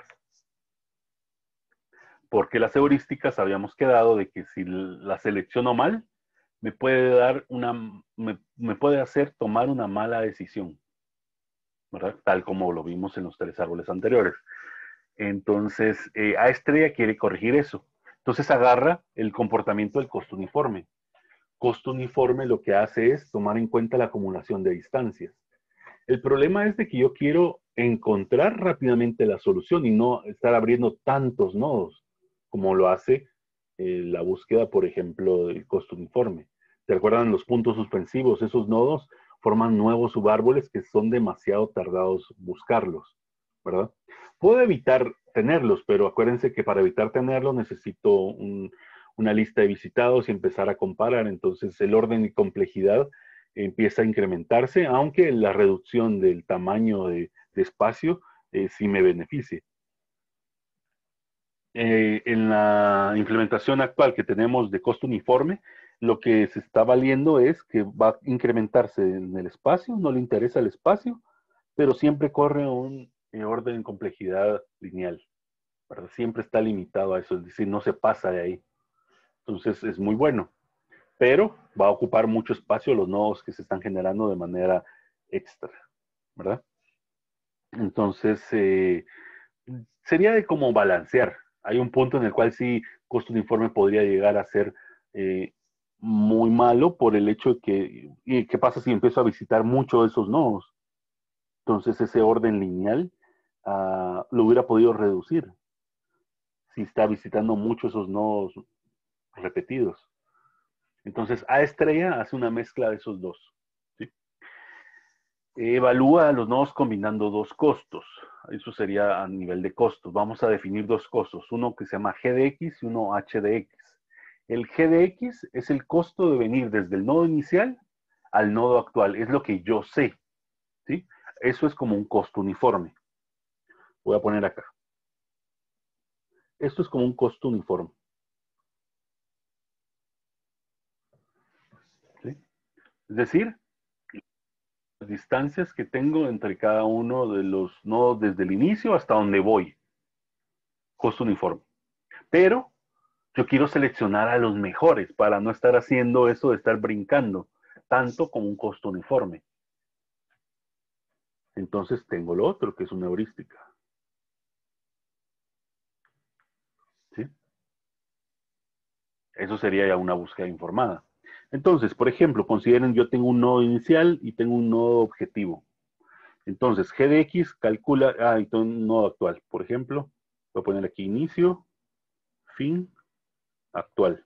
Porque las heurísticas habíamos quedado de que si la selecciono mal, me puede dar me puede hacer tomar una mala decisión, ¿verdad? Tal como lo vimos en los 3 árboles anteriores. Entonces, A estrella quiere corregir eso. Entonces agarra el comportamiento del costo uniforme. Costo uniforme lo que hace es tomar en cuenta la acumulación de distancias. El problema es de que yo quiero encontrar rápidamente la solución y no estar abriendo tantos nodos como lo hace la búsqueda, por ejemplo, del costo uniforme. ¿Se acuerdan los puntos suspensivos? Esos nodos forman nuevos subárboles que son demasiado tardados buscarlos, ¿verdad? Puedo evitar tenerlos, pero acuérdense que para evitar tenerlos necesito una lista de visitados y empezar a comparar. Entonces el orden y complejidad empieza a incrementarse, aunque la reducción del tamaño de espacio sí me beneficie. En la implementación actual que tenemos de costo uniforme, lo que se está valiendo es que va a incrementarse en el espacio, no le interesa el espacio, pero siempre corre un orden en complejidad lineal, ¿verdad? Siempre está limitado a eso, es decir, no se pasa de ahí. Entonces es muy bueno, pero va a ocupar mucho espacio los nodos que se están generando de manera extra, ¿verdad? Entonces, sería de como balancear. Hay un punto en el cual sí, costo uniforme podría llegar a ser muy malo por el hecho de que, ¿y qué pasa si empiezo a visitar mucho de esos nodos? Entonces, ese orden lineal lo hubiera podido reducir si está visitando mucho esos nodos repetidos. Entonces, A estrella hace una mezcla de esos dos. ¿Sí? Evalúa los nodos combinando 2 costos. Eso sería a nivel de costos. Vamos a definir 2 costos, uno que se llama G de X y uno H de X. El G de X es el costo de venir desde el nodo inicial al nodo actual. Es lo que yo sé. ¿Sí? Eso es como un costo uniforme. Voy a poner acá. Esto es como un costo uniforme. ¿Sí? Es decir, las distancias que tengo entre cada uno de los nodos desde el inicio hasta donde voy. Costo uniforme. Pero yo quiero seleccionar a los mejores para no estar haciendo eso de estar brincando, tanto como un costo uniforme. Entonces tengo lo otro, que es una heurística. ¿Sí? Eso sería ya una búsqueda informada. Entonces, por ejemplo, consideren yo tengo un nodo inicial y tengo un nodo objetivo. Entonces, G de X calcula, y tengo un nodo actual. Por ejemplo, voy a poner aquí inicio, fin, actual.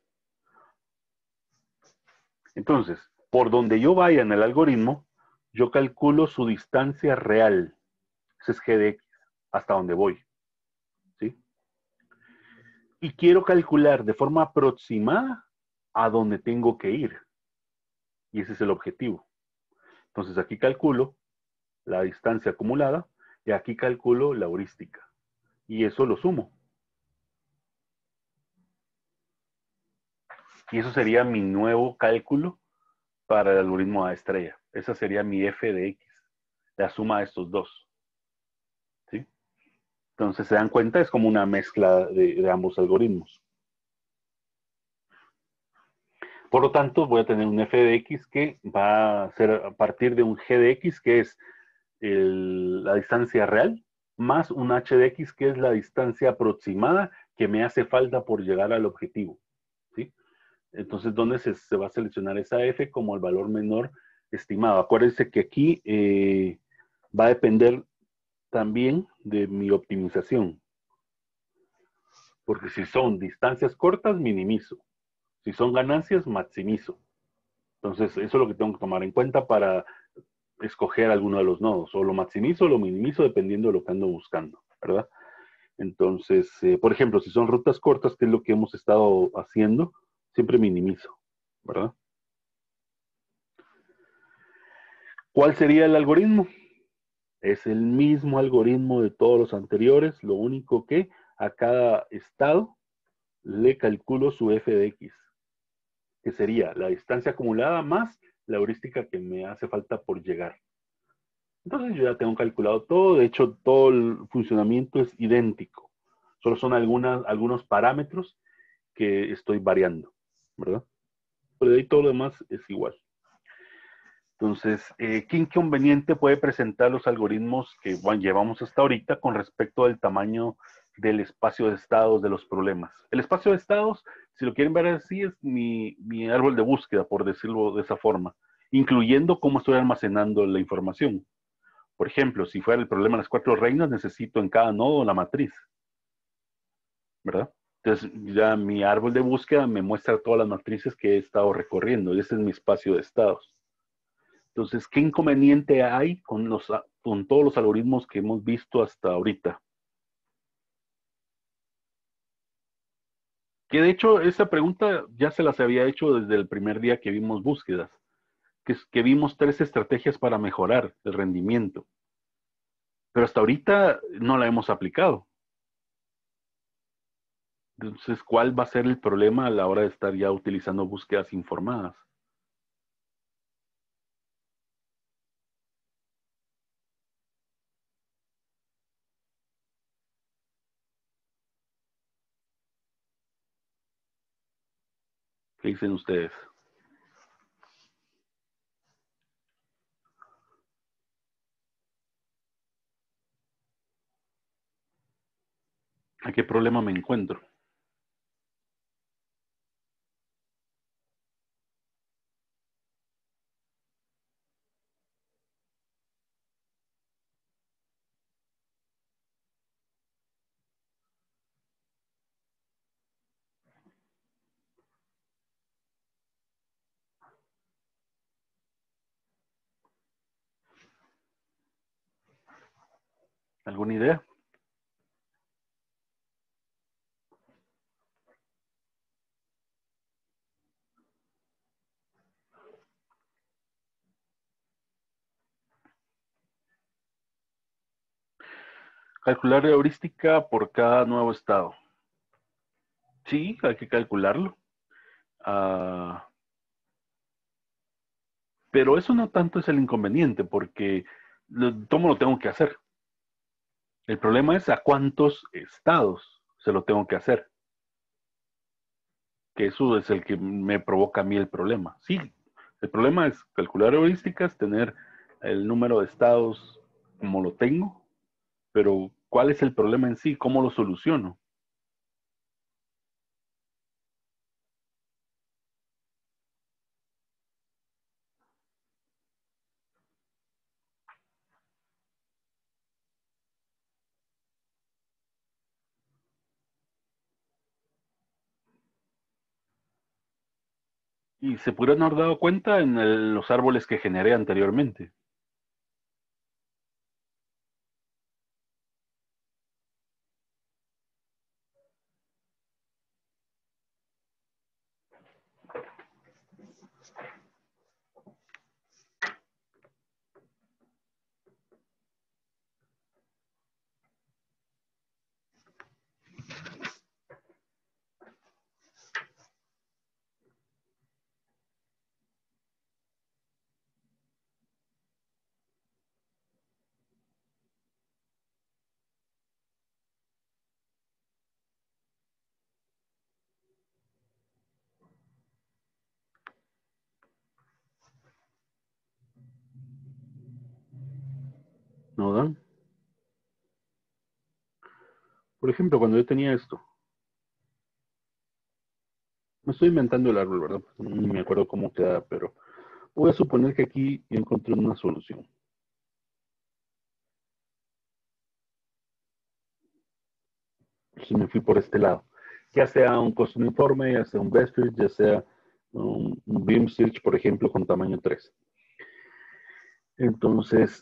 Entonces, por donde yo vaya en el algoritmo, yo calculo su distancia real. Ese es G de X, hasta donde voy. ¿Sí? Y quiero calcular de forma aproximada a dónde tengo que ir. Y ese es el objetivo. Entonces aquí calculo la distancia acumulada y aquí calculo la heurística. Y eso lo sumo. Y eso sería mi nuevo cálculo para el algoritmo A estrella. Esa sería mi f de x, la suma de estos dos. ¿Sí? Entonces, se dan cuenta, es como una mezcla de ambos algoritmos. Por lo tanto, voy a tener un f de x que va a ser a partir de un g de x, que es la distancia real, más un h de x, que es la distancia aproximada que me hace falta por llegar al objetivo. ¿Sí? Entonces, ¿dónde se va a seleccionar esa f como el valor menor estimado? Acuérdense que aquí va a depender también de mi optimización. Porque si son distancias cortas, minimizo. Si son ganancias, maximizo. Entonces, eso es lo que tengo que tomar en cuenta para escoger alguno de los nodos. O lo maximizo o lo minimizo dependiendo de lo que ando buscando, ¿verdad? Entonces, por ejemplo, si son rutas cortas, que es lo que hemos estado haciendo, siempre minimizo, ¿verdad? ¿Cuál sería el algoritmo? Es el mismo algoritmo de todos los anteriores, lo único que a cada estado le calculo su f de x, que sería la distancia acumulada más la heurística que me hace falta por llegar. Entonces yo ya tengo calculado todo, de hecho todo el funcionamiento es idéntico, solo son algunos parámetros que estoy variando, ¿verdad? Pero de ahí todo lo demás es igual. Entonces, ¿qué inconveniente puede presentar los algoritmos que llevamos hasta ahorita con respecto al tamaño del espacio de estados de los problemas? El espacio de estados, si lo quieren ver así, es mi árbol de búsqueda, por decirlo de esa forma, incluyendo cómo estoy almacenando la información. Por ejemplo, si fuera el problema de las cuatro reinas, necesito en cada nodo la matriz, ¿verdad? Entonces, ya mi árbol de búsqueda me muestra todas las matrices que he estado recorriendo, y ese es mi espacio de estados. Entonces, ¿qué inconveniente hay con todos los algoritmos que hemos visto hasta ahorita? Que de hecho, esa pregunta ya se las había hecho desde el primer día que vimos búsquedas, que vimos 3 estrategias para mejorar el rendimiento, pero hasta ahorita no la hemos aplicado. Entonces, ¿cuál va a ser el problema a la hora de estar ya utilizando búsquedas informadas? ¿Qué dicen ustedes? ¿A qué problema me encuentro? ¿Alguna idea? Calcular la heurística por cada nuevo estado. Sí, hay que calcularlo. Ah, pero eso no tanto es el inconveniente, porque ¿cómo lo tengo que hacer? El problema es a cuántos estados se lo tengo que hacer, que eso es el que me provoca a mí el problema. Sí, el problema es calcular heurísticas, tener el número de estados como lo tengo, pero ¿cuál es el problema en sí? ¿Cómo lo soluciono? Y se pudieron haber dado cuenta en los árboles que generé anteriormente. Por ejemplo, cuando yo tenía esto, me estoy inventando el árbol, ¿verdad? Ni me acuerdo cómo queda, pero voy a suponer que aquí yo encontré una solución. Si me fui por este lado. Ya sea un costo uniforme, ya sea un best fit, ya sea un beam search, por ejemplo, con tamaño 3. Entonces,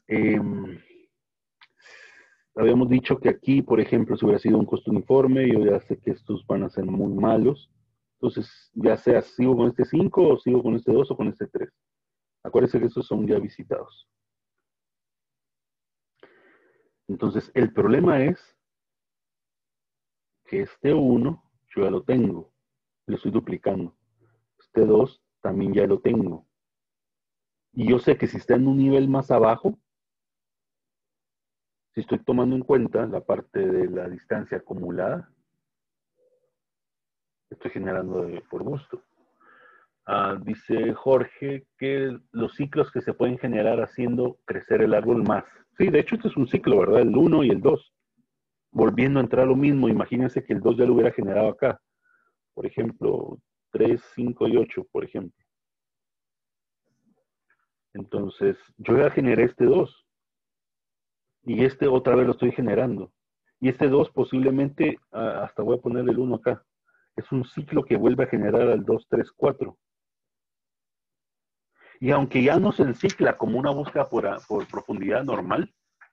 habíamos dicho que aquí, por ejemplo, si hubiera sido un costo uniforme, yo ya sé que estos van a ser muy malos. Entonces, ya sea sigo con este 5 o sigo con este 2 o con este 3. Acuérdense que estos son ya visitados. Entonces, el problema es que este 1 yo ya lo tengo, lo estoy duplicando. Este 2 también ya lo tengo. Y yo sé que si está en un nivel más abajo, si estoy tomando en cuenta la parte de la distancia acumulada, estoy generando por gusto. Dice Jorge que los ciclos que se pueden generar haciendo crecer el árbol más. Sí, de hecho este es un ciclo, ¿verdad? El 1 y el 2. Volviendo a entrar a lo mismo, imagínense que el 2 ya lo hubiera generado acá. Por ejemplo, 3, 5 y 8, por ejemplo. Entonces, yo ya generé este 2 y este otra vez lo estoy generando. Y este 2 posiblemente, hasta voy a poner el 1 acá, es un ciclo que vuelve a generar al 2, 3, 4. Y aunque ya no se encicla como una búsqueda por profundidad normal,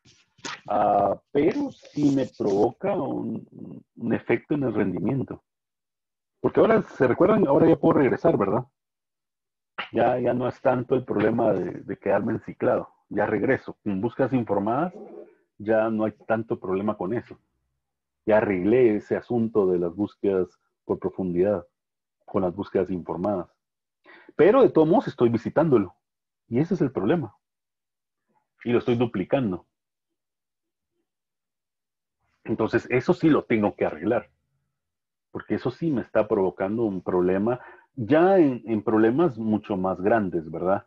pero sí me provoca un efecto en el rendimiento. Porque ahora, ¿se recuerdan? Ahora ya puedo regresar, ¿verdad? Ya no es tanto el problema de quedarme enciclado. Ya regreso. En búsquedas informadas ya no hay tanto problema con eso. Ya arreglé ese asunto de las búsquedas por profundidad con las búsquedas informadas. Pero de todos modos estoy visitándolo. Y ese es el problema. Y lo estoy duplicando. Entonces, eso sí lo tengo que arreglar. Porque eso sí me está provocando un problema, ya en problemas mucho más grandes, ¿verdad?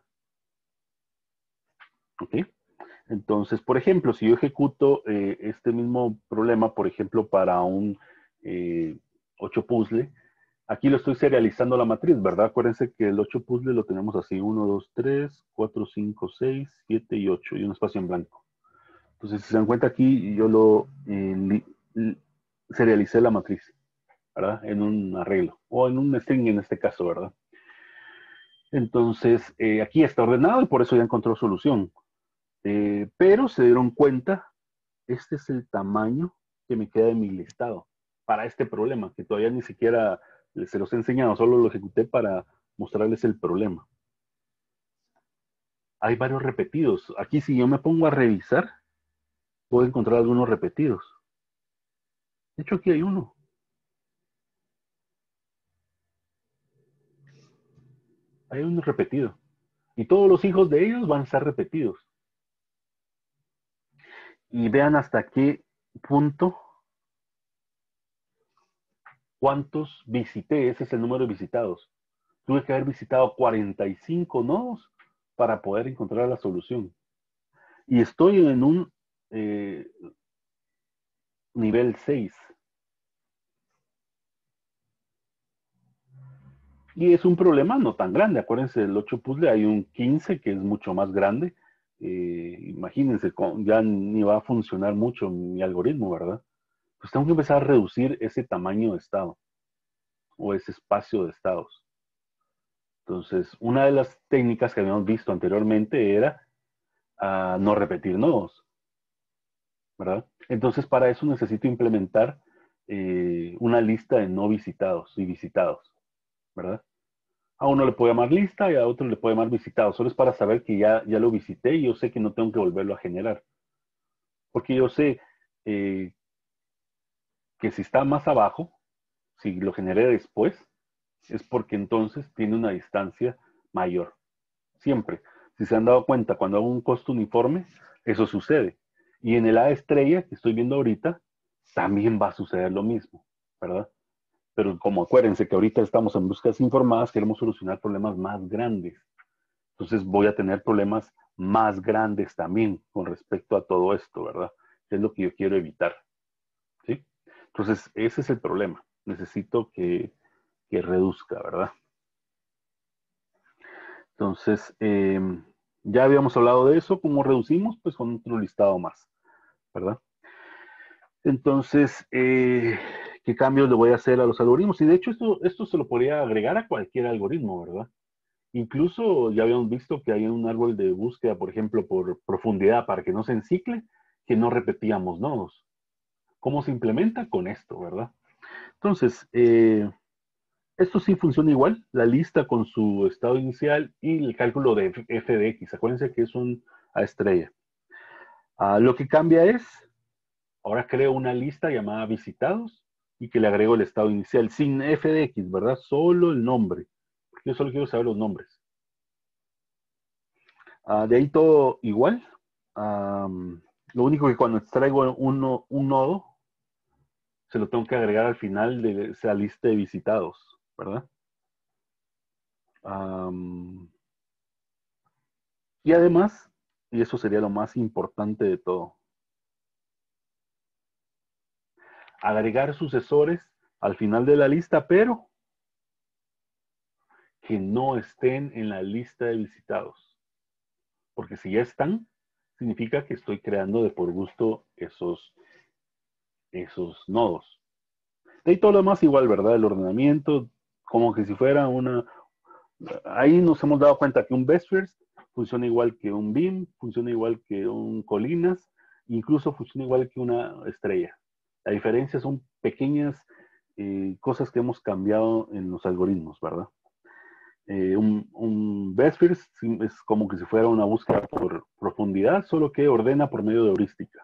¿Ok? Entonces, por ejemplo, si yo ejecuto este mismo problema, por ejemplo, para un 8 puzzle, aquí lo estoy serializando la matriz, ¿verdad? Acuérdense que el 8 puzzle lo tenemos así, 1, 2, 3, 4, 5, 6, 7 y 8, y un espacio en blanco. Entonces, si se dan cuenta aquí, yo lo serialicé la matriz, ¿verdad? En un arreglo, o en un string en este caso, ¿verdad? Entonces, aquí está ordenado y por eso ya encontró solución. Pero se dieron cuenta, este es el tamaño que me queda de mi listado para este problema, que todavía ni siquiera se los he enseñado, solo lo ejecuté para mostrarles el problema. Hay varios repetidos. Aquí si yo me pongo a revisar, puedo encontrar algunos repetidos. De hecho, aquí hay uno. Hay uno repetido. Y todos los hijos de ellos van a estar repetidos. Y vean hasta qué punto, cuántos visité. Ese es el número de visitados. Tuve que haber visitado 45 nodos para poder encontrar la solución. Y estoy en un nivel 6. Y es un problema no tan grande. Acuérdense, del 8 puzzle hay un 15 que es mucho más grande. Imagínense, ya ni va a funcionar mucho mi algoritmo, ¿verdad? Pues tengo que empezar a reducir ese tamaño de estado o ese espacio de estados. Entonces, una de las técnicas que habíamos visto anteriormente era no repetir nodos, ¿verdad? Entonces, para eso necesito implementar una lista de no visitados y visitados, ¿verdad? A uno le puedo llamar lista y a otro le puedo llamar visitado. Solo es para saber que ya lo visité y yo sé que no tengo que volverlo a generar. Porque yo sé que si está más abajo, si lo generé después, es porque entonces tiene una distancia mayor. Siempre. Si se han dado cuenta, cuando hago un costo uniforme, eso sucede. Y en el A estrella que estoy viendo ahorita, también va a suceder lo mismo, ¿verdad? Pero como acuérdense que ahorita estamos en búsquedas informadas, queremos solucionar problemas más grandes. Entonces voy a tener problemas más grandes también con respecto a todo esto, ¿verdad? Que es lo que yo quiero evitar, ¿sí? Entonces, ese es el problema. Necesito que reduzca, ¿verdad? Entonces, ya habíamos hablado de eso. ¿Cómo reducimos? Pues con otro listado más, ¿verdad? Entonces, ¿qué cambios le voy a hacer a los algoritmos? Y de hecho, esto se lo podría agregar a cualquier algoritmo, ¿verdad? Incluso ya habíamos visto que hay un árbol de búsqueda, por ejemplo, por profundidad, para que no se encicle, que no repetíamos nodos. ¿Cómo se implementa? Con esto, ¿verdad? Entonces, esto sí funciona igual, la lista con su estado inicial y el cálculo de f de x. Acuérdense que es un A estrella. Lo que cambia es, ahora creo una lista llamada visitados y que le agrego el estado inicial sin f de x, ¿verdad? Solo el nombre. Yo solo quiero saber los nombres. De ahí todo igual. Lo único que cuando extraigo un nodo, se lo tengo que agregar al final de esa lista de visitados, ¿verdad? Y además, y eso sería lo más importante de todo, agregar sucesores al final de la lista, pero que no estén en la lista de visitados. Porque si ya están, significa que estoy creando de por gusto esos nodos. De ahí todo lo demás igual, ¿verdad? El ordenamiento, como que si fuera una... Ahí nos hemos dado cuenta que un best first funciona igual que un beam, funciona igual que un colinas, incluso funciona igual que una estrella. La diferencia son pequeñas cosas que hemos cambiado en los algoritmos, ¿verdad? Un best first es como que si fuera una búsqueda por profundidad, solo que ordena por medio de heurística.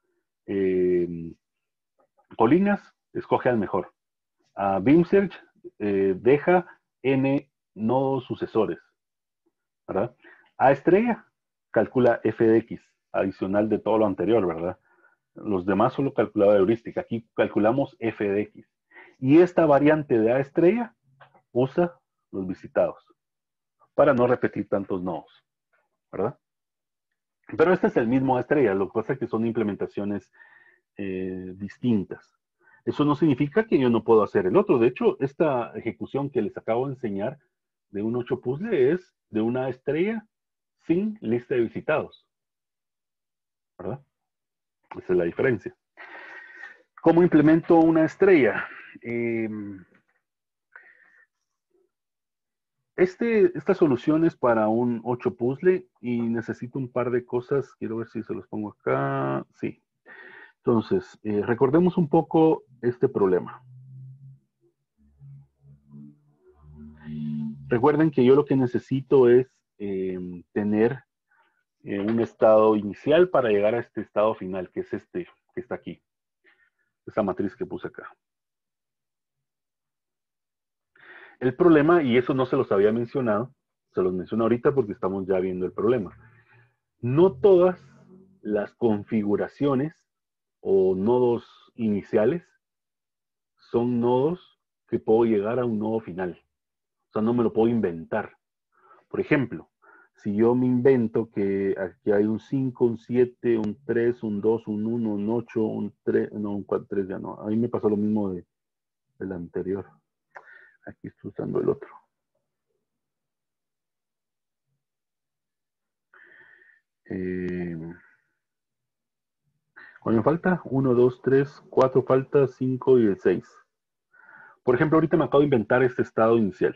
Colinas, escoge al mejor. Beam Search deja n nodos sucesores, ¿verdad? A estrella calcula f de x, adicional de todo lo anterior, ¿verdad? Los demás solo calculaba heurística. Aquí calculamos f de x. Y esta variante de A estrella usa los visitados para no repetir tantos nodos, ¿verdad? Pero este es el mismo A estrella, lo que pasa es que son implementaciones distintas. Eso no significa que yo no puedo hacer el otro. De hecho, esta ejecución que les acabo de enseñar de un 8 puzzle es de una estrella sin lista de visitados, ¿verdad? Esa es la diferencia. ¿Cómo implemento una estrella? Esta solución es para un 8 puzzle y necesito un par de cosas. Quiero ver si se los pongo acá. Sí. Entonces, recordemos un poco este problema. Recuerden que yo lo que necesito es tener un estado inicial para llegar a este estado final, que es este, que está aquí. Esta matriz que puse acá. El problema, y eso no se los había mencionado, se los menciono ahorita porque estamos ya viendo el problema. No todas las configuraciones o nodos iniciales son nodos que puedo llegar a un nodo final. O sea, no me lo puedo inventar. Por ejemplo, si yo me invento que aquí hay un 5, un 7, un 3, un 2, un 1, un 8, un 3, no, un 4, 3 ya no. A mí me pasó lo mismo del anterior. Aquí estoy usando el otro. ¿Cuál me falta? 1, 2, 3, 4 falta, 5 y el 6. Por ejemplo, ahorita me acabo de inventar este estado inicial.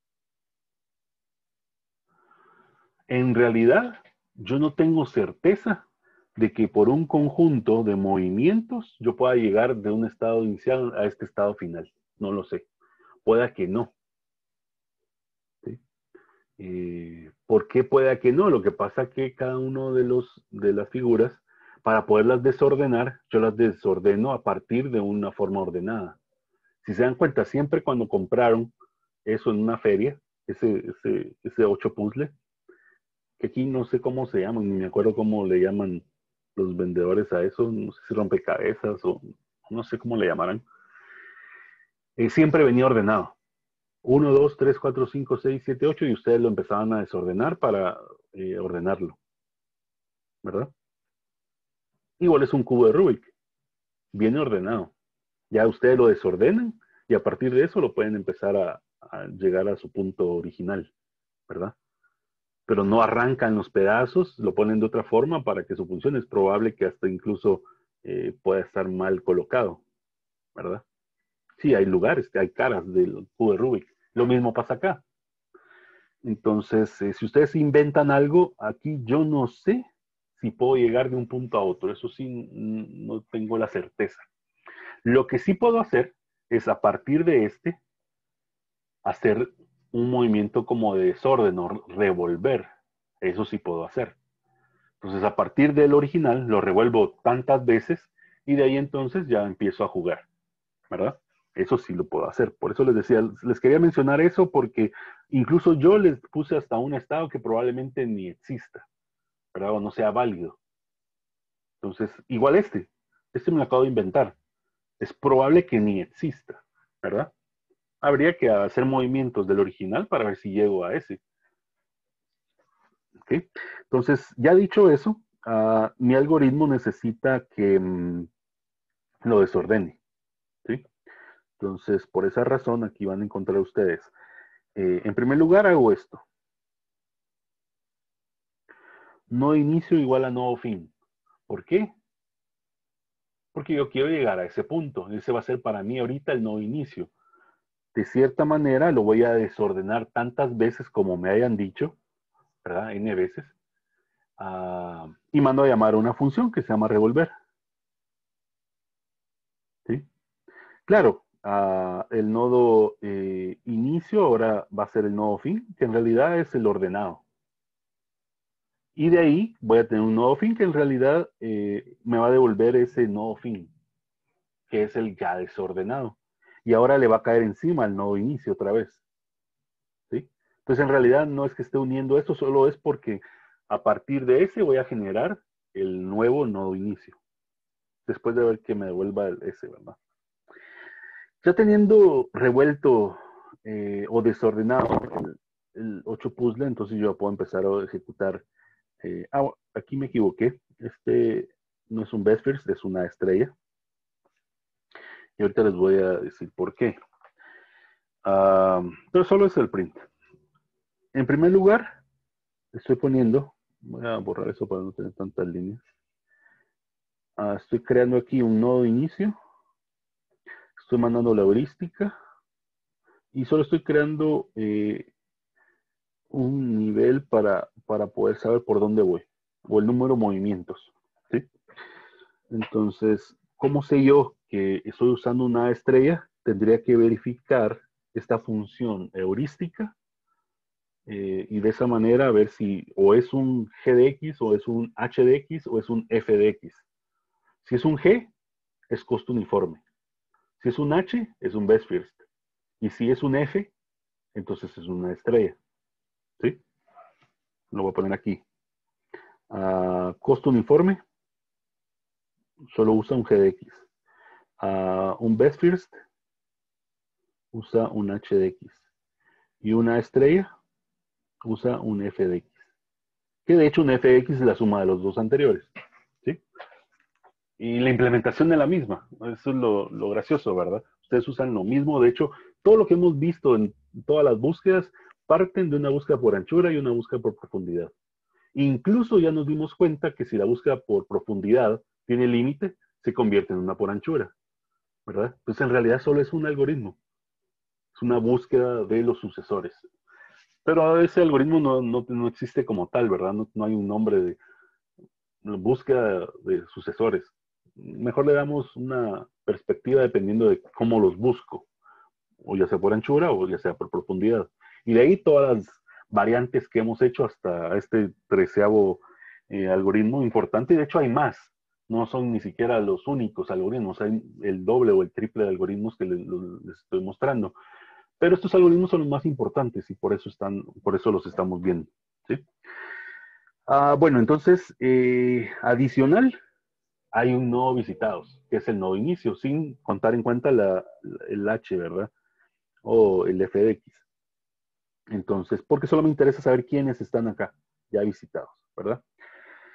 En realidad, yo no tengo certeza de que por un conjunto de movimientos yo pueda llegar de un estado inicial a este estado final. No lo sé. Pueda que no. ¿Sí? ¿Por qué pueda que no? Lo que pasa es que cada uno de las figuras, para poderlas desordenar, yo las desordeno a partir de una forma ordenada. Si se dan cuenta, siempre cuando compraron eso en una feria, ese 8 puzzle, que aquí no sé cómo se llaman, ni me acuerdo cómo le llaman los vendedores a eso, no sé si rompecabezas o no sé cómo le llamarán. Siempre venía ordenado. 1, 2, 3, 4, 5, 6, 7, 8 y ustedes lo empezaban a desordenar para ordenarlo, ¿verdad? Igual es un cubo de Rubik, viene ordenado, Ya ustedes lo desordenan y a partir de eso lo pueden empezar a llegar a su punto original, ¿verdad? Pero no arrancan los pedazos, lo ponen de otra forma para que su función es probable que hasta incluso pueda estar mal colocado, ¿verdad? Sí, hay lugares, hay caras del cubo de Rubik. Lo mismo pasa acá. Entonces, si ustedes inventan algo, aquí yo no sé si puedo llegar de un punto a otro. Eso sí, no tengo la certeza. Lo que sí puedo hacer es a partir de este, hacer un movimiento como de desorden o revolver. Eso sí puedo hacer. Entonces, a partir del original, lo revuelvo tantas veces y de ahí entonces ya empiezo a jugar, ¿verdad? Eso sí lo puedo hacer. Por eso les decía, les quería mencionar eso porque incluso yo les puse hasta un estado que probablemente ni exista, ¿verdad? O no sea válido. Entonces, igual este me lo acabo de inventar. Es probable que ni exista, ¿verdad? Habría que hacer movimientos del original para ver si llego a ese. ¿Okay? Entonces, ya dicho eso, mi algoritmo necesita que lo desordene. ¿Sí? Entonces, por esa razón, aquí van a encontrar ustedes. En primer lugar, hago esto. No inicio igual a no fin. ¿Por qué? Porque yo quiero llegar a ese punto. Ese va a ser para mí ahorita el no inicio. De cierta manera, lo voy a desordenar tantas veces como me hayan dicho, ¿verdad? N veces. Y mando a llamar a una función que se llama revolver. ¿Sí? Claro, el nodo inicio ahora va a ser el nodo fin, que en realidad es el ordenado. Y de ahí voy a tener un nodo fin que en realidad me va a devolver ese nodo fin, que es el ya desordenado. Y ahora le va a caer encima el nodo inicio otra vez. ¿Sí? Entonces en realidad no es que esté uniendo esto, solo es porque a partir de ese voy a generar el nuevo nodo inicio. Después de ver que me devuelva ese, ¿verdad? Ya teniendo revuelto o desordenado el 8 puzzle, entonces yo puedo empezar a ejecutar. Aquí me equivoqué. Este no es un best first, es una estrella. Y ahorita les voy a decir por qué. Pero solo es el print. En primer lugar, estoy poniendo, voy a borrar eso para no tener tantas líneas. Estoy creando aquí un nodo inicio. Estoy mandando la heurística. Y solo estoy creando un nivel para poder saber por dónde voy. O el número de movimientos. ¿Sí? Entonces, ¿cómo sé yo que estoy usando una estrella? Tendría que verificar esta función heurística y de esa manera ver si o es un g de x o es un h de x o es un f de x. Si es un g, es costo uniforme. Si es un h, es un best first. Y si es un f, entonces es una estrella. ¿Sí? Lo voy a poner aquí. Costo uniforme, solo usa un g de x. Un best first usa un h de x. Y una estrella usa un f de x. Que de hecho un f de x es la suma de los dos anteriores. ¿Sí? Y la implementación de la misma. Eso es lo gracioso, ¿verdad? Ustedes usan lo mismo. De hecho, todo lo que hemos visto en todas las búsquedas parten de una búsqueda por anchura y una búsqueda por profundidad. Incluso ya nos dimos cuenta que si la búsqueda por profundidad tiene límite, se convierte en una por anchura, ¿verdad? Entonces en realidad solo es un algoritmo. Es una búsqueda de los sucesores. Pero ese algoritmo no existe como tal, ¿verdad? No hay un nombre de búsqueda de sucesores. Mejor le damos una perspectiva dependiendo de cómo los busco, o ya sea por anchura o ya sea por profundidad. Y de ahí todas las variantes que hemos hecho hasta este 13º algoritmo importante. Y de hecho hay más. No son ni siquiera los únicos algoritmos. Hay el doble o el triple de algoritmos que les estoy mostrando. Pero estos algoritmos son los más importantes y por eso los estamos viendo. ¿Sí? Bueno, entonces, adicional, hay un nodo visitados, que es el nodo inicio, sin contar en cuenta el H, ¿verdad? O el f de x. Entonces, porque solo me interesa saber quiénes están acá, ya visitados, ¿verdad?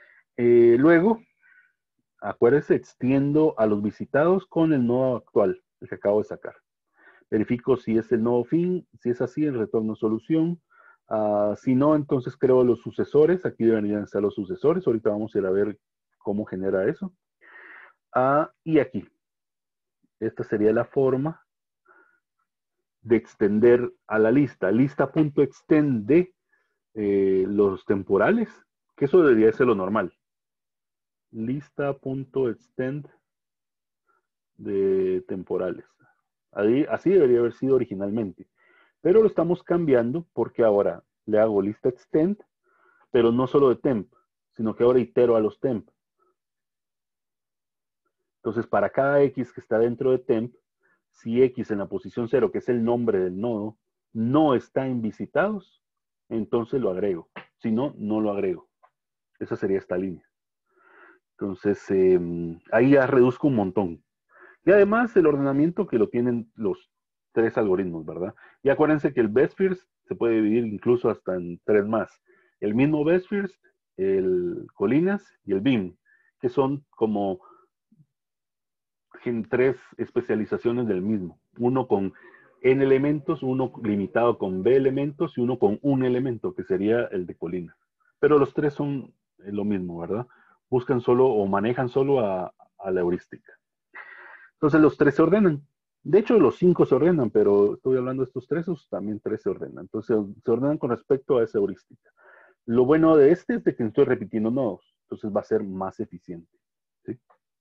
Luego, acuérdense, extiendo a los visitados con el nodo actual. el que acabo de sacar. Verifico si es el nodo fin, si es así, el retorno solución. Si no, entonces creo los sucesores. Aquí deberían estar los sucesores. Ahorita vamos a ir a ver cómo genera eso. Y aquí. Esta sería la forma de extender a la lista. Lista.extend de los temporales, que eso debería ser lo normal. Lista.extend de temporales. Ahí, así debería haber sido originalmente. Pero lo estamos cambiando porque ahora le hago lista extend, pero no solo de temp, sino que ahora itero a los temp. Entonces, para cada X que está dentro de temp, si X en la posición 0, que es el nombre del nodo, no está en visitados, entonces lo agrego. Si no, no lo agrego. Esa sería esta línea. Entonces, ahí ya reduzco un montón. Y además el ordenamiento que lo tienen los tres algoritmos, ¿verdad? Y acuérdense que el best first se puede dividir incluso hasta en tres más. El mismo best first, el colinas y el BIM, que son como en tres especializaciones del mismo. Uno con N elementos, uno limitado con B elementos y uno con un elemento, que sería el de colinas. Pero los tres son lo mismo, ¿verdad? Buscan solo o manejan solo a la heurística. Entonces los tres se ordenan. De hecho, los 5 se ordenan, pero estoy hablando de estos tres, también 3 se ordenan. Entonces se ordenan con respecto a esa heurística. Lo bueno de este es de que estoy repitiendo nodos, entonces va a ser más eficiente. ¿Sí?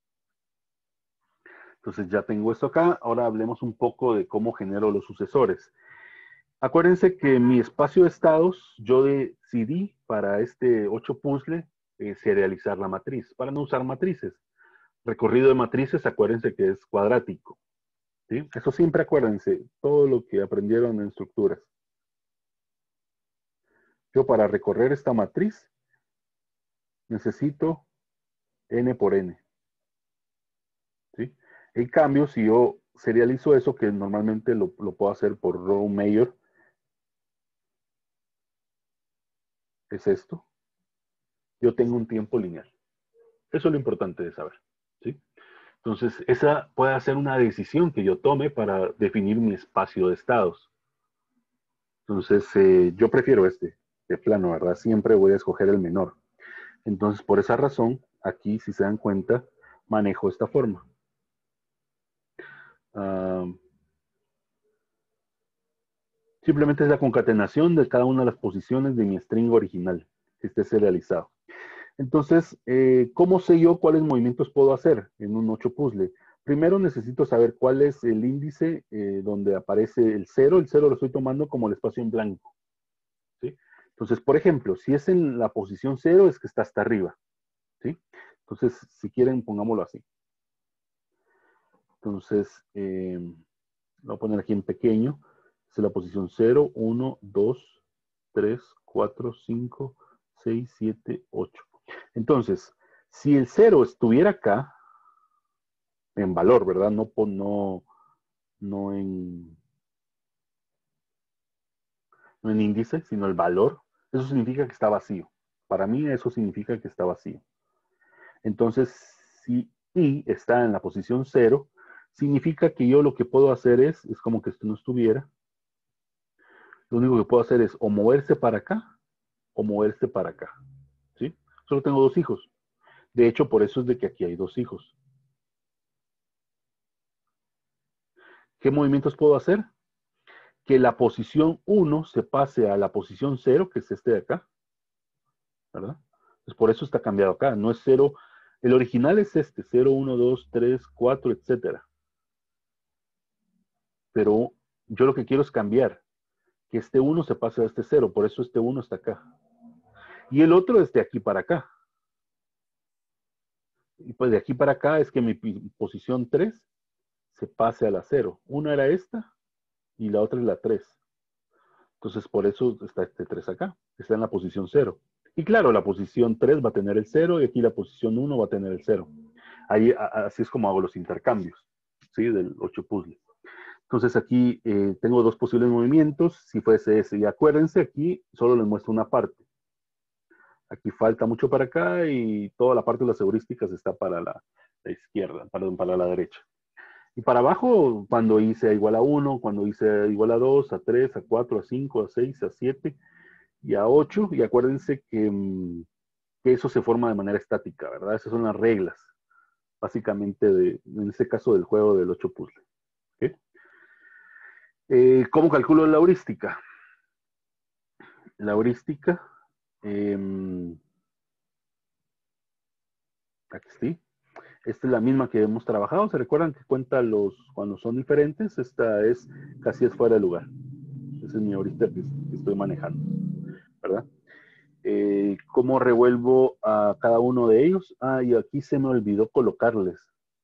Entonces ya tengo esto acá. Ahora hablemos un poco de cómo genero los sucesores. Acuérdense que mi espacio de estados, yo decidí para este 8 puzzle serializar la matriz, para no usar matrices. Recorrido de matrices, acuérdense que es cuadrático. ¿Sí? Eso siempre acuérdense, todo lo que aprendieron en estructuras. Yo para recorrer esta matriz necesito n por n. ¿Sí? En cambio, si yo serializo eso, que normalmente lo puedo hacer por row mayor, es esto, yo tengo un tiempo lineal. Eso es lo importante de saber. ¿Sí? Entonces, esa puede ser una decisión que yo tome para definir mi espacio de estados. Entonces, yo prefiero este, de plano, ¿verdad? Siempre voy a escoger el menor. Entonces, por esa razón, aquí, si se dan cuenta, manejo esta forma. Simplemente es la concatenación de cada una de las posiciones de mi string original, que esté serializado. Entonces, ¿cómo sé yo cuáles movimientos puedo hacer en un 8 puzzle? Primero necesito saber cuál es el índice donde aparece el 0. El 0 lo estoy tomando como el espacio en blanco. ¿Sí? Entonces, por ejemplo, si es en la posición 0, es que está hasta arriba. ¿Sí? Entonces, si quieren, pongámoslo así. Entonces, lo voy a poner aquí en pequeño. Es la posición 0, 1, 2, 3, 4, 5, 6, 7, 8. Entonces, si el 0 estuviera acá, en valor, ¿verdad? No en índice, sino el valor, eso significa que está vacío. Para mí eso significa que está vacío. Entonces, si I está en la posición 0, significa que yo lo que puedo hacer es como que esto no estuviera. Lo único que puedo hacer es o moverse para acá o moverse para acá. ¿Sí? Solo tengo 2 hijos. De hecho, por eso es de que aquí hay 2 hijos. ¿Qué movimientos puedo hacer? Que la posición 1 se pase a la posición 0, que es este de acá. ¿Verdad? Pues por eso está cambiado acá. No es 0. El original es este, 0, 1, 2, 3, 4, etcétera. Pero yo lo que quiero es cambiar. Que este 1 se pase a este 0. Por eso este 1 está acá. Y el otro es de aquí para acá. Y pues de aquí para acá es que mi posición 3 se pase a la 0. Una era esta y la otra es la 3. Entonces por eso está este 3 acá. Está en la posición 0. Y claro, la posición 3 va a tener el 0 y aquí la posición 1 va a tener el 0. Ahí, así es como hago los intercambios, ¿sí? Del 8 puzzle. Entonces aquí tengo 2 posibles movimientos, si fuese ese. Y acuérdense, aquí solo les muestro una parte. Aquí falta mucho para acá y toda la parte de las heurísticas está para la izquierda, para la derecha. Y para abajo, cuando i sea igual a 1, cuando i sea igual a 2, a 3, a 4, a 5, a 6, a 7 y a 8. Y acuérdense que eso se forma de manera estática, ¿verdad? Esas son las reglas, básicamente, en este caso del juego del 8 puzzle. ¿Okay? ¿Cómo calculo la heurística? La heurística, aquí sí. Esta es la misma que hemos trabajado. ¿Se recuerdan que cuenta cuando son diferentes? Esta es casi es fuera de lugar. Esa es mi heurística que estoy manejando, ¿verdad? ¿Cómo revuelvo a cada uno de ellos? Ah, y aquí se me olvidó colocarles.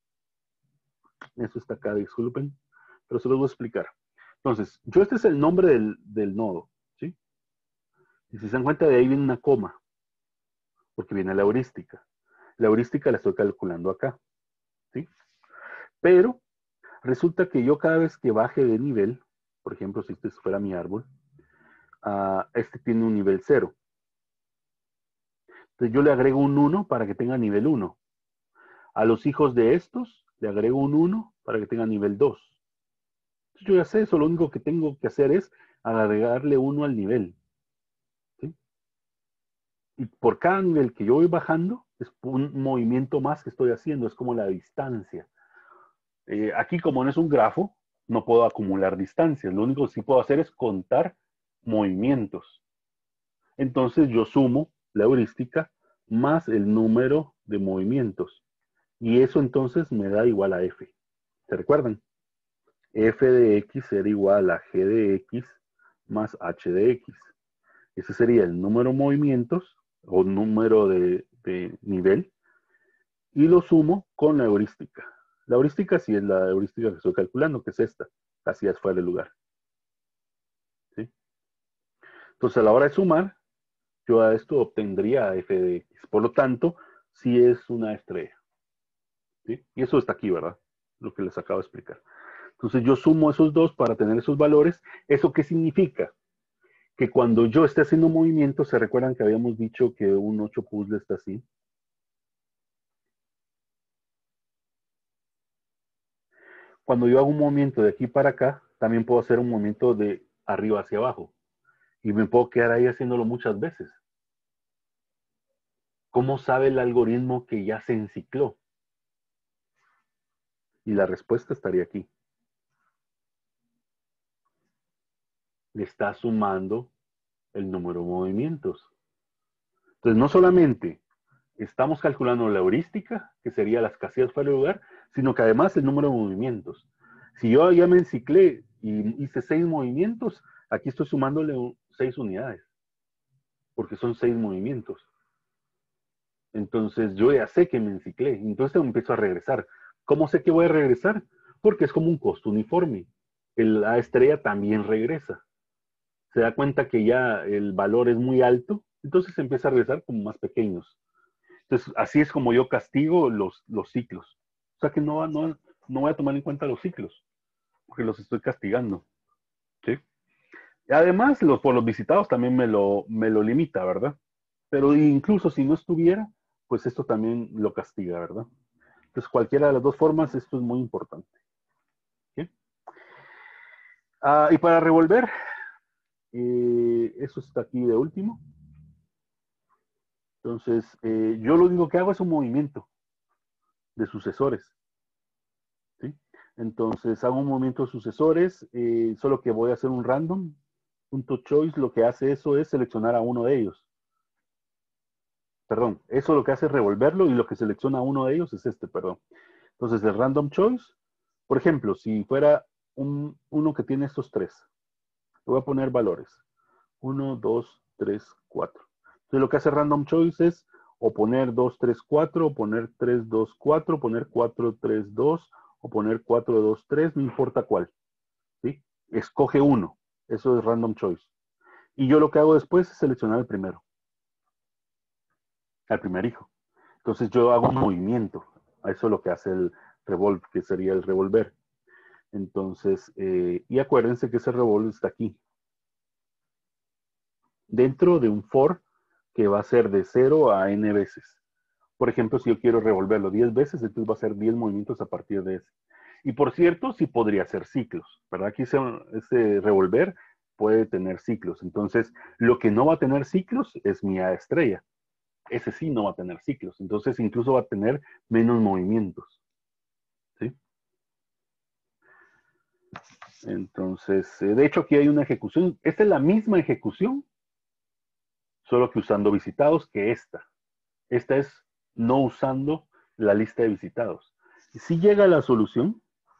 Eso está acá, disculpen, pero se los voy a explicar. Entonces, este es el nombre del nodo, ¿sí? Y si se dan cuenta, de ahí viene una coma, porque viene la heurística. La heurística la estoy calculando acá, ¿sí? Pero resulta que yo cada vez que baje de nivel, por ejemplo, si este fuera mi árbol, este tiene un nivel 0. Entonces yo le agrego un 1 para que tenga nivel 1. A los hijos de estos le agrego un 1 para que tenga nivel 2. Entonces yo ya sé eso, lo único que tengo que hacer es agregarle 1 al nivel. ¿Sí? Y por cada nivel que yo voy bajando, es un movimiento más que estoy haciendo, es como la distancia. Aquí, como no es un grafo, no puedo acumular distancias. Lo único que sí puedo hacer es contar movimientos. Entonces yo sumo la heurística más el número de movimientos. Y eso entonces me da igual a f. ¿Se recuerdan? F de x será igual a g de x más h de x. Ese sería el número de movimientos o número de nivel. Y lo sumo con la heurística. La heurística sí es la heurística que estoy calculando, que es esta. Casi es fuera de lugar. ¿Sí? Entonces a la hora de sumar, yo a esto obtendría f de x. Por lo tanto, sí es una estrella. ¿Sí? Y eso está aquí, ¿verdad? Lo que les acabo de explicar. Entonces yo sumo esos dos para tener esos valores. ¿Eso qué significa? Que cuando yo esté haciendo un movimiento, ¿se recuerdan que habíamos dicho que un 8 puzzle está así? Cuando yo hago un movimiento de aquí para acá, también puedo hacer un movimiento de arriba hacia abajo. Y me puedo quedar ahí haciéndolo muchas veces. ¿Cómo sabe el algoritmo que ya se encicló? Y la respuesta estaría aquí. Le está sumando el número de movimientos. Entonces, no solamente estamos calculando la heurística, que sería las casillas fuera de lugar, sino que además el número de movimientos. Si yo ya me enciclé y hice 6 movimientos, aquí estoy sumándole 6 unidades, porque son 6 movimientos. Entonces yo ya sé que me enciclé, entonces empiezo a regresar. ¿Cómo sé que voy a regresar? Porque es como un costo uniforme. La estrella también regresa. Se da cuenta que ya el valor es muy alto, entonces empieza a regresar como más pequeños. Entonces, así es como yo castigo los ciclos. O sea que no voy a tomar en cuenta los ciclos, porque los estoy castigando. ¿Sí? Y además, por los visitados también me lo limita, ¿verdad? Pero incluso si no estuviera, pues esto también lo castiga, ¿verdad? Entonces, cualquiera de las dos formas, esto es muy importante. ¿Sí? Y para revolver, eso está aquí de último. Entonces, yo lo único que hago es un movimiento de sucesores. ¿Sí? Entonces hago un movimiento de sucesores, solo que voy a hacer un random. Punto choice lo que hace eso es seleccionar a uno de ellos. Perdón, eso lo que hace es revolverlo y lo que selecciona a uno de ellos es este, perdón. Entonces el random choice, por ejemplo, si fuera uno que tiene estos tres, le voy a poner valores. 1, 2, 3, 4. Entonces lo que hace random choice es o poner 2, 3, 4, o poner 3, 2, 4, poner 4, 3, 2, o poner 4, 2, 3, no importa cuál. ¿Sí? Escoge uno. Eso es random choice. Y yo lo que hago después es seleccionar el primero, al primer hijo. Entonces yo hago un movimiento. Eso es lo que hace el revolve, que sería el revolver. Entonces, y acuérdense que ese revolve está aquí. Dentro de un for que va a ser de 0 a n veces. Por ejemplo, si yo quiero revolverlo 10 veces, entonces va a ser 10 movimientos a partir de ese. Y por cierto, sí podría ser ciclos, ¿verdad? Aquí ese revolver puede tener ciclos. Entonces, lo que no va a tener ciclos es mi A estrella. Ese sí no va a tener ciclos. Entonces, incluso va a tener menos movimientos. ¿Sí? Entonces, de hecho, aquí hay una ejecución. Esta es la misma ejecución, solo que usando visitados que esta. Esta es no usando la lista de visitados. Si llega a la solución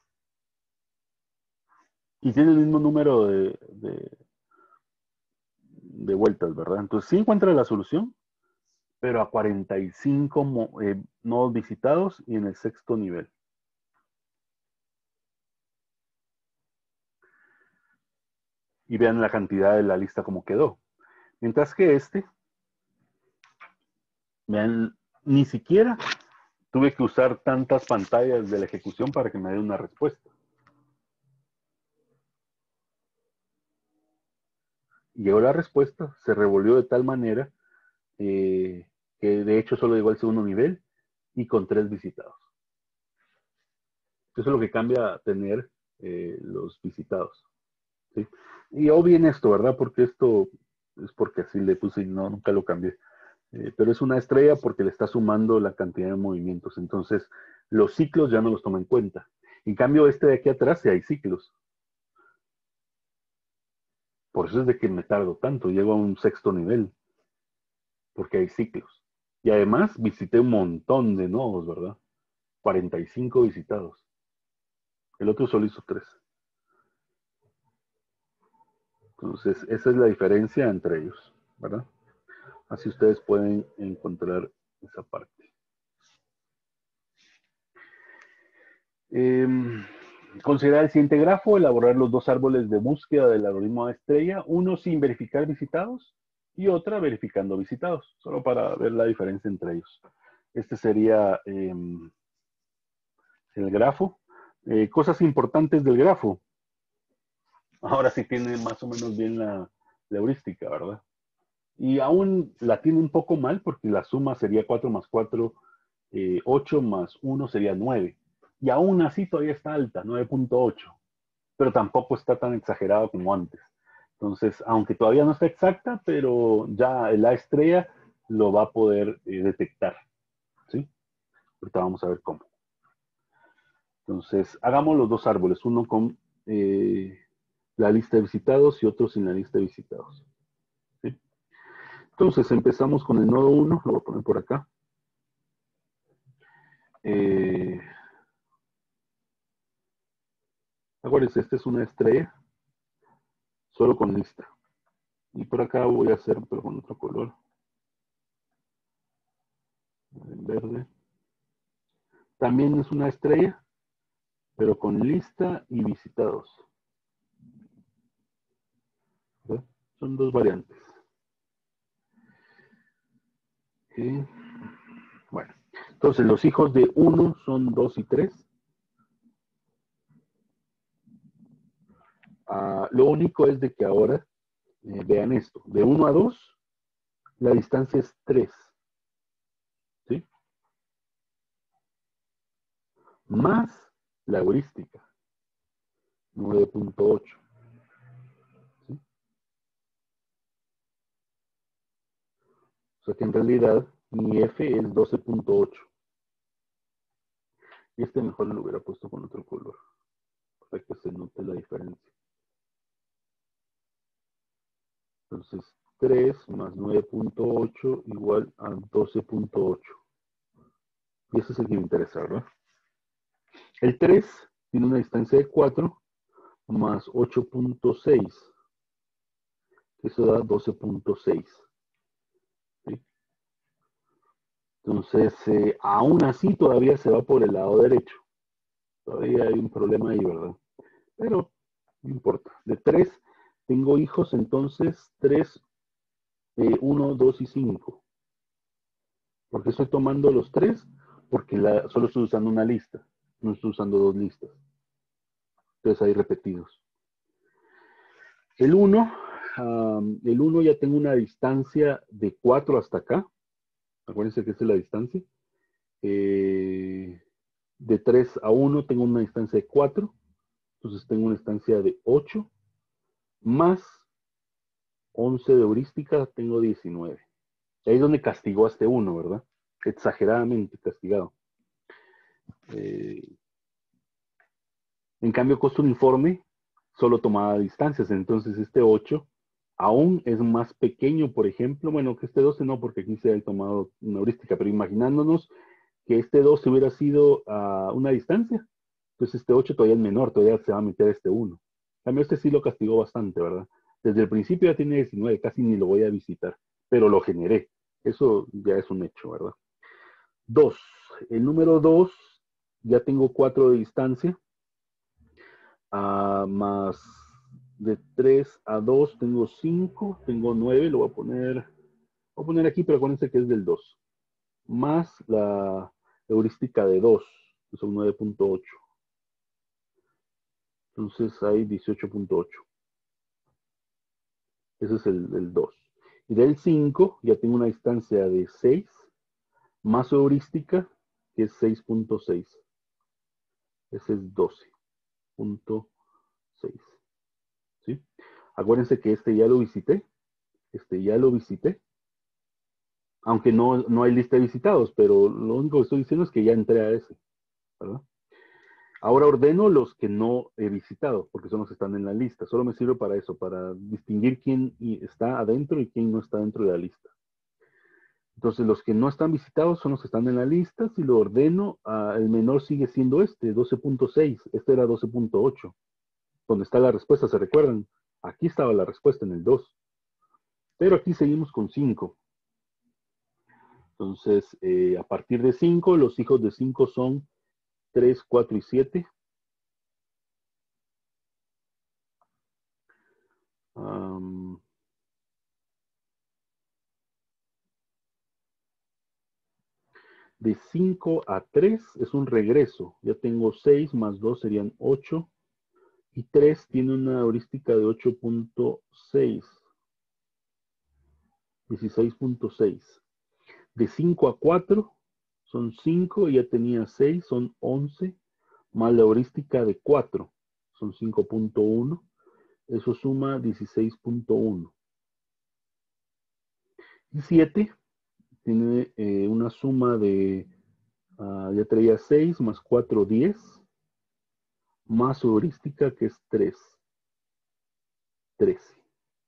y tiene el mismo número de vueltas, ¿verdad? Entonces sí encuentra la solución, pero a 45 nodos visitados y en el sexto nivel. Y vean la cantidad de la lista como quedó. Mientras que vean, ni siquiera tuve que usar tantas pantallas de la ejecución para que me dé una respuesta. Y llegó la respuesta, se revolvió de tal manera que de hecho solo llegó al segundo nivel y con 3 visitados. Eso es lo que cambia tener los visitados. ¿Sí? Y obvien esto, ¿verdad? Porque esto es porque así le puse y no, nunca lo cambié. Pero es una estrella porque le está sumando la cantidad de movimientos. Entonces, los ciclos ya no los toma en cuenta. En cambio, este de aquí atrás sí hay ciclos. Por eso es de que me tardo tanto. Llego a un sexto nivel. Porque hay ciclos. Y además visité un montón de nodos, ¿verdad? 45 visitados. El otro solo hizo 3. Entonces, esa es la diferencia entre ellos, ¿verdad? Así ustedes pueden encontrar esa parte. Considerar el siguiente grafo, elaborar los 2 árboles de búsqueda del algoritmo de estrella, uno sin verificar visitados y otra verificando visitados, solo para ver la diferencia entre ellos. Este sería el grafo. Cosas importantes del grafo. Ahora sí tiene más o menos bien la heurística, ¿verdad? Y aún la tiene un poco mal porque la suma sería 4 más 4, 8 más 1 sería 9. Y aún así todavía está alta, 9.8. Pero tampoco está tan exagerado como antes. Entonces, aunque todavía no está exacta, pero ya el A estrella lo va a poder detectar. ¿Sí? Ahorita vamos a ver cómo. Entonces, hagamos los 2 árboles, uno con la lista de visitados y otro sin la lista de visitados. ¿Sí? Entonces, empezamos con el nodo 1, lo voy a poner por acá. Acuérdense, esta es una estrella, solo con lista. Y por acá voy a hacer, pero con otro color. En verde. También es una estrella, pero con lista y visitados. ¿Ve? Son 2 variantes. Okay. Bueno, entonces los hijos de 1 son 2 y 3. Lo único es de que ahora, vean esto, de 1 a 2, la distancia es 3. ¿Sí? Más la heurística, 9.8. ¿Sí? O sea que en realidad mi F es 12.8. Y este mejor lo hubiera puesto con otro color, para que se note la diferencia. Entonces, 3 más 9.8 igual a 12.8. Y ese es el que me interesa, ¿verdad? El 3 tiene una distancia de 4 más 8.6. Eso da 12.6. ¿Sí? Entonces, aún así todavía se va por el lado derecho. Todavía hay un problema ahí, ¿verdad? Pero no importa. De 3 tengo hijos, entonces 3, 1, 2 y 5. ¿Por qué estoy tomando los 3? Porque solo estoy usando una lista. No estoy usando 2 listas. Entonces hay repetidos. El 1 ya tengo una distancia de 4 hasta acá. Acuérdense que esta es la distancia. De 3 a 1 tengo una distancia de 4. Entonces tengo una distancia de 8. Más 11 de heurística, tengo 19. Ahí es donde castigó a este 1, ¿verdad? Exageradamente castigado. En cambio, costo uniforme solo tomaba distancias. Entonces este 8 aún es más pequeño, por ejemplo, bueno, que este 12 no, porque aquí se ha tomado una heurística, pero imaginándonos que este 12 hubiera sido a una distancia, entonces este 8 todavía es menor, todavía se va a meter este 1. En cambio, este sí lo castigó bastante, ¿verdad? Desde el principio ya tiene 19, casi ni lo voy a visitar, pero lo generé. Eso ya es un hecho, ¿verdad? 2. El número 2, ya tengo 4 de distancia, más de 3 a 2 tengo 5, tengo 9, lo voy a poner aquí, pero acuérdense que es del 2, más la heurística de 2, que son 9.8. Entonces hay 18.8. Ese es el 2. Y del 5 ya tengo una distancia de 6, más su heurística, que es 6.6. Ese es 12.6. ¿Sí? Acuérdense que este ya lo visité. Aunque no hay lista de visitados, pero lo único que estoy diciendo es que ya entré a ese, ¿verdad? Ahora ordeno los que no he visitado, porque son los que están en la lista. Solo me sirve para eso, para distinguir quién está adentro y quién no está dentro de la lista. Entonces, los que no están visitados son los que están en la lista. Si lo ordeno, el menor sigue siendo 12.6. Este era 12.8. Donde está la respuesta, ¿se recuerdan? Aquí estaba la respuesta en el 2. Pero aquí seguimos con 5. Entonces, a partir de 5, los hijos de 5 son 3, 4 y 7. De 5 a 3 es un regreso. Ya tengo 6 más 2 serían 8. Y 3 tiene una heurística de 8.6. 16.6. De 5 a 4 son 5, ya tenía 6, son 11. Más la heurística de 4 son 5.1. Eso suma 16.1. Y 7 tiene una suma de, ya traía 6 más 4, 10. Más su heurística que es 3, 13.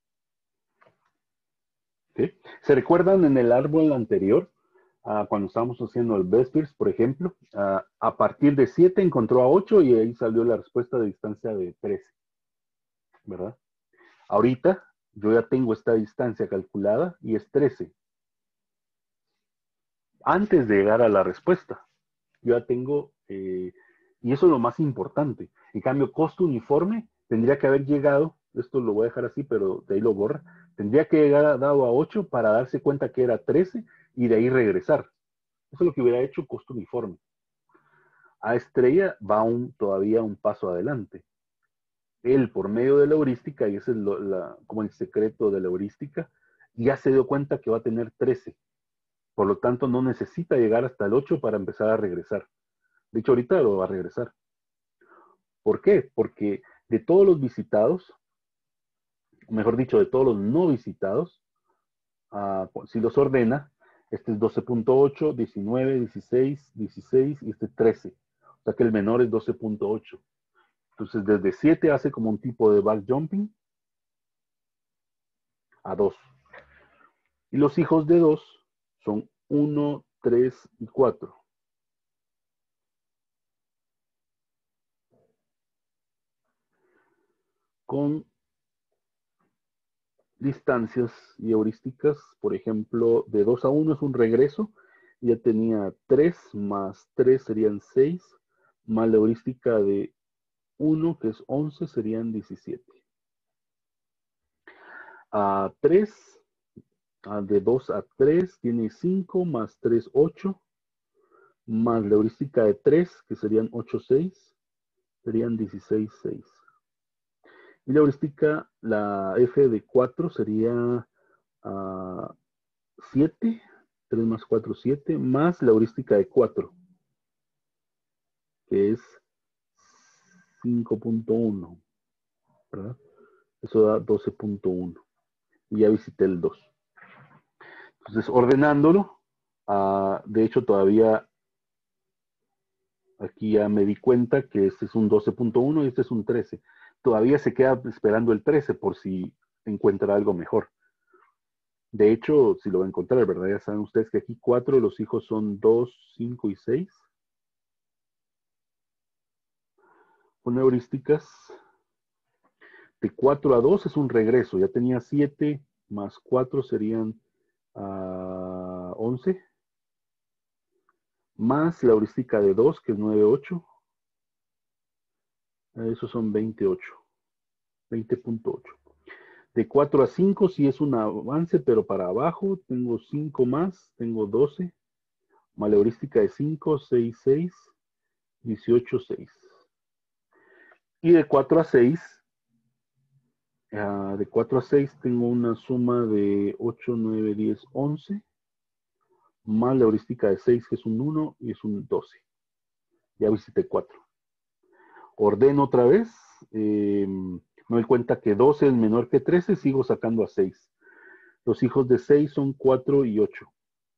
¿Sí? ¿Se recuerdan en el árbol anterior, cuando estábamos haciendo el Vespers, por ejemplo? A partir de 7 encontró a 8 y ahí salió la respuesta de distancia de 13, ¿verdad? Ahorita yo ya tengo esta distancia calculada y es 13. Antes de llegar a la respuesta, yo ya tengo, y eso es lo más importante. En cambio, costo uniforme tendría que haber llegado, esto lo voy a dejar así, pero de ahí lo borra, tendría que llegar dado a 8 para darse cuenta que era 13 y de ahí regresar. Eso es lo que hubiera hecho costo uniforme. A Estrella va todavía un paso adelante. Él, por medio de la heurística, y ese es como el secreto de la heurística, ya se dio cuenta que va a tener 13. Por lo tanto, no necesita llegar hasta el 8 para empezar a regresar. De hecho, ahorita lo va a regresar. ¿Por qué? Porque de todos los visitados, mejor dicho, de todos los no visitados, si los ordena, este es 12.8, 19, 16, 16 y este 13. O sea que el menor es 12.8. Entonces, desde 7 hace como un tipo de back jumping a 2. Y los hijos de 2 son 1, 3 y 4. Con distancias y heurísticas, por ejemplo, de 2 a 1 es un regreso. Ya tenía 3 más 3 serían 6, más la heurística de 1, que es 11, serían 17. A 3, de 2 a 3, tiene 5, más 3, 8, más la heurística de 3, que serían 8, 6, serían 16, 6. Y la heurística, la F de 4 sería 7, 3 más 4, 7, más la heurística de 4. que es 5.1, ¿verdad? Eso da 12.1. Y ya visité el 2. Entonces, ordenándolo, de hecho, todavía aquí ya me di cuenta que este es un 12.1 y este es un 13. Todavía se queda esperando el 13 por si encuentra algo mejor. De hecho, si lo va a encontrar, ¿verdad? Ya saben ustedes que aquí 4, los hijos son 2, 5 y 6. Con heurísticas, de 4 a 2 es un regreso. Ya tenía 7 más 4 serían 11. Más la heurística de 2, que es 9, 8. Esos son 28. 20.8. De 4 a 5 sí es un avance, pero para abajo tengo 5 más, tengo 12. Más la heurística de 5, 6, 6, 18, 6. Y de 4 a 6, tengo una suma de 8, 9, 10, 11. Más la heurística de 6, que es un 1, y es un 12. Ya visité 4. Ordeno otra vez. Me doy cuenta que 12 es menor que 13, sigo sacando a 6. Los hijos de 6 son 4 y 8.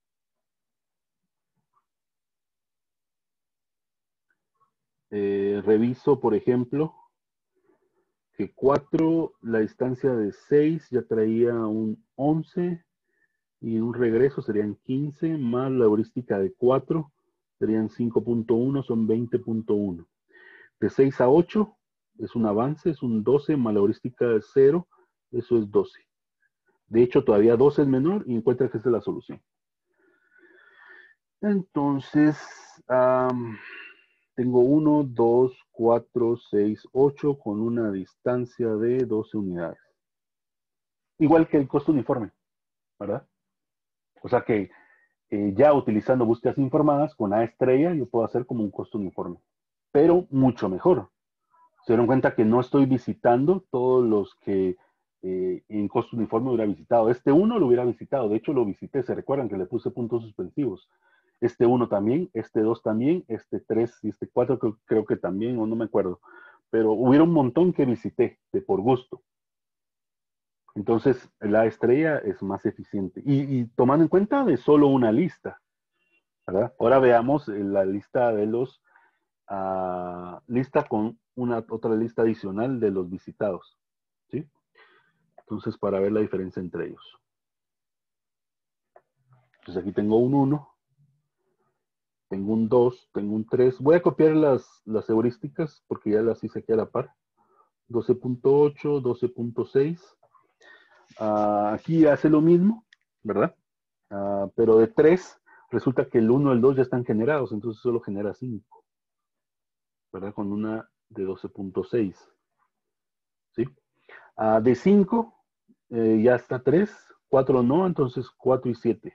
Reviso, por ejemplo, que 4, la distancia de 6 ya traía un 11 y un regreso serían 15, más la heurística de 4 serían 5.1, son 20.1. De 6 a 8 es un avance, es un 12, más la heurística de 0, eso es 12. De hecho, todavía 12 es menor y encuentra que esta es la solución. Entonces, tengo 1, 2, 4, 6, 8 con una distancia de 12 unidades. Igual que el costo uniforme, ¿verdad? O sea que ya utilizando búsquedas informadas con A estrella, yo puedo hacer como un costo uniforme, pero mucho mejor. Se dieron cuenta que no estoy visitando todos los que en costo uniforme hubiera visitado. Este 1 lo hubiera visitado, de hecho lo visité, se recuerdan que le puse puntos suspensivos. Este 1 también, este 2 también, este 3 y este 4 creo que también, o no me acuerdo. Pero hubiera un montón que visité de por gusto. Entonces, la estrella es más eficiente. Y tomando en cuenta de solo una lista, ¿verdad? Ahora veamos la lista de los, lista con una otra lista adicional de los visitados, ¿sí? Entonces, para ver la diferencia entre ellos. Entonces, aquí tengo un 1, tengo un 2, tengo un 3. Voy a copiar las heurísticas porque ya las hice aquí a la par. 12.8, 12.6. Aquí hace lo mismo, ¿verdad? Pero de 3, resulta que el 1 y el 2 ya están generados, entonces solo genera 5, ¿verdad? Con una de 12.6, ¿sí? De 5, ya está 3, 4 no, entonces 4 y 7.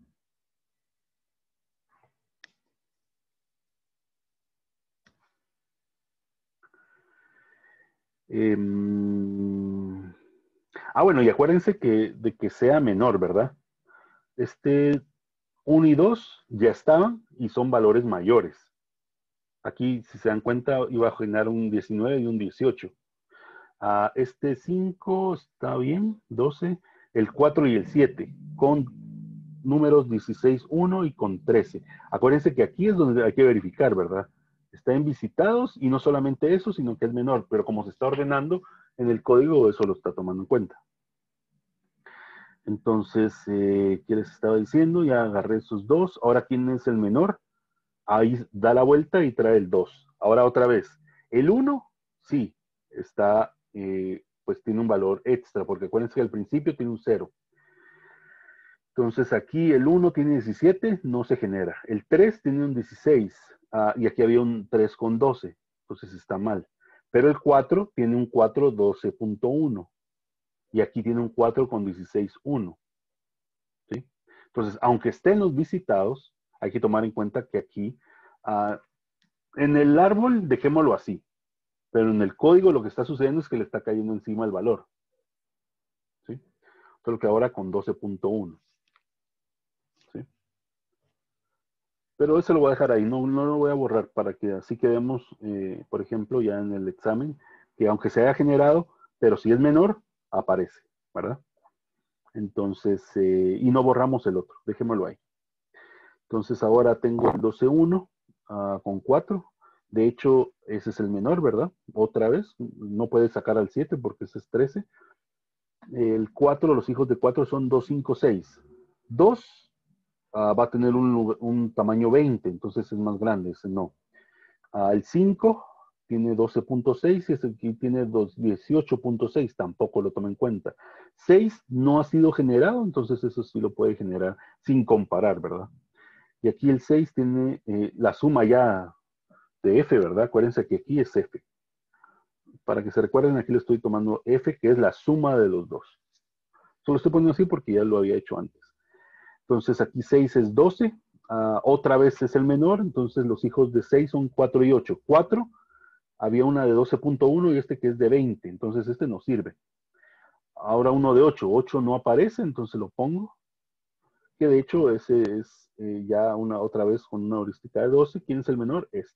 Bueno, y acuérdense de que sea menor, ¿verdad? Este 1 y 2 ya estaban y son valores mayores. Aquí, si se dan cuenta, iba a generar un 19 y un 18. Este 5 está bien, 12, el 4 y el 7, con números 16, 1 y con 13. Acuérdense que aquí es donde hay que verificar, ¿verdad? Está en visitados y no solamente eso, sino que es menor, pero como se está ordenando en el código, eso lo está tomando en cuenta. Entonces, ¿qué les estaba diciendo? Ya agarré esos dos. Ahora, ¿quién es el menor? Ahí da la vuelta y trae el 2. Ahora otra vez. El 1, sí, está, pues tiene un valor extra, porque acuérdense que al principio tiene un 0. Entonces aquí el 1 tiene 17, no se genera. El 3 tiene un 16, y aquí había un 3 con 12, entonces está mal. Pero el 4 tiene un 4, 12.1, y aquí tiene un 4 con 16, 1. ¿Sí? Entonces, aunque estén los visitados, hay que tomar en cuenta que aquí, en el árbol, dejémoslo así, pero en el código lo que está sucediendo es que le está cayendo encima el valor. ¿Sí? Solo que ahora con 12.1. ¿Sí? Pero eso lo voy a dejar ahí, no lo voy a borrar para que así quedemos, por ejemplo, ya en el examen, que aunque se haya generado, pero si es menor, aparece, ¿verdad? Entonces, y no borramos el otro, dejémoslo ahí. Entonces ahora tengo el 12,1 con 4. De hecho, ese es el menor, ¿verdad? Otra vez, no puedes sacar al 7 porque ese es 13. El 4, los hijos de 4 son 2, 5, 6. 2 va a tener un tamaño 20, entonces es más grande, ese no. El 5 tiene 12,6 y ese aquí tiene 18,6, tampoco lo toma en cuenta. 6 no ha sido generado, entonces eso sí lo puede generar sin comparar, ¿verdad? Y aquí el 6 tiene la suma ya de F, ¿verdad? Acuérdense que aquí es F. Para que se recuerden, aquí le estoy tomando F, que es la suma de los dos. Solo estoy poniendo así porque ya lo había hecho antes. Entonces aquí 6 es 12. Otra vez es el menor, entonces los hijos de 6 son 4 y 8. 4, había una de 12,1 y este que es de 20, entonces este no sirve. Ahora uno de 8. 8 no aparece, entonces lo pongo. Que de hecho ese es ya otra vez con una heurística de 12. ¿Quién es el menor? Este.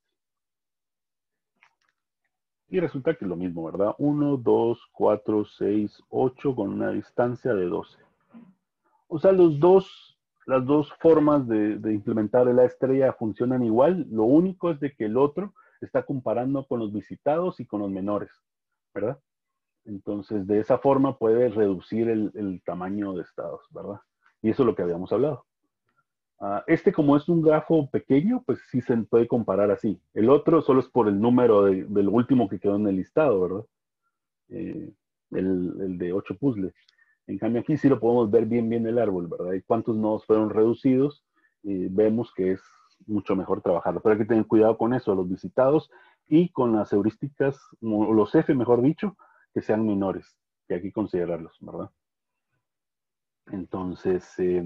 Y resulta que es lo mismo, ¿verdad? 1, 2, 4, 6, 8 con una distancia de 12. O sea, las dos formas de implementar la estrella funcionan igual. Lo único es de que el otro está comparando con los visitados y con los menores, ¿verdad? Entonces, de esa forma puede reducir el tamaño de estados, ¿verdad? Y eso es lo que habíamos hablado. Este, como es un grafo pequeño, pues sí se puede comparar así. El otro solo es por el número del último que quedó en el listado, ¿verdad? Eh, el de 8 puzzles. En cambio, aquí sí lo podemos ver bien el árbol, ¿verdad? Y cuántos nodos fueron reducidos, vemos que es mucho mejor trabajarlo. Pero hay que tener cuidado con eso, los visitados y con las heurísticas, o los F, mejor dicho, que sean menores, que hay que considerarlos, ¿verdad? Entonces,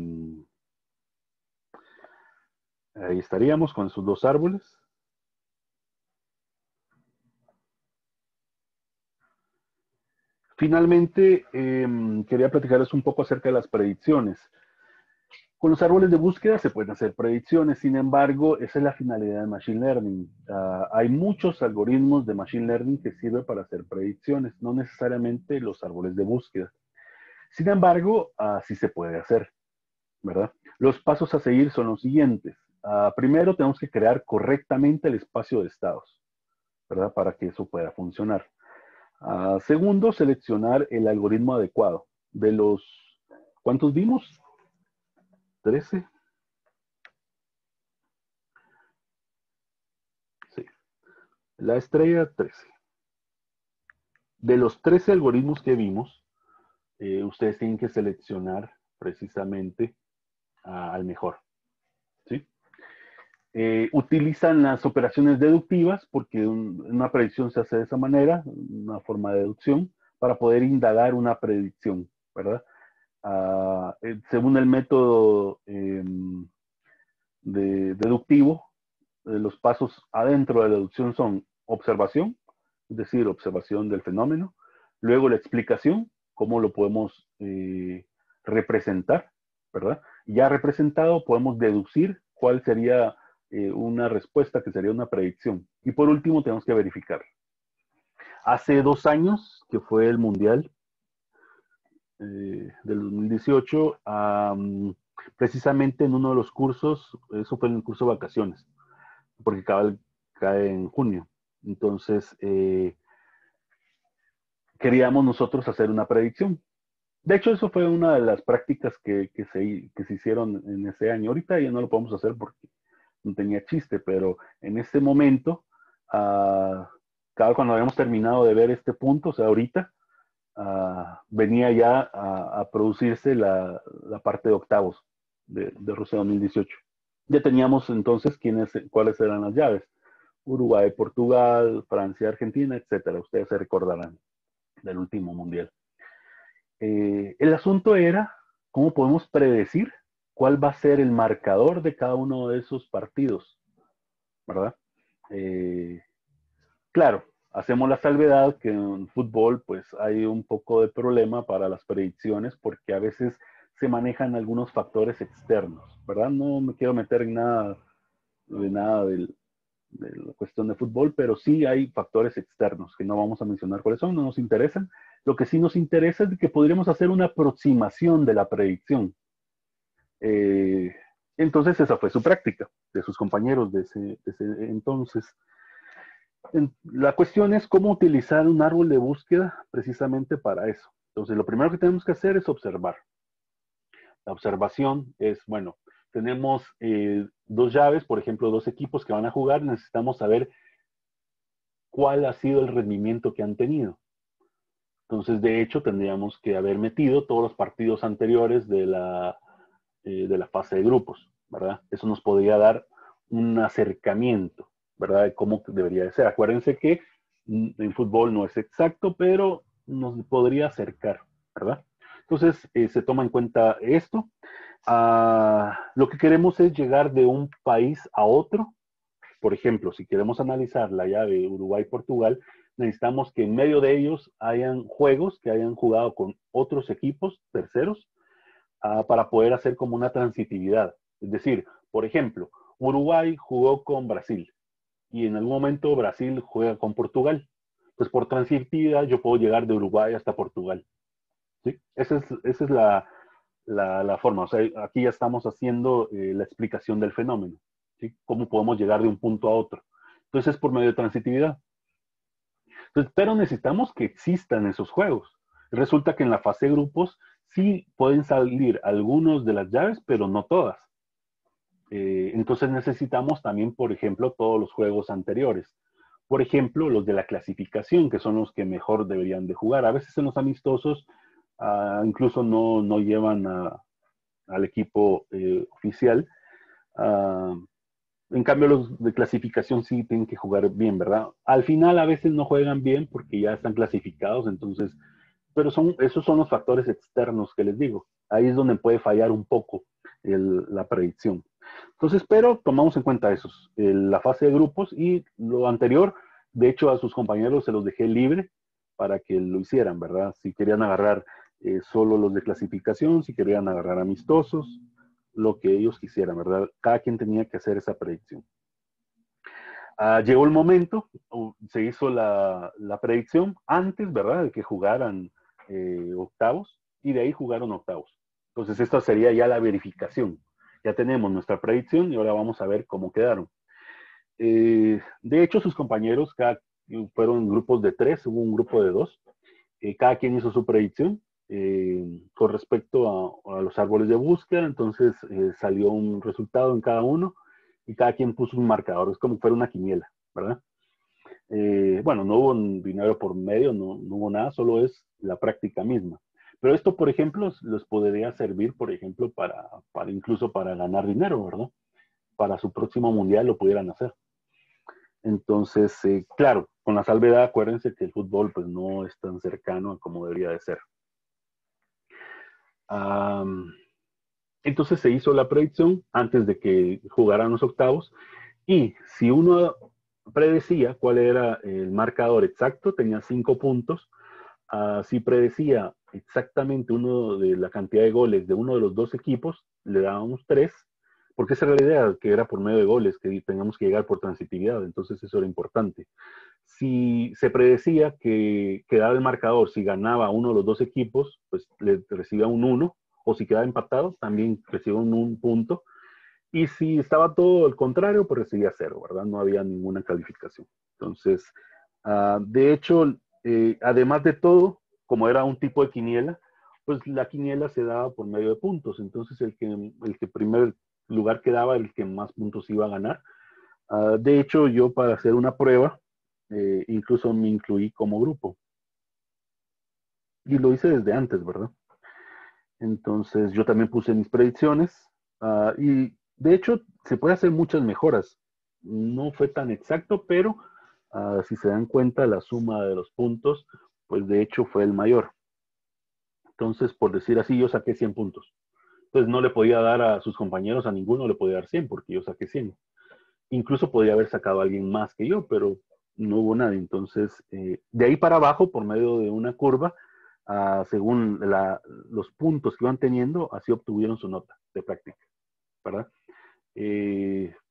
ahí estaríamos con esos dos árboles. Finalmente, quería platicarles un poco acerca de las predicciones. Con los árboles de búsqueda se pueden hacer predicciones, sin embargo, esa es la finalidad de Machine Learning. Hay muchos algoritmos de Machine Learning que sirven para hacer predicciones, no necesariamente los árboles de búsqueda. Sin embargo, sí se puede hacer, ¿verdad? Los pasos a seguir son los siguientes. Primero, tenemos que crear correctamente el espacio de estados, ¿verdad? Para que eso pueda funcionar. Segundo, seleccionar el algoritmo adecuado. De los, ¿cuántos vimos? 13. Sí. La estrella 13. De los 13 algoritmos que vimos, ustedes tienen que seleccionar precisamente al mejor. ¿Sí? Utilizan las operaciones deductivas porque una predicción se hace de esa manera, una forma de deducción, para poder indagar una predicción, ¿verdad? Según el método deductivo, los pasos adentro de la deducción son observación, es decir, observación del fenómeno, luego la explicación, cómo lo podemos representar, ¿verdad? Ya representado podemos deducir cuál sería una respuesta que sería una predicción. Y por último tenemos que verificar. Hace 2 años, que fue el Mundial del 2018, precisamente en uno de los cursos, eso fue en el curso de vacaciones, porque cae en junio. Entonces, queríamos nosotros hacer una predicción. De hecho, eso fue una de las prácticas que se hicieron en ese año. Ahorita ya no lo podemos hacer porque no tenía chiste, pero en ese momento, cuando habíamos terminado de ver este punto, o sea, ahorita, venía ya a producirse la parte de octavos de Rusia 2018. Ya teníamos entonces cuáles eran las llaves. Uruguay, Portugal, Francia, Argentina, etcétera. Ustedes se recordarán del último mundial. El asunto era cómo podemos predecir cuál va a ser el marcador de cada uno de esos partidos, ¿verdad? Eh, claro, hacemos la salvedad que en fútbol pues hay un poco de problema para las predicciones porque a veces se manejan algunos factores externos, ¿verdad? No me quiero meter en nada de nada de la cuestión de fútbol, pero sí hay factores externos que no vamos a mencionar cuáles son, no nos interesan. Lo que sí nos interesa es que podríamos hacer una aproximación de la predicción. Eh, entonces esa fue su práctica de sus compañeros de ese entonces. La cuestión es cómo utilizar un árbol de búsqueda precisamente para eso. Entonces lo primero que tenemos que hacer es observar. La observación es, bueno, tenemos dos llaves, por ejemplo, dos equipos que van a jugar, necesitamos saber cuál ha sido el rendimiento que han tenido. Entonces, de hecho, tendríamos que haber metido todos los partidos anteriores de la fase de grupos, ¿verdad? Eso nos podría dar un acercamiento, ¿verdad? De cómo debería de ser. Acuérdense que en fútbol no es exacto, pero nos podría acercar, ¿verdad? Entonces, se toma en cuenta esto. Lo que queremos es llegar de un país a otro. Por ejemplo, si queremos analizar la llave Uruguay-Portugal, necesitamos que en medio de ellos hayan juegos que hayan jugado con otros equipos terceros para poder hacer como una transitividad. Es decir, por ejemplo, Uruguay jugó con Brasil y en algún momento Brasil juega con Portugal. Pues por transitividad yo puedo llegar de Uruguay hasta Portugal. ¿Sí? Esa es la forma. O sea, aquí ya estamos haciendo la explicación del fenómeno. ¿Sí? Cómo podemos llegar de un punto a otro. Entonces es por medio de transitividad. Entonces, pero necesitamos que existan esos juegos. Resulta que en la fase de grupos sí pueden salir algunos de las llaves, pero no todas. Entonces necesitamos también, por ejemplo, todos los juegos anteriores. Por ejemplo, los de la clasificación, que son los que mejor deberían de jugar. A veces en los amistosos incluso no llevan al equipo oficial. Uh, en cambio, los de clasificación sí tienen que jugar bien, ¿verdad? Al final a veces no juegan bien porque ya están clasificados, entonces, pero esos son los factores externos que les digo. Ahí es donde puede fallar un poco la predicción. Entonces, pero tomamos en cuenta esos, la fase de grupos y lo anterior, de hecho a sus compañeros se los dejé libre para que lo hicieran, ¿verdad? Si querían agarrar solo los de clasificación, si querían agarrar amistosos, lo que ellos quisieran, ¿verdad? Cada quien tenía que hacer esa predicción. Llegó el momento, se hizo la predicción antes, ¿verdad?, de que jugaran octavos, y de ahí jugaron octavos. Entonces, esta sería ya la verificación. Ya tenemos nuestra predicción y ahora vamos a ver cómo quedaron. De hecho, sus compañeros fueron grupos de 3, hubo un grupo de 2. Cada quien hizo su predicción con respecto a los árboles de búsqueda. Entonces, salió un resultado en cada uno y cada quien puso un marcador. Es como si fuera una quiniela, ¿verdad? Bueno, no hubo un dinero por medio, no hubo nada, solo es la práctica misma. Pero esto, por ejemplo, les podría servir, por ejemplo, incluso para ganar dinero, ¿verdad? Para su próximo mundial lo pudieran hacer. Entonces, claro, con la salvedad, acuérdense que el fútbol pues no es tan cercano a como debería de ser. Entonces se hizo la predicción antes de que jugaran los octavos y si uno predecía cuál era el marcador exacto, tenía 5 puntos. Si predecía exactamente uno de la cantidad de goles de uno de los dos equipos, le dábamos 3, porque esa era la idea, que era por medio de goles, que tengamos que llegar por transitividad, entonces eso era importante. Si se predecía que quedaba el marcador, si ganaba uno de los dos equipos, pues le recibía un 1, o si quedaba empatado, también recibía un punto. Y si estaba todo al contrario, pues recibía 0, ¿verdad? No había ninguna calificación. Entonces, de hecho, además de todo, como era un tipo de quiniela, pues la quiniela se daba por medio de puntos. Entonces, el que primer lugar quedaba, el que más puntos iba a ganar. De hecho, yo para hacer una prueba, incluso me incluí como grupo. Y lo hice desde antes, ¿verdad? Entonces, yo también puse mis predicciones. Y de hecho, se puede hacer muchas mejoras. No fue tan exacto, pero si se dan cuenta, la suma de los puntos, pues de hecho fue el mayor. Entonces, por decir así, yo saqué 100 puntos. Entonces, no le podía dar a sus compañeros, a ninguno le podía dar 100 porque yo saqué 100. Incluso podía haber sacado a alguien más que yo, pero no hubo nadie. Entonces, de ahí para abajo, por medio de una curva, según los puntos que iban teniendo, así obtuvieron su nota de práctica, ¿verdad?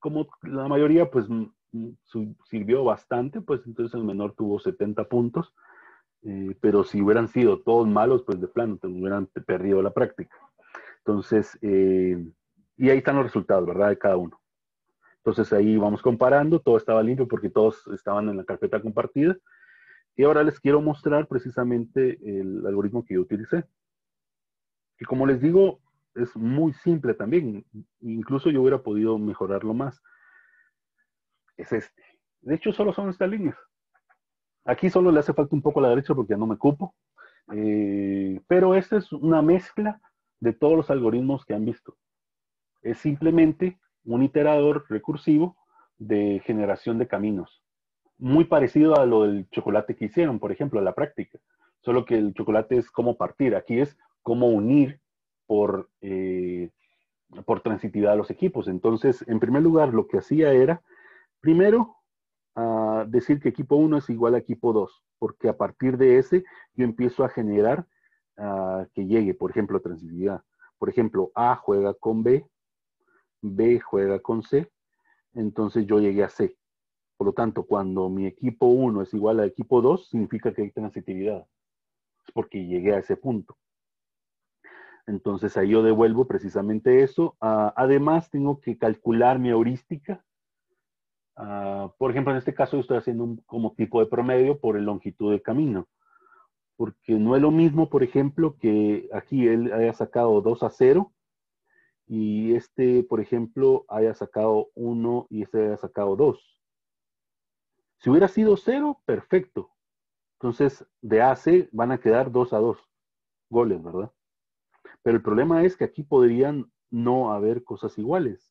como la mayoría, pues, sirvió bastante, pues entonces el menor tuvo 70 puntos. Pero si hubieran sido todos malos, pues de plano, te hubieran perdido la práctica. Entonces, y ahí están los resultados, ¿verdad? De cada uno. Entonces ahí vamos comparando, todo estaba limpio porque todos estaban en la carpeta compartida. Y ahora les quiero mostrar precisamente el algoritmo que yo utilicé. Que como les digo, es muy simple también. Incluso yo hubiera podido mejorarlo más. Es este. De hecho, solo son estas líneas. Aquí solo le hace falta un poco a la derecha porque ya no me cupo. Pero esta es una mezcla de todos los algoritmos que han visto. Es simplemente un iterador recursivo de generación de caminos. Muy parecido a lo del chocolate que hicieron, por ejemplo, a la práctica. Solo que el chocolate es cómo partir. Aquí es cómo unir por, por transitividad a los equipos. Entonces, en primer lugar, lo que hacía era, primero, decir que equipo 1 es igual a equipo 2, porque a partir de ese yo empiezo a generar que llegue, por ejemplo, transitividad. Por ejemplo, A juega con B, B juega con C, entonces yo llegué a C. Por lo tanto, cuando mi equipo 1 es igual a equipo 2, significa que hay transitividad. Es porque llegué a ese punto. Entonces ahí yo devuelvo precisamente eso. Además, tengo que calcular mi heurística. Por ejemplo, en este caso yo estoy haciendo un como tipo de promedio por el longitud del camino. Porque no es lo mismo, por ejemplo, que aquí él haya sacado 2-0 y este, por ejemplo, haya sacado 1 y este haya sacado 2. Si hubiera sido 0, perfecto. Entonces, de A a C van a quedar 2-2 goles, ¿verdad? Pero el problema es que aquí podrían no haber cosas iguales.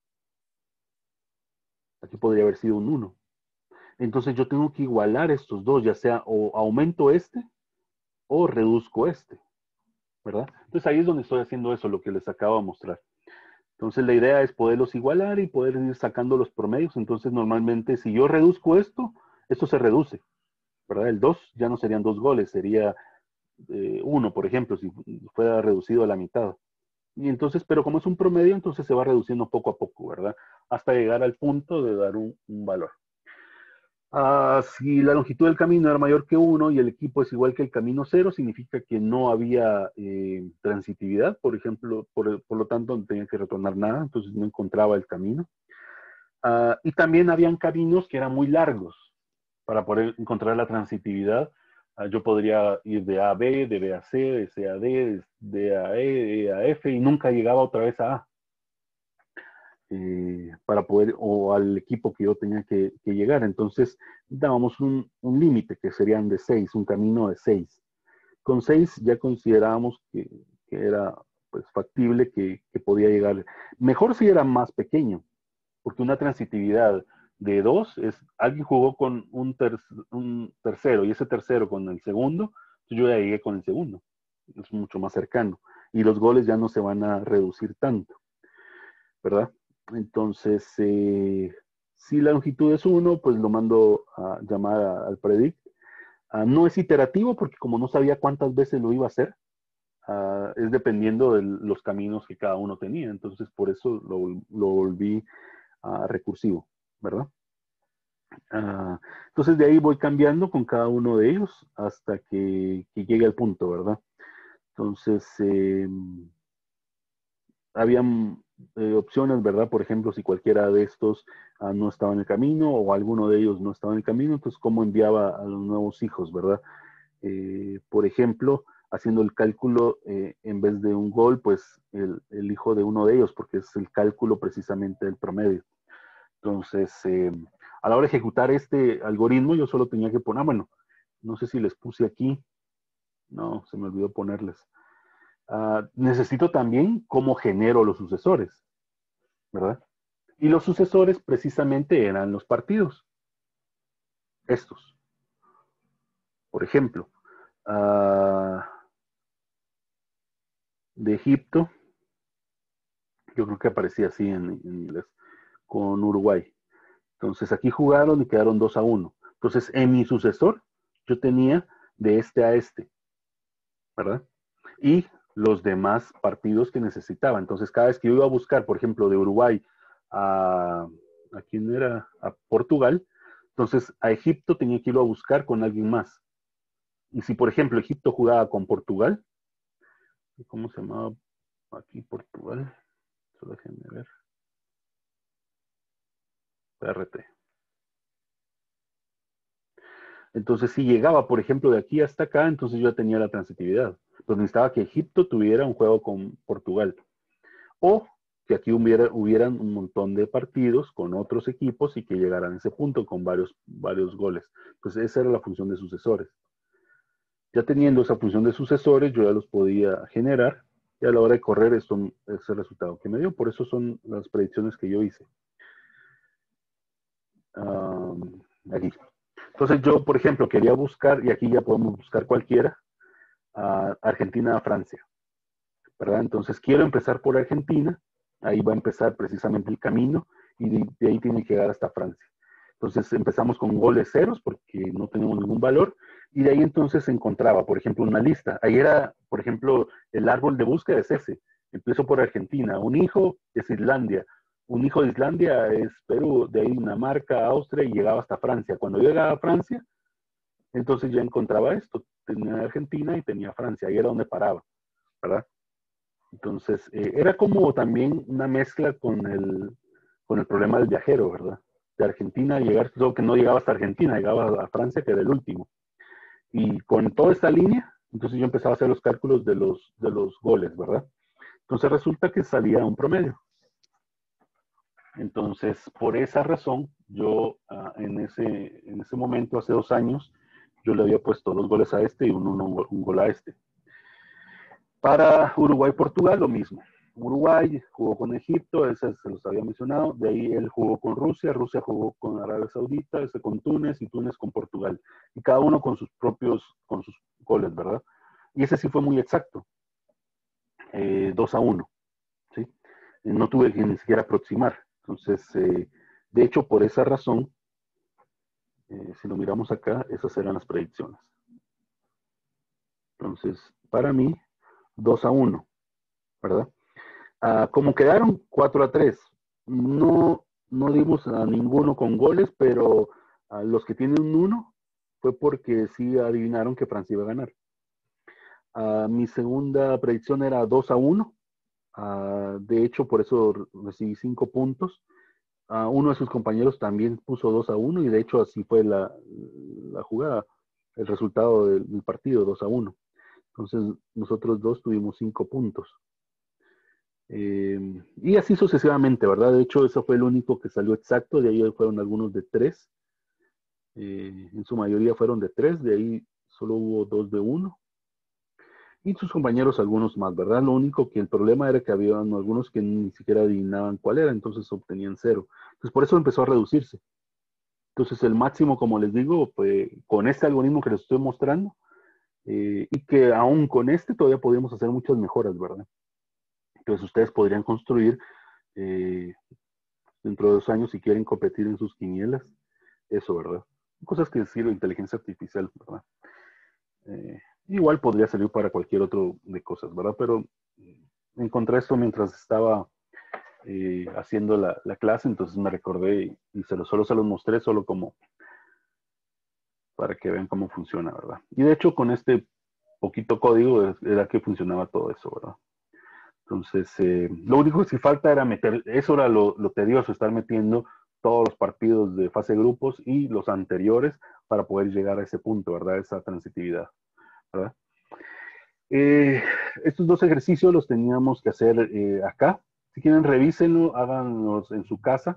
Aquí podría haber sido un 1. Entonces yo tengo que igualar estos dos, ya sea o aumento este o reduzco este, ¿verdad? Entonces ahí es donde estoy haciendo eso, lo que les acabo de mostrar. Entonces la idea es poderlos igualar y poder ir sacando los promedios. Entonces normalmente si yo reduzco esto se reduce, ¿verdad? El 2 ya no serían 2 goles, sería 1, por ejemplo, si fuera reducido a la mitad. Y entonces, pero como es un promedio, entonces se va reduciendo poco a poco, ¿verdad? Hasta llegar al punto de dar un valor. Si la longitud del camino era mayor que 1 y el equipo es igual que el camino 0, significa que no había transitividad, por ejemplo, por lo tanto no tenía que retornar nada, entonces no encontraba el camino. Y también habían caminos que eran muy largos para poder encontrar la transitividad. Yo podría ir de A a B, de B a C, de C a D, de A a E, de E a F y nunca llegaba otra vez a A. Para poder, o al equipo que yo tenía que llegar. Entonces, dábamos un límite que serían de 6, un camino de 6. Con 6 ya considerábamos que era pues, factible que podía llegar. Mejor si era más pequeño, porque una transitividad de 2 es, alguien jugó con un tercero y ese tercero con el segundo, yo ya llegué con el segundo. Es mucho más cercano. Y los goles ya no se van a reducir tanto, ¿verdad? Entonces, si la longitud es 1, pues lo mando a llamar al predict. No es iterativo porque como no sabía cuántas veces lo iba a hacer, es dependiendo de los caminos que cada uno tenía. Entonces, por eso lo volví recursivo, ¿verdad? Entonces, de ahí voy cambiando con cada uno de ellos hasta que llegue al punto, ¿verdad? Entonces, habían opciones, ¿verdad? Por ejemplo, si cualquiera de estos no estaba en el camino o alguno de ellos no estaba en el camino, entonces cómo enviaba a los nuevos hijos, ¿verdad? Por ejemplo, haciendo el cálculo en vez de un gol, pues el hijo de uno de ellos, porque es el cálculo precisamente del promedio. Entonces, a la hora de ejecutar este algoritmo, yo solo tenía que poner, bueno, no sé si les puse aquí, no, se me olvidó ponerles. Necesito también cómo genero los sucesores, ¿verdad? Y los sucesores precisamente eran los partidos. Estos. Por ejemplo, de Egipto, yo creo que aparecía así en inglés, con Uruguay. Entonces aquí jugaron y quedaron 2-1. Entonces en mi sucesor yo tenía de este a este, ¿verdad? Y los demás partidos que necesitaba. Entonces cada vez que yo iba a buscar, por ejemplo, de Uruguay a ¿a quién era? A Portugal. Entonces, a Egipto tenía que irlo a buscar con alguien más. Y si, por ejemplo, Egipto jugaba con Portugal, ¿cómo se llamaba aquí Portugal? Solo déjenme ver. PRT. Entonces, si llegaba, por ejemplo, de aquí hasta acá, entonces yo ya tenía la transitividad. Entonces necesitaba que Egipto tuviera un juego con Portugal. O que aquí hubieran un montón de partidos con otros equipos y que llegaran a ese punto con varios goles. Entonces, esa era la función de sucesores. Ya teniendo esa función de sucesores, yo ya los podía generar y a la hora de correr es el resultado que me dio. Por eso son las predicciones que yo hice. Aquí. Entonces yo, por ejemplo, quería buscar, y aquí ya podemos buscar cualquiera, Argentina a Francia, ¿verdad? Entonces quiero empezar por Argentina, ahí va a empezar precisamente el camino, y de ahí tiene que llegar hasta Francia. Entonces empezamos con goles ceros, porque no tenemos ningún valor, y de ahí entonces se encontraba, por ejemplo, una lista. Ahí era, por ejemplo, el árbol de búsqueda es ese. Empiezo por Argentina, un hijo es Islandia, un hijo de Islandia es Perú, de ahí Dinamarca, Austria, y llegaba hasta Francia. Cuando llegaba a Francia, entonces ya encontraba esto, tenía Argentina y tenía Francia, ahí era donde paraba, ¿verdad? Entonces, era como también una mezcla con el problema del viajero, ¿verdad? De Argentina llegar, solo que no llegaba hasta Argentina, llegaba a Francia, que era el último. Y con toda esta línea, entonces yo empezaba a hacer los cálculos de los goles, ¿verdad? Entonces resulta que salía un promedio. Entonces, por esa razón, yo en ese momento, hace 2 años, yo le había puesto 2 goles a este y un gol a este. Para Uruguay-Portugal, lo mismo. Uruguay jugó con Egipto, ese se los había mencionado. De ahí él jugó con Rusia, Rusia jugó con Arabia Saudita, ese con Túnez y Túnez con Portugal. Y cada uno con sus goles, ¿verdad? Y ese sí fue muy exacto. 2-1, ¿sí? No tuve que ni siquiera aproximar. Entonces, de hecho, por esa razón, si lo miramos acá, esas eran las predicciones. Entonces, para mí, 2-1, ¿verdad? Como quedaron 4-3, no dimos a ninguno con goles, pero a los que tienen un 1 fue porque sí adivinaron que Francia iba a ganar. Mi segunda predicción era 2-1. De hecho, por eso recibí 5 puntos. Uno de sus compañeros también puso 2-1 y de hecho así fue la jugada, el resultado del partido, 2-1. Entonces nosotros dos tuvimos 5 puntos. Y así sucesivamente, ¿verdad? De hecho, eso fue el único que salió exacto, de ahí fueron algunos de 3. En su mayoría fueron de 3, de ahí solo hubo 2 de 1. Y sus compañeros algunos más, ¿verdad? Lo único que el problema era que había algunos que ni siquiera adivinaban cuál era, entonces obtenían 0. Entonces por eso empezó a reducirse. Entonces el máximo, como les digo, pues, con este algoritmo que les estoy mostrando, y que aún con este todavía podríamos hacer muchas mejoras, ¿verdad? Entonces ustedes podrían construir dentro de 2 años si quieren competir en sus quinielas, eso, ¿verdad? Cosas que sirve inteligencia artificial, ¿verdad? Igual podría servir para cualquier otro de cosas, ¿verdad? Pero encontré esto mientras estaba haciendo la clase, entonces me recordé y solo se los mostré solo como para que vean cómo funciona, ¿verdad? Y de hecho con este poquito código era que funcionaba todo eso, ¿verdad? Entonces, lo único que sí falta era meter, eso era lo tedioso, estar metiendo todos los partidos de fase de grupos y los anteriores para poder llegar a ese punto, ¿verdad? Esa transitividad, ¿verdad? Estos 2 ejercicios los teníamos que hacer acá. Si quieren, revísenlo, háganlos en su casa.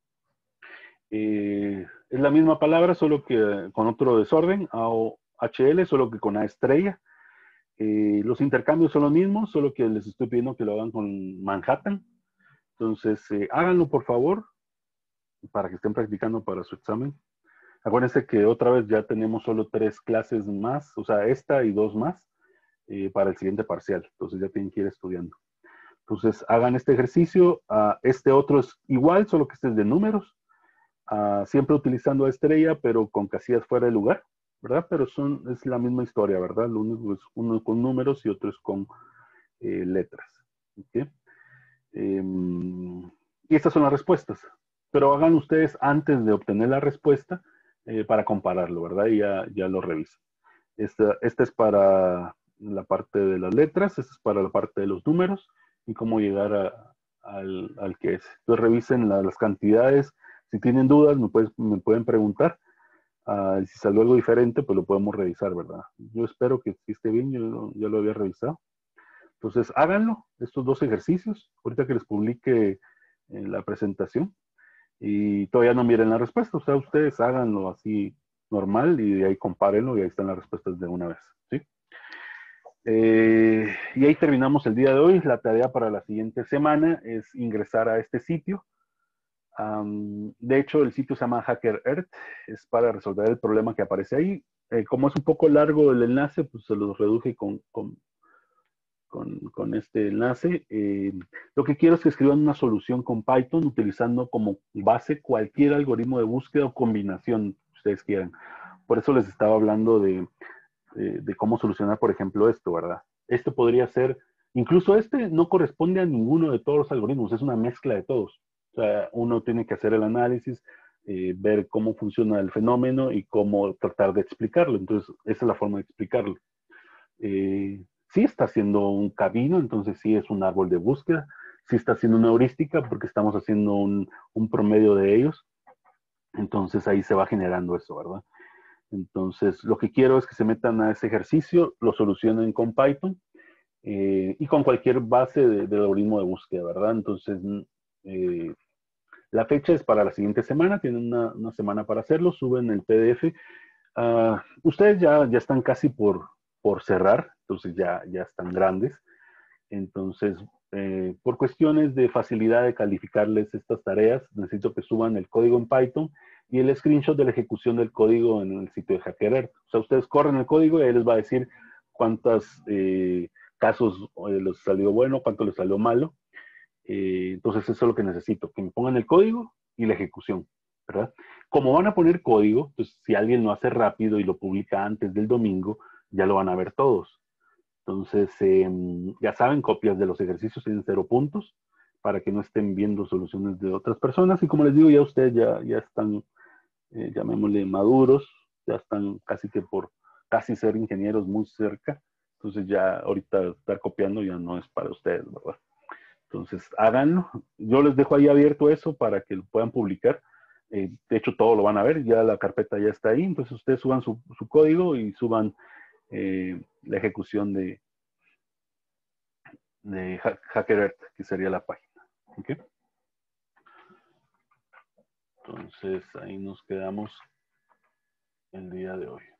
Es la misma palabra, solo que con otro desorden, AOHL, solo que con A estrella. Los intercambios son los mismos, solo que les estoy pidiendo que lo hagan con Manhattan. Entonces, háganlo por favor, para que estén practicando para su examen. Acuérdense que otra vez ya tenemos solo 3 clases más, o sea, esta y 2 más, para el siguiente parcial. Entonces ya tienen que ir estudiando. Entonces, hagan este ejercicio. Este otro es igual, solo que este es de números. Siempre utilizando a estrella, pero con casillas fuera de lugar, ¿verdad? Pero es la misma historia, ¿verdad? Lo único es uno con números y otro es con letras. ¿Okay? Y estas son las respuestas. pero hagan ustedes antes de obtener la respuesta para compararlo, ¿verdad? Y ya lo revisan. Esta es para la parte de las letras, esta es para la parte de los números y cómo llegar al que es. Entonces revisen las cantidades. Si tienen dudas, me pueden preguntar. Si salió algo diferente, pues lo podemos revisar, ¿verdad? Yo espero que sí esté bien, yo ya lo había revisado. Entonces, háganlo, estos dos ejercicios, ahorita que les publique la presentación, y todavía no miren la respuesta, o sea, ustedes háganlo así normal y de ahí compárenlo y ahí están las respuestas de una vez, ¿sí? Y ahí terminamos el día de hoy. La tarea para la siguiente semana es ingresar a este sitio. De hecho, el sitio se llama Hacker Earth, es para resolver el problema que aparece ahí. Como es un poco largo el enlace, pues se los reduje con este enlace. Lo que quiero es que escriban una solución con Python utilizando como base cualquier algoritmo de búsqueda o combinación que ustedes quieran. Por eso les estaba hablando de cómo solucionar, por ejemplo, esto, ¿verdad? Esto podría ser, incluso este no corresponde a ninguno de todos los algoritmos, es una mezcla de todos. O sea, uno tiene que hacer el análisis, ver cómo funciona el fenómeno y cómo tratar de explicarlo. Entonces, esa es la forma de explicarlo. Sí está haciendo un camino, entonces sí es un árbol de búsqueda. Sí está haciendo una heurística porque estamos haciendo un promedio de ellos. Entonces ahí se va generando eso, ¿verdad? Entonces, lo que quiero es que se metan a ese ejercicio, lo solucionen con Python y con cualquier base del algoritmo de búsqueda, ¿verdad? Entonces, eh, la fecha es para la siguiente semana, tienen una semana para hacerlo, suben el PDF. Ustedes ya están casi por cerrar, entonces ya están grandes. Entonces, por cuestiones de facilidad de calificarles estas tareas, necesito que suban el código en Python y el screenshot de la ejecución del código en el sitio de HackerEarth. O sea, ustedes corren el código y ahí les va a decir cuántos casos les salió bueno, cuánto les salió malo. Entonces, eso es lo que necesito, que me pongan el código y la ejecución, ¿verdad? Como van a poner código, pues si alguien lo hace rápido y lo publica antes del domingo, ya lo van a ver todos. Entonces, ya saben, copias de los ejercicios en 0 puntos para que no estén viendo soluciones de otras personas. Y como les digo, ya ustedes ya están, llamémosle, maduros, ya están casi que por casi ser ingenieros muy cerca. Entonces ya ahorita estar copiando ya no es para ustedes, ¿verdad? Entonces, háganlo. Yo les dejo ahí abierto eso para que lo puedan publicar. De hecho, todo lo van a ver, ya la carpeta ya está ahí. Entonces, ustedes suban su código y suban la ejecución de HackerEarth, que sería la página. ¿Okay? Entonces, ahí nos quedamos el día de hoy.